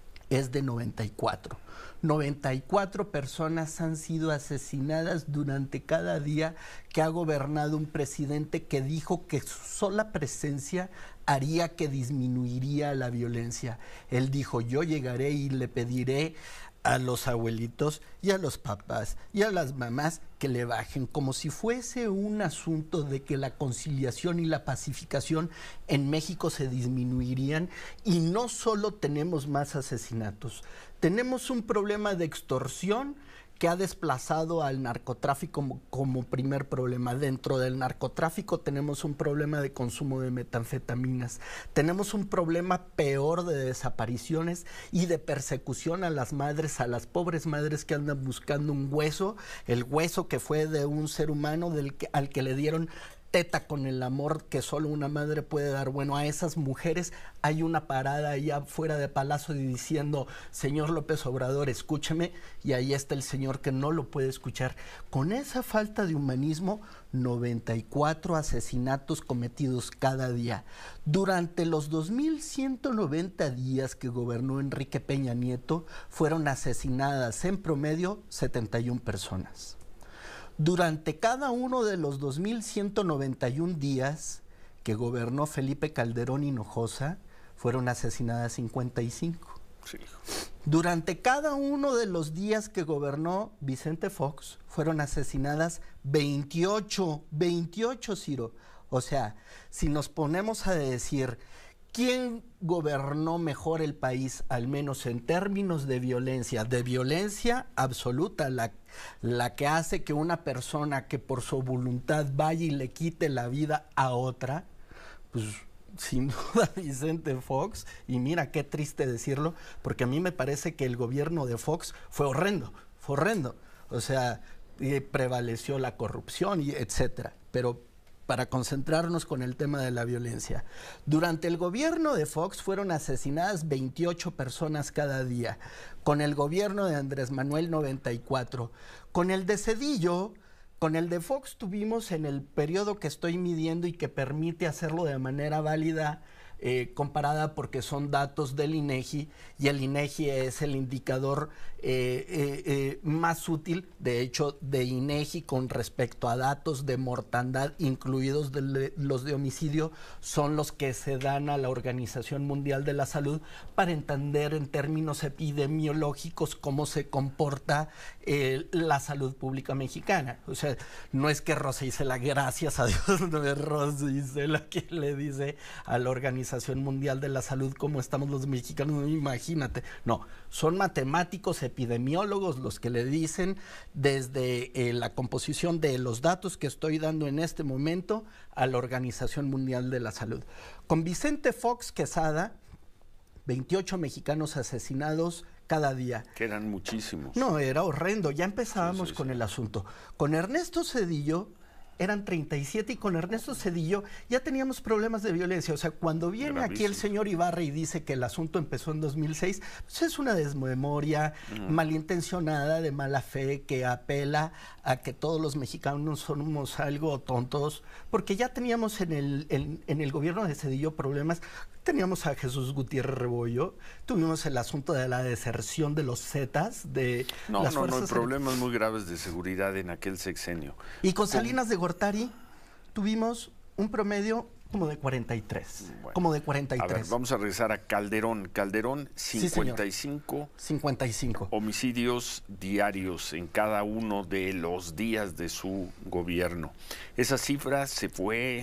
es de noventa y cuatro. noventa y cuatro personas han sido asesinadas durante cada día que ha gobernado un presidente que dijo que su sola presencia haría que disminuiría la violencia. Él dijo, yo llegaré y le pediré a los abuelitos y a los papás y a las mamás que le bajen, como si fuese un asunto de que la conciliación y la pacificación en México se disminuirían. Y no solo tenemos más asesinatos, tenemos un problema de extorsión que ha desplazado al narcotráfico como, como primer problema. Dentro del narcotráfico tenemos un problema de consumo de metanfetaminas, tenemos un problema peor de desapariciones y de persecución a las madres, a las pobres madres que andan buscando un hueso, el hueso que fue de un ser humano del que, al que le dieron teta con el amor que solo una madre puede dar. Bueno, a esas mujeres hay una parada allá fuera de Palacio diciendo, señor López Obrador, escúcheme, y ahí está el señor que no lo puede escuchar. Con esa falta de humanismo, noventa y cuatro asesinatos cometidos cada día. Durante los dos mil ciento noventa días que gobernó Enrique Peña Nieto, fueron asesinadas en promedio setenta y una personas. Durante cada uno de los dos mil ciento noventa y un días que gobernó Felipe Calderón Hinojosa, fueron asesinadas cincuenta y cinco. Sí. Durante cada uno de los días que gobernó Vicente Fox, fueron asesinadas veintiocho, veintiocho, Ciro. O sea, si nos ponemos a decir quién gobernó mejor el país, al menos en términos de violencia, de violencia absoluta, la, la que hace que una persona que por su voluntad vaya y le quite la vida a otra, pues sin duda Vicente Fox, y mira qué triste decirlo, porque a mí me parece que el gobierno de Fox fue horrendo, fue horrendo, o sea, eh, prevaleció la corrupción y etcétera, pero para concentrarnos con el tema de la violencia. Durante el gobierno de Fox fueron asesinadas veintiocho personas cada día, con el gobierno de Andrés Manuel noventa y cuatro. Con el de Zedillo, con el de Fox tuvimos en el periodo que estoy midiendo y que permite hacerlo de manera válida, Eh, comparada porque son datos del INEGI y el INEGI es el indicador eh, eh, eh, más útil, de hecho, de INEGI con respecto a datos de mortandad, incluidos de, los de homicidio, son los que se dan a la Organización Mundial de la Salud para entender en términos epidemiológicos cómo se comporta eh, la salud pública mexicana. O sea, no es que Rosa Isela, gracias a Dios, no es Rosa Isela quien le dice a la Organización Mundial de la Salud cómo estamos los mexicanos, imagínate. No, son matemáticos, epidemiólogos los que le dicen desde eh, la composición de los datos que estoy dando en este momento a la Organización Mundial de la Salud. Con Vicente Fox Quesada, veintiocho mexicanos asesinados cada día. Que eran muchísimos. No, era horrendo. Ya empezábamos sí, sí, con sí. el asunto. Con Ernesto Zedillo eran treinta y siete y con Ernesto Zedillo ya teníamos problemas de violencia. O sea, cuando viene Gravísimo. aquí el señor Ibarra y dice que el asunto empezó en dos mil seis, pues es una desmemoria Mm. malintencionada, de mala fe, que apela a que todos los mexicanos somos algo tontos, porque ya teníamos en el, en, en el gobierno de Zedillo problemas. Teníamos a Jesús Gutiérrez Rebollo, tuvimos el asunto de la deserción de los Zetas, de No, las no, no, hay fuerzas. problemas muy graves de seguridad en aquel sexenio. Y con Salinas de Gortari tuvimos un promedio como de cuarenta y tres. Bueno, como de cuarenta y tres. A ver, vamos a regresar a Calderón. Calderón, Sí, cincuenta y cinco cincuenta y cinco homicidios diarios en cada uno de los días de su gobierno. Esa cifra se fue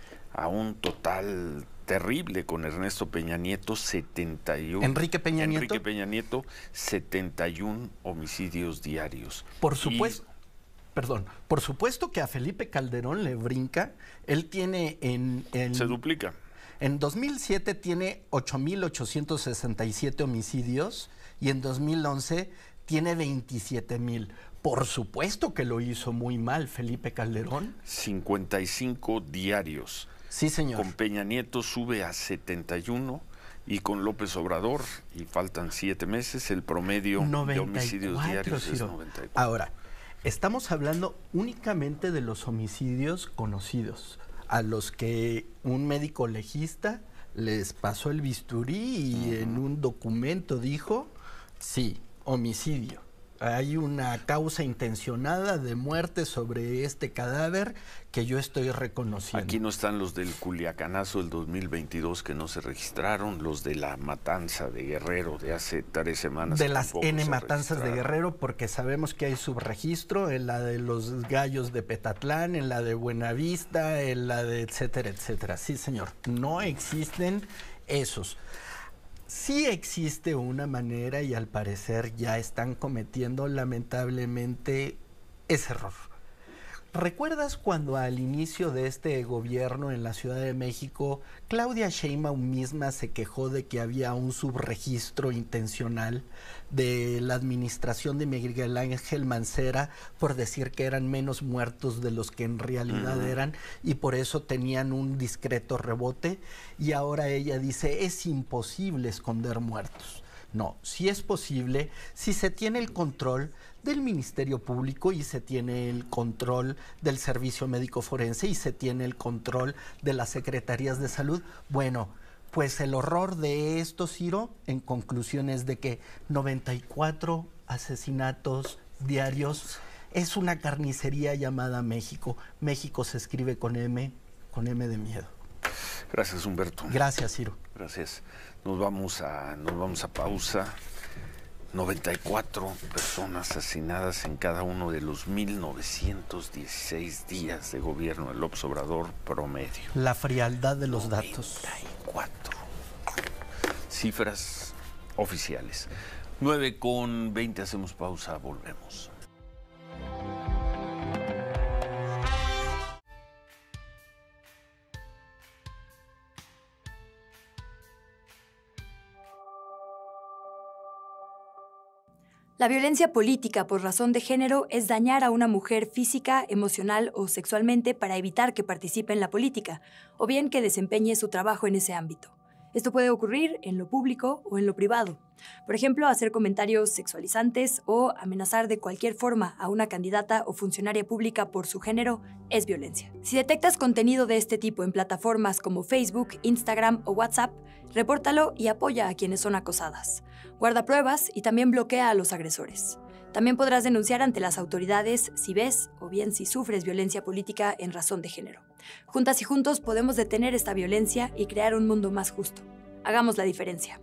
a un total terrible con Ernesto Peña Nieto, setenta y uno. Enrique Peña Nieto. Enrique Peña Nieto, setenta y uno homicidios diarios. Por supuesto. Perdón, por supuesto que a Felipe Calderón le brinca. Él tiene en... en Se duplica. En dos mil siete tiene ocho mil ochocientos sesenta y siete homicidios y en dos mil once tiene veintisiete mil. Por supuesto que lo hizo muy mal Felipe Calderón. cincuenta y cinco diarios. Sí, señor. Con Peña Nieto sube a setenta y uno y con López Obrador, y faltan siete meses, el promedio de homicidios diarios es noventa y cuatro. Ahora, estamos hablando únicamente de los homicidios conocidos, a los que un médico legista les pasó el bisturí y uh-huh. en un documento dijo, sí, homicidio. Hay una causa intencionada de muerte sobre este cadáver que yo estoy reconociendo. Aquí no están los del Culiacanazo del dos mil veintidós que no se registraron, los de la matanza de Guerrero de hace tres semanas. De las N matanzas de Guerrero, porque sabemos que hay subregistro en la de los gallos de Petatlán, en la de Buenavista, en la de etcétera, etcétera. Sí, señor, no existen esos. Sí existe una manera y al parecer ya están cometiendo lamentablemente ese error. ¿Recuerdas cuando al inicio de este gobierno en la Ciudad de México, Claudia Sheinbaum misma se quejó de que había un subregistro intencional de la administración de Miguel Ángel Mancera por decir que eran menos muertos de los que en realidad uh-huh. eran y por eso tenían un discreto rebote? Y ahora ella dice, es imposible esconder muertos. No, sí es posible si se tiene el control del Ministerio Público y se tiene el control del Servicio Médico Forense y se tiene el control de las Secretarías de Salud. Bueno, pues el horror de esto, Ciro, en conclusión es de que noventa y cuatro asesinatos diarios es una carnicería llamada México. México se escribe con M, con M de miedo. Gracias, Humberto. Gracias, Ciro. Gracias. Nos vamos a, nos vamos a pausa. noventa y cuatro personas asesinadas en cada uno de los mil novecientos dieciséis días de gobierno del López Obrador promedio. La frialdad de los datos. noventa y cuatro. Cifras oficiales. nueve con veinte, hacemos pausa, volvemos. La violencia política por razón de género es dañar a una mujer física, emocional o sexualmente para evitar que participe en la política, o bien que desempeñe su trabajo en ese ámbito. Esto puede ocurrir en lo público o en lo privado. Por ejemplo, hacer comentarios sexualizantes o amenazar de cualquier forma a una candidata o funcionaria pública por su género es violencia. Si detectas contenido de este tipo en plataformas como Facebook, Instagram o WhatsApp, repórtalo y apoya a quienes son acosadas. Guarda pruebas y también bloquea a los agresores. También podrás denunciar ante las autoridades si ves o bien si sufres violencia política en razón de género. Juntas y juntos podemos detener esta violencia y crear un mundo más justo. Hagamos la diferencia.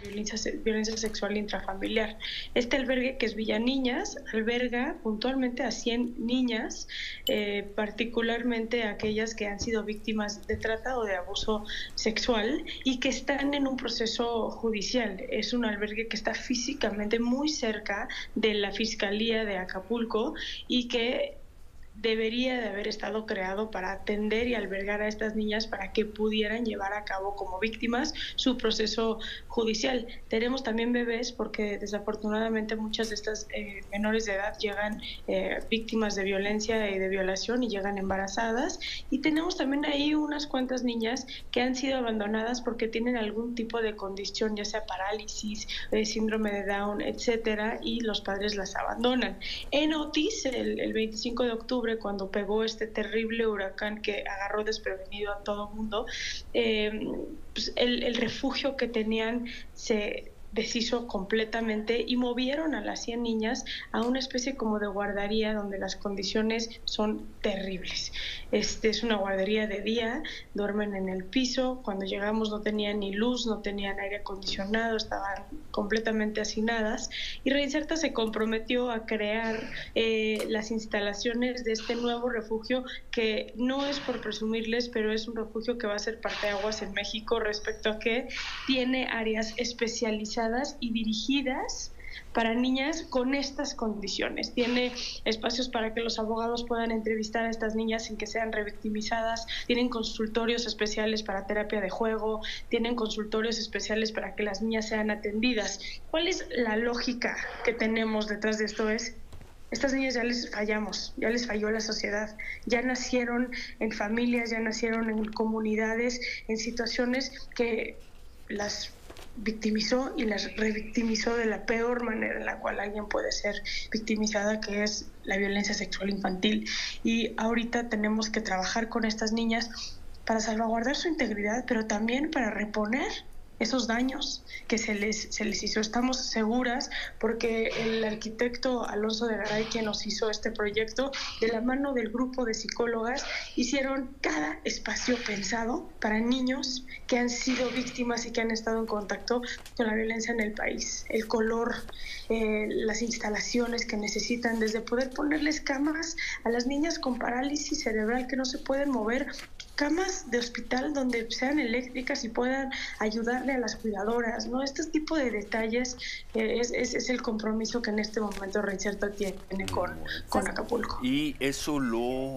violencia, violencia sexual intrafamiliar. Este albergue, que es Villa Niñas, alberga puntualmente a cien niñas, eh, particularmente aquellas que han sido víctimas de trata o de abuso sexual y que están en un proceso judicial. Es un albergue que está físicamente muy cerca de la Fiscalía de Acapulco y que debería de haber estado creado para atender y albergar a estas niñas para que pudieran llevar a cabo como víctimas su proceso judicial. Tenemos también bebés porque desafortunadamente muchas de estas eh, menores de edad llegan eh, víctimas de violencia y de violación y llegan embarazadas, y tenemos también ahí unas cuantas niñas que han sido abandonadas porque tienen algún tipo de condición, ya sea parálisis, eh, síndrome de Down, etcétera, y los padres las abandonan. En Otis, el, el veinticinco de octubre, cuando pegó este terrible huracán que agarró desprevenido a todo el mundo, eh, pues el, el refugio que tenían se deshizo completamente y movieron a las cien niñas a una especie como de guardería donde las condiciones son terribles. Este es una guardería de día, duermen en el piso, cuando llegamos no tenían ni luz, no tenían aire acondicionado, estaban completamente hacinadas, y Reinserta se comprometió a crear eh, las instalaciones de este nuevo refugio, que no es por presumirles, pero es un refugio que va a ser parteaguas en México respecto a que tiene áreas especializadas y dirigidas para niñas con estas condiciones. Tiene espacios para que los abogados puedan entrevistar a estas niñas sin que sean revictimizadas, tienen consultorios especiales para terapia de juego, tienen consultorios especiales para que las niñas sean atendidas. ¿Cuál es la lógica que tenemos detrás de esto? Es: estas niñas ya les fallamos, ya les falló la sociedad, ya nacieron en familias, ya nacieron en comunidades, en situaciones que las victimizó y las revictimizó de la peor manera en la cual alguien puede ser victimizada, que es la violencia sexual infantil. Y ahorita tenemos que trabajar con estas niñas para salvaguardar su integridad, pero también para reponer esos daños que se les, se les hizo. Estamos seguras porque el arquitecto Alonso de Garay, quien nos hizo este proyecto, de la mano del grupo de psicólogas, hicieron cada espacio pensado para niños que han sido víctimas y que han estado en contacto con la violencia en el país. El color, eh, las instalaciones que necesitan, desde poder ponerles camas a las niñas con parálisis cerebral que no se pueden mover, camas de hospital donde sean eléctricas y puedan ayudarle a las cuidadoras, ¿no? Este tipo de detalles eh, es, es, es el compromiso que en este momento Reinserta tiene con, con Acapulco. Y eso lo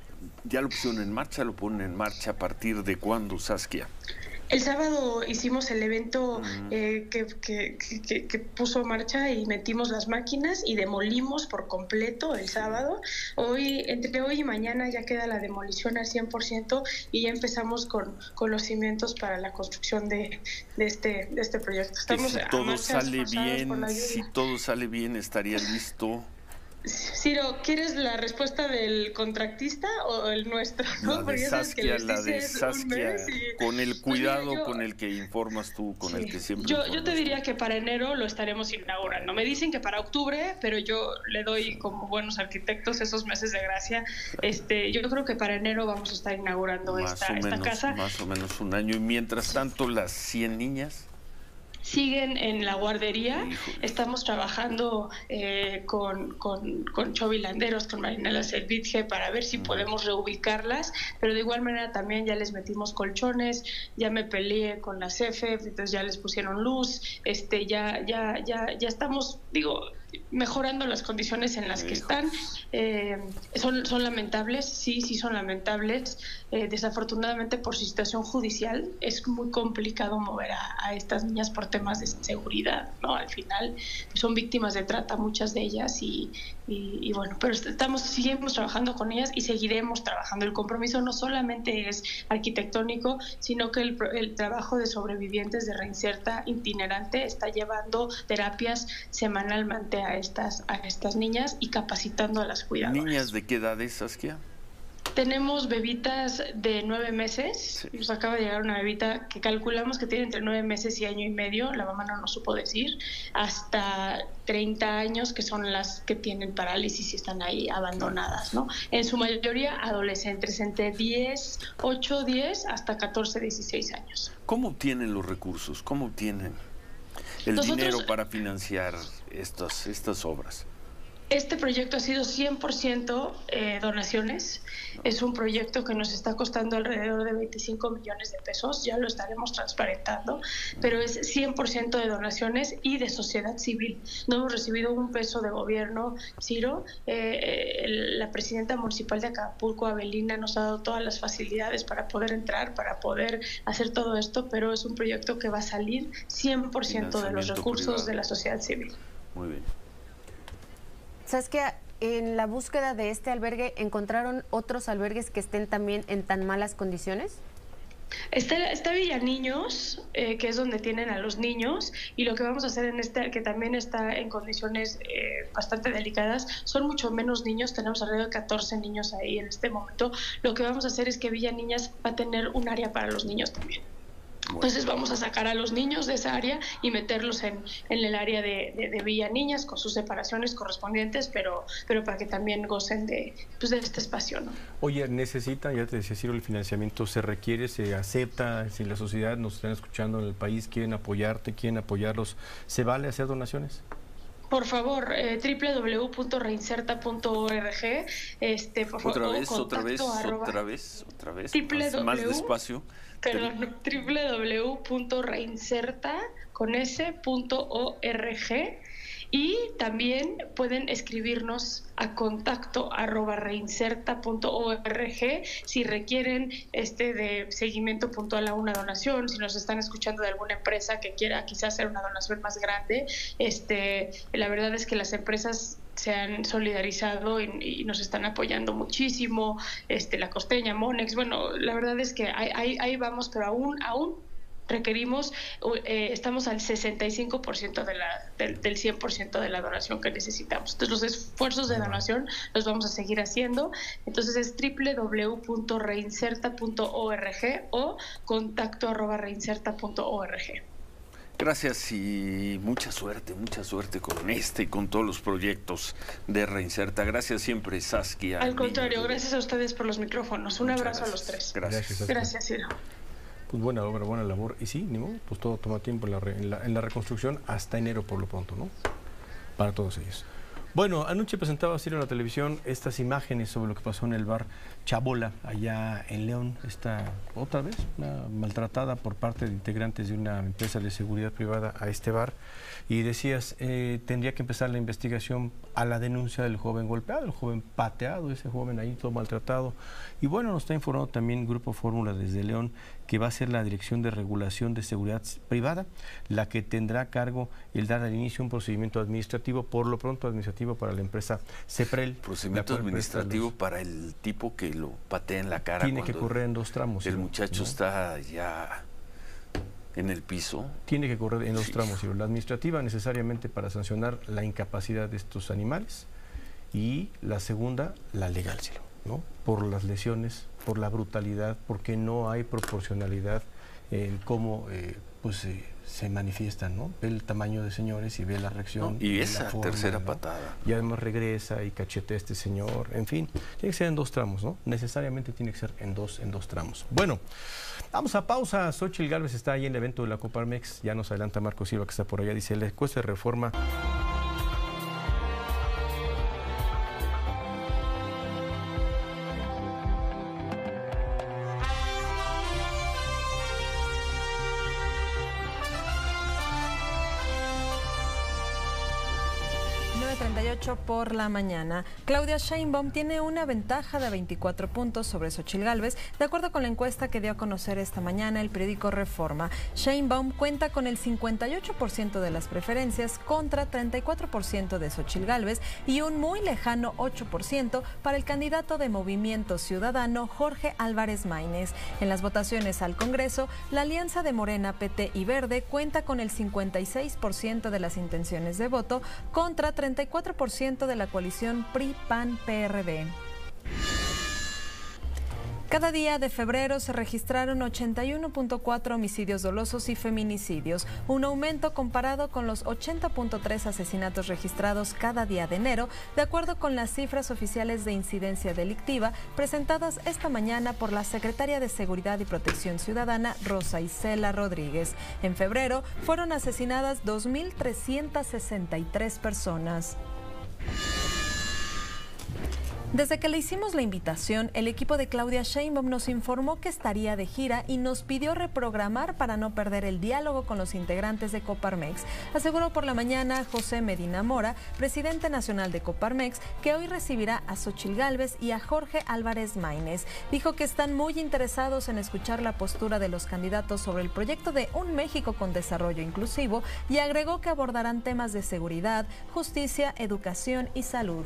ya lo pusieron en marcha, lo ponen en marcha a partir de cuándo, Saskia. El sábado hicimos el evento eh, que, que, que, que puso en marcha y metimos las máquinas y demolimos por completo el sábado. Hoy, entre hoy y mañana ya queda la demolición al cien por ciento y ya empezamos con, con los cimientos para la construcción de, de, este, de este proyecto. Estamos si todo sale bien, si todo sale bien, estaría listo. Ciro, ¿quieres la respuesta del contratista o el nuestro? ¿No? La de Saskia, la de Saskia, y... con el cuidado pues mira, yo... con el que informas tú, con sí. el que siempre yo, yo te diría que para enero lo estaremos inaugurando. Me dicen que para octubre, pero yo le doy como buenos arquitectos esos meses de gracia. Este, yo creo que para enero vamos a estar inaugurando más esta, o menos, esta casa. Más o menos un año. Y mientras tanto, las cien niñas siguen en la guardería. Estamos trabajando eh, con, con, con Chovi Landeros, con Marinela Selvitge, para ver si podemos reubicarlas, pero de igual manera también ya les metimos colchones, ya me peleé con la C F E, entonces ya les pusieron luz, este ya, ya, ya, ya estamos, digo, mejorando las condiciones en las que están. Eh, son, son lamentables, sí, sí son lamentables. Eh, desafortunadamente por su situación judicial es muy complicado mover a, a estas niñas por temas de seguridad, ¿no? Al final son víctimas de trata muchas de ellas y, y, y bueno, pero estamos, seguimos trabajando con ellas y seguiremos trabajando. El compromiso no solamente es arquitectónico, sino que el, el trabajo de sobrevivientes de Reinserta itinerante está llevando terapias semanalmente a estas, a estas niñas y capacitando a las cuidadoras. ¿Niñas de qué edad es, Saskia? Tenemos bebitas de nueve meses. Sí. Nos acaba de llegar una bebita que calculamos que tiene entre nueve meses y año y medio, la mamá no nos supo decir, hasta treinta años, que son las que tienen parálisis y están ahí abandonadas, ¿no? En su mayoría adolescentes, entre diez, ocho, diez hasta catorce, dieciséis años. ¿Cómo obtienen los recursos? ¿Cómo obtienen? el Nosotros, dinero para financiar estas, estas obras? Este proyecto ha sido cien por ciento eh, donaciones. Es un proyecto que nos está costando alrededor de veinticinco millones de pesos. Ya lo estaremos transparentando, pero es cien por ciento de donaciones y de sociedad civil. No hemos recibido un peso de gobierno, Ciro. Eh, el, la presidenta municipal de Acapulco, Avelina, nos ha dado todas las facilidades para poder entrar, para poder hacer todo esto, pero es un proyecto que va a salir cien por ciento de los recursos privado de la sociedad civil. Muy bien. ¿Sabes que en la búsqueda de este albergue encontraron otros albergues que estén también en tan malas condiciones? Está, está Villa Niños, eh, que es donde tienen a los niños, y lo que vamos a hacer en este, que también está en condiciones eh, bastante delicadas, son mucho menos niños, tenemos alrededor de catorce niños ahí en este momento. Lo que vamos a hacer es que Villa Niñas va a tener un área para los niños también. Entonces vamos a sacar a los niños de esa área y meterlos en, en el área de, de, de Villa Niñas con sus separaciones correspondientes, pero, pero para que también gocen de, pues de este espacio, ¿no? Oye, necesita, ya te decía Ciro, el financiamiento se requiere, se acepta, si la sociedad nos están escuchando en el país, quieren apoyarte, quieren apoyarlos, ¿se vale hacer donaciones? Por favor, eh, doble u doble u doble u punto reinserta punto org. Este, por otra favor, vez, otra vez, arroba, otra vez, otra vez, triple más, w, más despacio. Perdón, doble u doble u doble u punto reinserta con ese punto org. Y también pueden escribirnos a contacto arroba reinserta punto org si requieren este de seguimiento puntual a una donación, si nos están escuchando de alguna empresa que quiera quizás hacer una donación más grande. Este, la verdad es que las empresas se han solidarizado y, y nos están apoyando muchísimo, este, La Costeña, Monex, bueno, la verdad es que ahí, ahí, ahí vamos, pero aún, aún requerimos, eh, estamos al sesenta y cinco por ciento de la, del, del cien por ciento de la donación que necesitamos. Entonces los esfuerzos de donación los vamos a seguir haciendo. Entonces es doble u doble u doble u punto reinserta punto org o contacto arroba reinserta punto org. Gracias y mucha suerte, mucha suerte con este y con todos los proyectos de Reinserta. Gracias siempre, Saskia. Al contrario, gracias a ustedes por los micrófonos. Un Muchas abrazo gracias. a los tres. Gracias. Gracias, Ciro. Pues buena obra, buena labor. Y sí, ni modo, pues todo toma tiempo en la, re, en, la, en la reconstrucción hasta enero por lo pronto, ¿no? Para todos ellos. Bueno, anoche presentaba Ciro en la televisión estas imágenes sobre lo que pasó en el bar Chabola, allá en León. Esta, otra vez, una maltratada por parte de integrantes de una empresa de seguridad privada a este bar. Y decías, eh, tendría que empezar la investigación a la denuncia del joven golpeado, el joven pateado, ese joven ahí todo maltratado. Y bueno, nos está informando también Grupo Fórmula desde León que va a ser la Dirección de Regulación de Seguridad Privada la que tendrá a cargo el dar al inicio un procedimiento administrativo, por lo pronto administrativo para la empresa CEPREL. Procedimiento administrativo los... para el tipo que lo patea en la cara. Tiene que correr en dos tramos. El muchacho ¿no? está ya en el piso. Tiene que correr en dos sí. tramos. La administrativa necesariamente para sancionar la incapacidad de estos animales y la segunda, la legal, ¿no? Por las lesiones, por la brutalidad, porque no hay proporcionalidad en cómo eh, pues, eh, se manifiestan, ¿no? Ve el tamaño de señores y ve la reacción. No, y esa forma, tercera ¿no? patada. Y además regresa y cachetea a este señor. En fin, tiene que ser en dos tramos, ¿no? Necesariamente tiene que ser en dos, en dos tramos. Bueno, vamos a pausa. Xóchitl Gálvez está ahí en el evento de la Coparmex. Ya nos adelanta Marco Silva, que está por allá. Dice, la encuesta de reforma... treinta y ocho por la mañana. Claudia Sheinbaum tiene una ventaja de veinticuatro puntos sobre Xóchitl Gálvez, de acuerdo con la encuesta que dio a conocer esta mañana el periódico Reforma. Sheinbaum cuenta con el cincuenta y ocho por ciento de las preferencias contra treinta y cuatro por ciento de Xóchitl Gálvez y un muy lejano ocho por ciento para el candidato de Movimiento Ciudadano Jorge Álvarez Maínez. En las votaciones al Congreso, la alianza de Morena, P T y Verde cuenta con el cincuenta y seis por ciento de las intenciones de voto contra treinta y cuatro por ciento de la coalición P R I P A N P R D. Cada día de febrero se registraron ochenta y uno punto cuatro homicidios dolosos y feminicidios, un aumento comparado con los ochenta punto tres asesinatos registrados cada día de enero, de acuerdo con las cifras oficiales de incidencia delictiva presentadas esta mañana por la secretaria de Seguridad y Protección Ciudadana, Rosa Isela Rodríguez. En febrero fueron asesinadas dos mil trescientas sesenta y tres personas. Desde que le hicimos la invitación, el equipo de Claudia Sheinbaum nos informó que estaría de gira y nos pidió reprogramar para no perder el diálogo con los integrantes de Coparmex. Aseguró por la mañana José Medina Mora, presidente nacional de Coparmex, que hoy recibirá a Xóchitl Gálvez y a Jorge Álvarez Maínez. Dijo que están muy interesados en escuchar la postura de los candidatos sobre el proyecto de Un México con Desarrollo Inclusivo y agregó que abordarán temas de seguridad, justicia, educación y salud.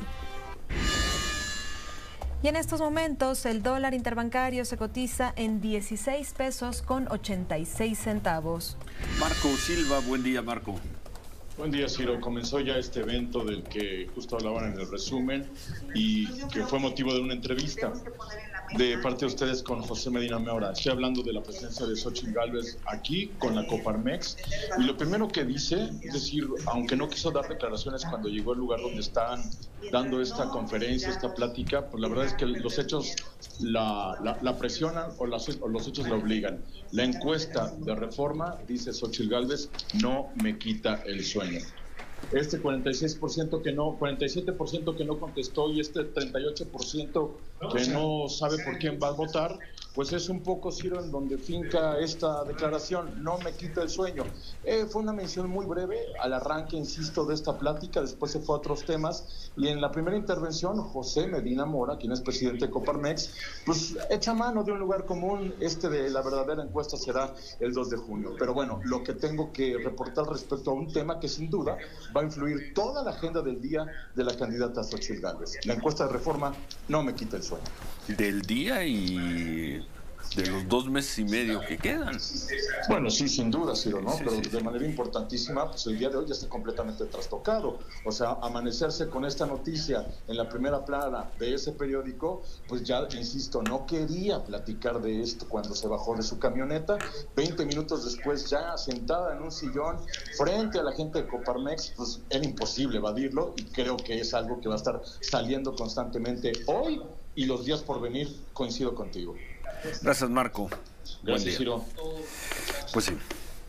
Y en estos momentos el dólar interbancario se cotiza en dieciséis pesos con ochenta y seis centavos. Marco Silva, buen día, Marco. Buen día, Ciro. Comenzó ya este evento del que justo hablaban en el resumen y que fue motivo de una entrevista de parte de ustedes con José Medina Mora. Estoy hablando de la presencia de Xóchitl Gálvez aquí con la Coparmex y lo primero que dice, es decir, aunque no quiso dar declaraciones cuando llegó al lugar donde están dando esta conferencia, esta plática, pues la verdad es que los hechos la, la, la presionan o, las, o los hechos la obligan. La encuesta de Reforma, dice Xóchitl Gálvez, no me quita el sueño. Este cuarenta y seis por ciento que no, cuarenta y siete por ciento que no contestó y este treinta y ocho por ciento que no sabe por quién va a votar, pues es un poco, Ciro, en donde finca esta declaración, no me quita el sueño. Eh, fue una mención muy breve al arranque, insisto, de esta plática, después se fue a otros temas, y en la primera intervención, José Medina Mora, quien es presidente de Coparmex, pues echa mano de un lugar común, este de la verdadera encuesta será el dos de junio. Pero bueno, lo que tengo que reportar respecto a un tema que sin duda va a influir toda la agenda del día de la candidata Xóchitl Gálvez. La encuesta de Reforma no me quita el sueño. Del día y de los dos meses y medio que quedan. Bueno, sí, sin duda, Ciro, ¿no? Sí, Pero sí. de manera importantísima, pues el día de hoy ya está completamente trastocado. O sea, amanecerse con esta noticia en la primera plana de ese periódico, pues ya, insisto, no quería platicar de esto cuando se bajó de su camioneta. veinte minutos después, ya sentada en un sillón frente a la gente de Coparmex, pues era imposible evadirlo y creo que es algo que va a estar saliendo constantemente hoy y los días por venir. Coincido contigo. Gracias, Marco. Gracias, Ciro. Pues sí.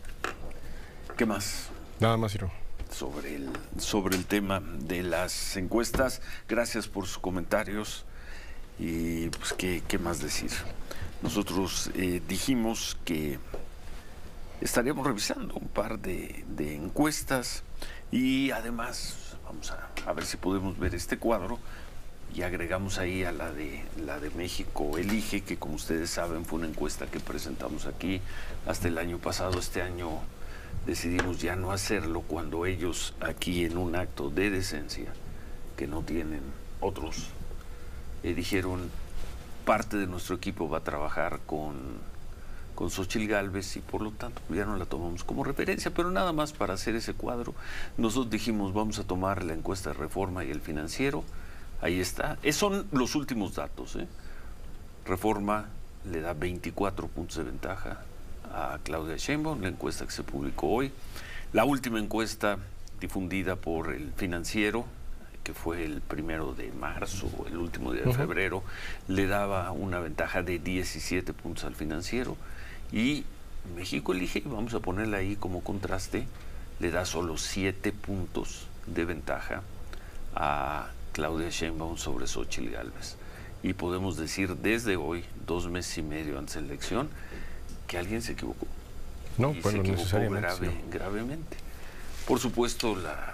¿Qué más? Nada más, Ciro. Sobre el, sobre el tema de las encuestas. Gracias por sus comentarios. Y pues, ¿qué, qué más decir? Nosotros eh, dijimos que estaríamos revisando un par de, de encuestas y además vamos a, a ver si podemos ver este cuadro. Y agregamos ahí a la de la de México Elige, que como ustedes saben fue una encuesta que presentamos aquí hasta el año pasado. Este año decidimos ya no hacerlo cuando ellos aquí en un acto de decencia que no tienen otros eh, dijeron parte de nuestro equipo va a trabajar con con Xóchitl Gálvez y por lo tanto ya no la tomamos como referencia, pero nada más para hacer ese cuadro nosotros dijimos vamos a tomar la encuesta de Reforma y el Financiero. Ahí está. Esos son los últimos datos. ¿eh? Reforma le da veinticuatro puntos de ventaja a Claudia Sheinbaum, la encuesta que se publicó hoy. La última encuesta difundida por el Financiero, que fue el primero de marzo, el último día de febrero, le daba una ventaja de diecisiete puntos al Financiero. Y México Elige, vamos a ponerla ahí como contraste, le da solo siete puntos de ventaja a Claudia Sheinbaum sobre Xóchitl Gálvez. Y podemos decir desde hoy, dos meses y medio antes de la elección, que alguien se equivocó. No, y bueno, se equivocó necesariamente. grave, Sí. gravemente. Por supuesto, la,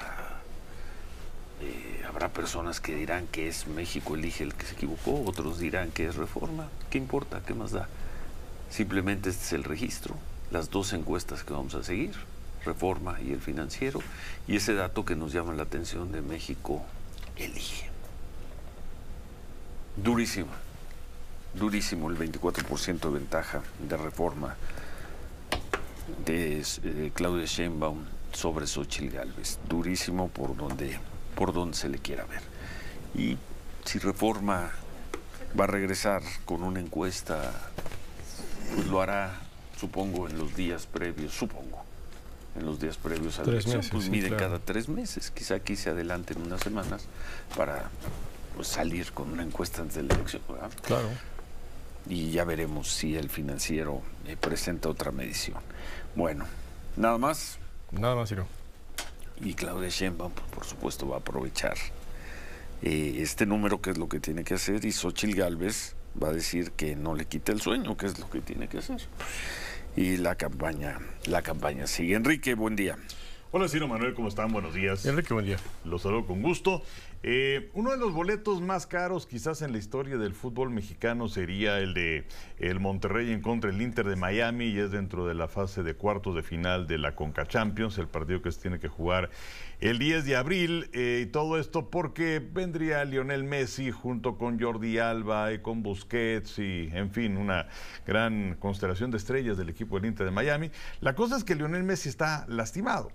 eh, habrá personas que dirán que es México Elige el que se equivocó, otros dirán que es Reforma. ¿Qué importa? ¿Qué más da? Simplemente este es el registro, las dos encuestas que vamos a seguir, Reforma y el Financiero, y ese dato que nos llama la atención de México Elige. Durísimo, durísimo el veinticuatro por ciento de ventaja de Reforma de eh, Claudia Sheinbaum sobre Xóchitl Gálvez. Durísimo por donde, por donde se le quiera ver. Y si Reforma va a regresar con una encuesta, pues lo hará, supongo, en los días previos, supongo, en los días previos a la elección, meses, pues sí, mide claro. cada tres meses, quizá aquí se adelanten unas semanas para pues, salir con una encuesta antes de la elección, ¿verdad? Claro. Y ya veremos si el Financiero eh, presenta otra medición. Bueno, nada más. Nada más, Ciro. Y Claudia Sheinbaum, por supuesto, va a aprovechar eh, este número, que es lo que tiene que hacer, y Xóchitl Gálvez va a decir que no le quite el sueño, que es lo que tiene que hacer. Y la campaña, la campaña sigue. Enrique, buen día. Hola, Ciro, Manuel, ¿cómo están? Buenos días. Enrique, buen día. Los saludo con gusto. Eh, uno de los boletos más caros quizás en la historia del fútbol mexicano sería el de el Monterrey en contra del Inter de Miami, y es dentro de la fase de cuartos de final de la Conca Champions, el partido que se tiene que jugar el diez de abril, eh, y todo esto porque vendría Lionel Messi junto con Jordi Alba y con Busquets y, en fin, una gran constelación de estrellas del equipo del Inter de Miami. La cosa es que Lionel Messi está lastimado.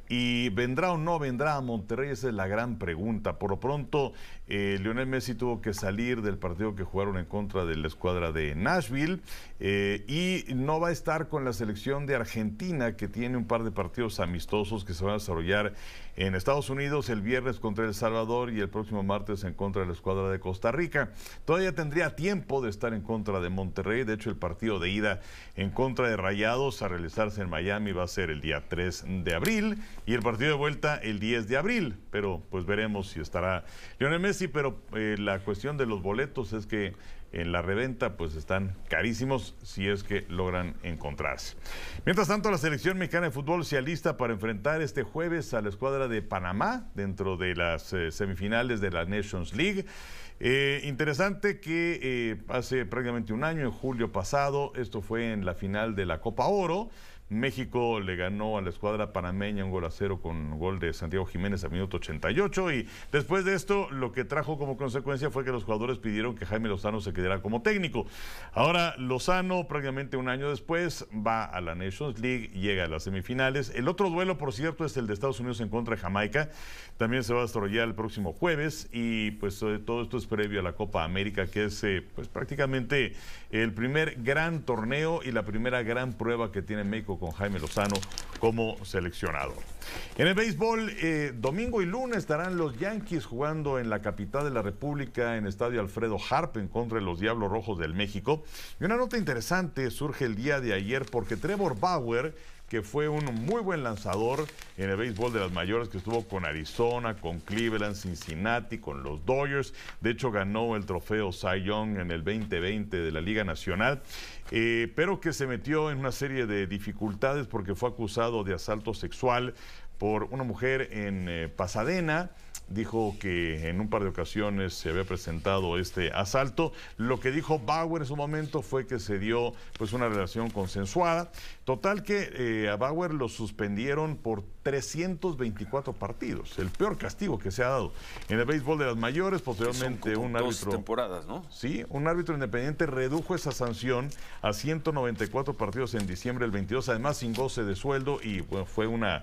¿Y vendrá o no vendrá a Monterrey? Esa es la gran pregunta. Por lo pronto, eh, Lionel Messi tuvo que salir del partido que jugaron en contra de la escuadra de Nashville, eh, y no va a estar con la selección de Argentina, que tiene un par de partidos amistosos que se van a desarrollar en Estados Unidos el viernes contra El Salvador y el próximo martes en contra de la escuadra de Costa Rica. Todavía tendría tiempo de estar en contra de Monterrey. De hecho, el partido de ida en contra de Rayados a realizarse en Miami va a ser el día tres de abril y el partido de vuelta el diez de abril. Pero pues veremos si estará Lionel Messi, pero eh, la cuestión de los boletos es que en la reventa pues están carísimos si es que logran encontrarse. Mientras tanto, la selección mexicana de fútbol se alista para enfrentar este jueves a la escuadra de Panamá dentro de las eh, semifinales de la Nations League. Eh, interesante que eh, hace prácticamente un año, en julio pasado, esto fue en la final de la Copa Oro. México le ganó a la escuadra panameña un gol a cero con gol de Santiago Jiménez al minuto ochenta y ocho, y después de esto lo que trajo como consecuencia fue que los jugadores pidieron que Jaime Lozano se quedara como técnico. Ahora Lozano, prácticamente un año después, va a la Nations League, llega a las semifinales. El otro duelo, por cierto, es el de Estados Unidos en contra de Jamaica. También se va a desarrollar el próximo jueves, y pues todo esto es previo a la Copa América, que es eh, pues prácticamente el primer gran torneo y la primera gran prueba que tiene México con Jaime Lozano como seleccionador. En el béisbol, eh, domingo y lunes estarán los Yankees jugando en la capital de la República, en Estadio Alfredo Harp, en contra de los Diablos Rojos del México. Y una nota interesante surge el día de ayer porque Trevor Bauer, que fue un muy buen lanzador en el béisbol de las mayores, que estuvo con Arizona, con Cleveland, Cincinnati, con los Dodgers. De hecho, ganó el trofeo Cy Young en el veinte veinte de la Liga Nacional, eh, pero que se metió en una serie de dificultades porque fue acusado de asalto sexual por una mujer en eh, Pasadena. Dijo que en un par de ocasiones se había presentado este asalto. Lo que dijo Bauer en su momento fue que se dio pues una relación consensuada. Total que eh, a Bauer lo suspendieron por trescientos veinticuatro partidos, el peor castigo que se ha dado en el béisbol de las mayores. Posteriormente un árbitro, dos temporadas, ¿no? Sí, un árbitro independiente redujo esa sanción a ciento noventa y cuatro partidos en diciembre del veintidós, además sin goce de sueldo, y bueno, fue una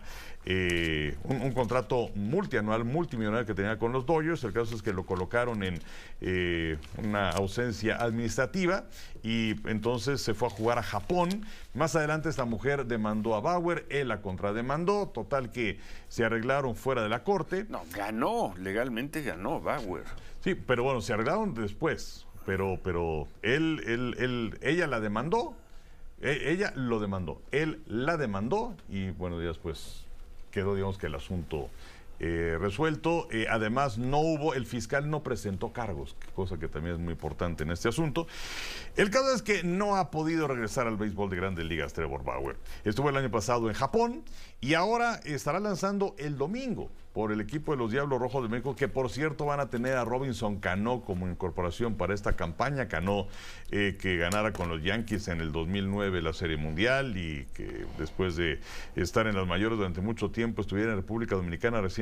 eh, un, un contrato multianual, multimillonario que tenía con los Dodgers. El caso es que lo colocaron en eh, una ausencia administrativa y entonces se fue a jugar a Japón. Más adelante esta mujer demandó a Bauer, él la contrademandó, total que se arreglaron fuera de la corte. No, ganó, legalmente ganó Bauer. Sí, pero bueno, se arreglaron después, pero, pero él, él, él, ella la demandó, ella lo demandó, él la demandó y bueno, ya después quedó, digamos, que el asunto Eh, resuelto. Eh, además no hubo, el fiscal no presentó cargos, cosa que también es muy importante en este asunto. El caso es que no ha podido regresar al béisbol de Grandes Ligas Trevor Bauer. Estuvo el año pasado en Japón y ahora estará lanzando el domingo por el equipo de los Diablos Rojos de México, que por cierto van a tener a Robinson Cano como incorporación para esta campaña. Cano, eh, que ganara con los Yankees en el dos mil nueve la Serie Mundial y que después de estar en las mayores durante mucho tiempo estuviera en República Dominicana recién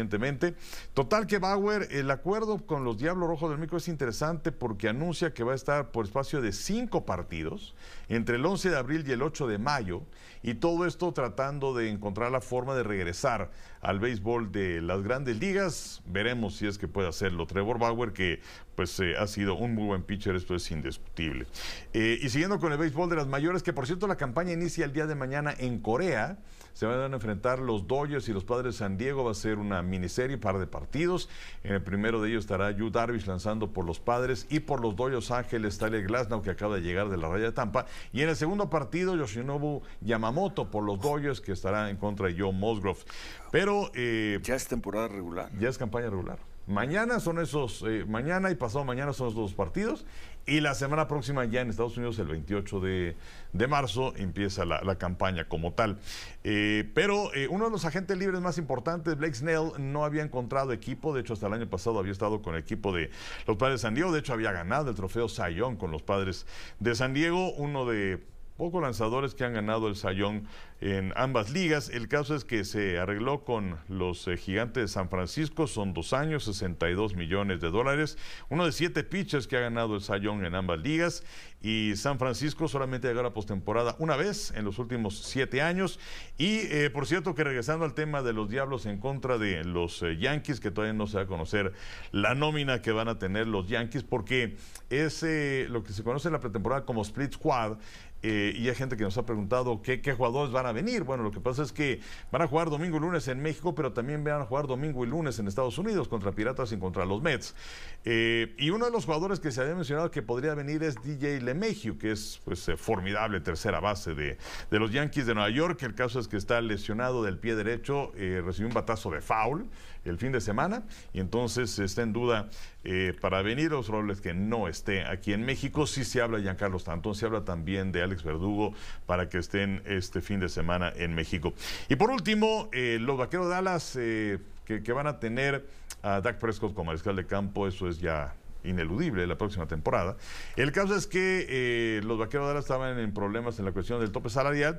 recientemente. Total que Bauer, el acuerdo con los Diablos Rojos del México es interesante porque anuncia que va a estar por espacio de cinco partidos entre el once de abril y el ocho de mayo, y todo esto tratando de encontrar la forma de regresar al béisbol de las grandes ligas. Veremos si es que puede hacerlo Trevor Bauer, que pues eh, ha sido un muy buen pitcher, esto es indiscutible. Eh, y siguiendo con el béisbol de las mayores, que por cierto la campaña inicia el día de mañana en Corea. Se van a enfrentar los Dodgers y los Padres de San Diego. Va a ser una miniserie, par de partidos. En el primero de ellos estará Yu Darvish lanzando por los Padres, y por los Dodgers Ángeles Tyler Glasnow, que acaba de llegar de la Raya de Tampa. Y en el segundo partido, Yoshinobu Yamamoto por los Dodgers, que estará en contra de Joe Musgrove. Pero eh, ya es temporada regular. Ya es campaña regular. Mañana son esos, eh, mañana y pasado mañana son esos dos partidos, y la semana próxima ya en Estados Unidos, el veintiocho de marzo, empieza la, la campaña como tal. Eh, pero eh, uno de los agentes libres más importantes, Blake Snell, no había encontrado equipo. De hecho, hasta el año pasado había estado con el equipo de los Padres de San Diego. De hecho, había ganado el trofeo Cy Young con los Padres de San Diego, uno de pocos lanzadores que han ganado el Cy Young en ambas ligas. El caso es que se arregló con los eh, Gigantes de San Francisco, son dos años, sesenta y dos millones de dólares, uno de siete pitchers que ha ganado el Cy Young en ambas ligas, y San Francisco solamente llegó a la postemporada una vez en los últimos siete años. Y eh, por cierto, que regresando al tema de los Diablos en contra de los eh, Yankees, que todavía no se va a conocer la nómina que van a tener los Yankees, porque es eh, lo que se conoce en la pretemporada como Split Squad. Eh, y hay gente que nos ha preguntado ¿qué, qué jugadores van a venir. Bueno, lo que pasa es que van a jugar domingo y lunes en México, pero también van a jugar domingo y lunes en Estados Unidos contra Piratas y contra los Mets. Eh, y uno de los jugadores que se había mencionado que podría venir es D J LeMahieu, que es pues eh, formidable tercera base de, de los Yankees de Nueva York. El caso es que está lesionado del pie derecho, eh, recibió un batazo de foul el fin de semana, y entonces está en duda eh, para venir. Los roles que no esté aquí en México. Sí se habla de Giancarlo Stanton, se habla también de Alex Verdugo para que estén este fin de semana en México. Y por último, eh, los Vaqueros de Dallas, eh, que, que van a tener a Dak Prescott como mariscal de campo, eso es ya ineludible la próxima temporada. El caso es que eh, los Vaqueros de Dallas estaban en problemas en la cuestión del tope salarial,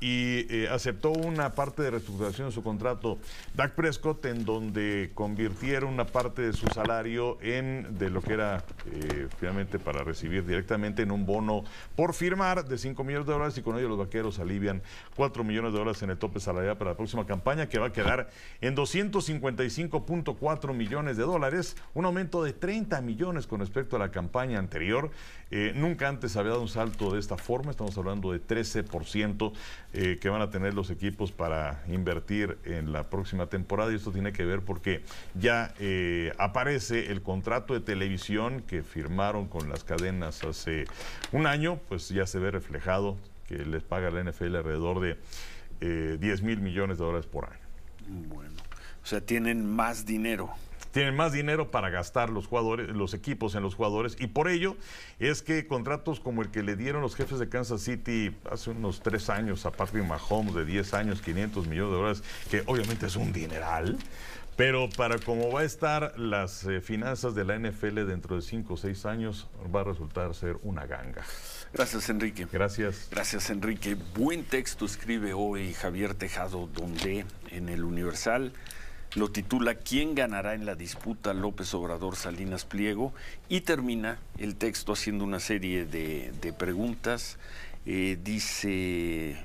y eh, aceptó una parte de reestructuración de su contrato Dak Prescott, en donde convirtieron una parte de su salario en de lo que era eh, finalmente para recibir directamente en un bono por firmar de cinco millones de dólares, y con ello los Vaqueros alivian cuatro millones de dólares en el tope salarial para la próxima campaña, que va a quedar en doscientos cincuenta y cinco punto cuatro millones de dólares, un aumento de treinta millones con respecto a la campaña anterior. Eh, nunca antes había dado un salto de esta forma. Estamos hablando de trece por ciento eh, que van a tener los equipos para invertir en la próxima temporada, y esto tiene que ver porque ya eh, aparece el contrato de televisión que firmaron con las cadenas hace un año, pues ya se ve reflejado que les paga la N F L alrededor de eh, diez mil millones de dólares por año. Bueno, o sea, tienen más dinero. Tienen más dinero para gastar los jugadores, los equipos en los jugadores, y por ello es que contratos como el que le dieron los Jefes de Kansas City hace unos tres años a Patrick Mahomes, de diez años, quinientos millones de dólares, que obviamente es un dineral, pero para cómo va a estar las eh, finanzas de la N F L dentro de cinco o seis años, va a resultar ser una ganga. Gracias, Enrique. Gracias. Gracias, Enrique. Buen texto escribe hoy Javier Tejado, donde en el Universal lo titula ¿Quién ganará en la disputa López Obrador-Salinas Pliego? Y termina el texto haciendo una serie de, de preguntas. Eh, dice,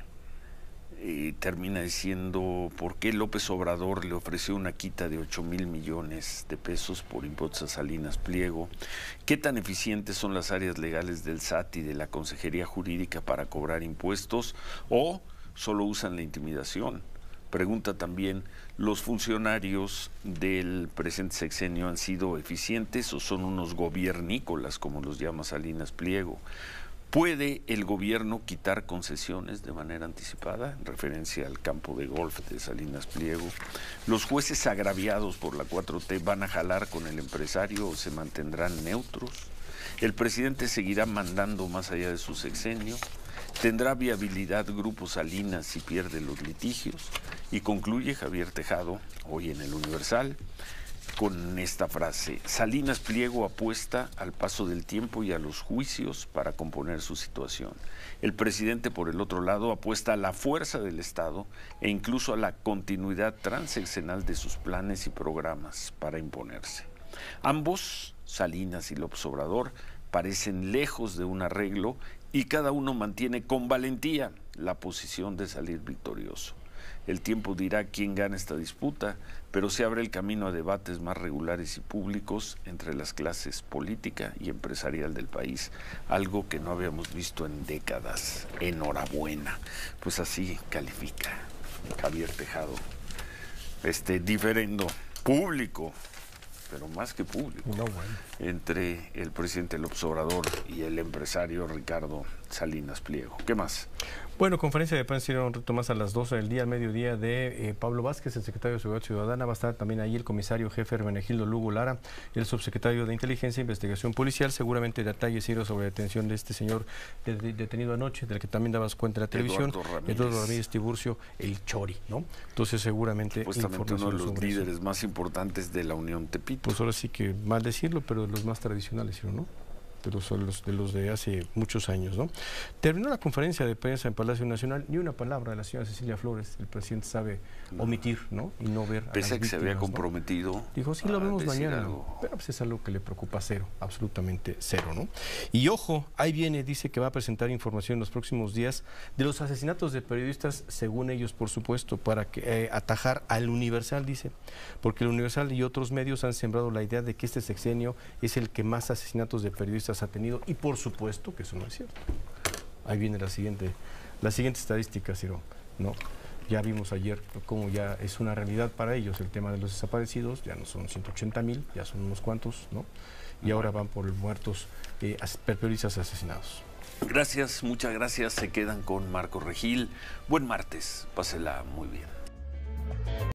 eh, termina diciendo ¿por qué López Obrador le ofreció una quita de ocho mil millones de pesos por impuestos a Salinas Pliego? ¿Qué tan eficientes son las áreas legales del S A T y de la Consejería Jurídica para cobrar impuestos? ¿O solo usan la intimidación? Pregunta también, ¿los funcionarios del presente sexenio han sido eficientes o son unos gobiernícolas, como los llama Salinas Pliego? ¿Puede el gobierno quitar concesiones de manera anticipada? En referencia al campo de golf de Salinas Pliego. ¿Los jueces agraviados por la cuatro T van a jalar con el empresario o se mantendrán neutros? ¿El presidente seguirá mandando más allá de su sexenio? ¿Tendrá viabilidad Grupo Salinas si pierde los litigios? Y concluye Javier Tejado, hoy en el Universal, con esta frase. Salinas Pliego apuesta al paso del tiempo y a los juicios para componer su situación. El presidente, por el otro lado, apuesta a la fuerza del Estado e incluso a la continuidad transeccional de sus planes y programas para imponerse. Ambos, Salinas y López Obrador, parecen lejos de un arreglo y cada uno mantiene con valentía la posición de salir victorioso. El tiempo dirá quién gana esta disputa, pero se abre el camino a debates más regulares y públicos entre las clases política y empresarial del país, algo que no habíamos visto en décadas. Enhorabuena. Pues así califica Javier Tejado este diferendo público, pero más que público, no, bueno. entre el presidente López Obrador y el empresario Ricardo Salinas Pliego. ¿Qué más? Bueno, conferencia de prensa un reto más a las doce del día, al mediodía, de eh, Pablo Vázquez, el secretario de Seguridad Ciudadana. Va a estar también ahí el comisario jefe Hermenegildo Lugo Lara, el subsecretario de Inteligencia e Investigación Policial. Seguramente detalles, Ciro, sobre la detención de este señor de, de, detenido anoche, del que también dabas cuenta en la televisión. Eduardo Ramírez, Eduardo Ramírez Tiburcio, el Chori, ¿no? Entonces, seguramente. Supuestamente uno de los líderes eso. más importantes de la Unión Tepito. Pues ahora sí que mal decirlo, pero de los más tradicionales, Ciro, ¿no? De los, de los, de los de hace muchos años, ¿no? Terminó la conferencia de prensa en Palacio Nacional, ni una palabra de la señora Cecilia Flores. El presidente sabe omitir, ¿no? Y no ver a Pese las a que víctimas, se había ¿no? comprometido. Dijo, sí, lo vemos mañana. Algo. Pero pues es algo que le preocupa cero, absolutamente cero, ¿no? Y ojo, ahí viene, dice que va a presentar información en los próximos días de los asesinatos de periodistas, según ellos, por supuesto, para que, eh, atajar al Universal, dice, porque el Universal y otros medios han sembrado la idea de que este sexenio es el que más asesinatos de periodistas ha tenido, y por supuesto que eso no es cierto. Ahí viene la siguiente, la siguiente estadística, Ciro, ¿no? Ya vimos ayer cómo ya es una realidad para ellos el tema de los desaparecidos, ya no son ciento ochenta mil, ya son unos cuantos, ¿no? Y ahora van por muertos, eh, periodistas asesinados. Gracias, muchas gracias. Se quedan con Marco Regil. Buen martes, pásela muy bien.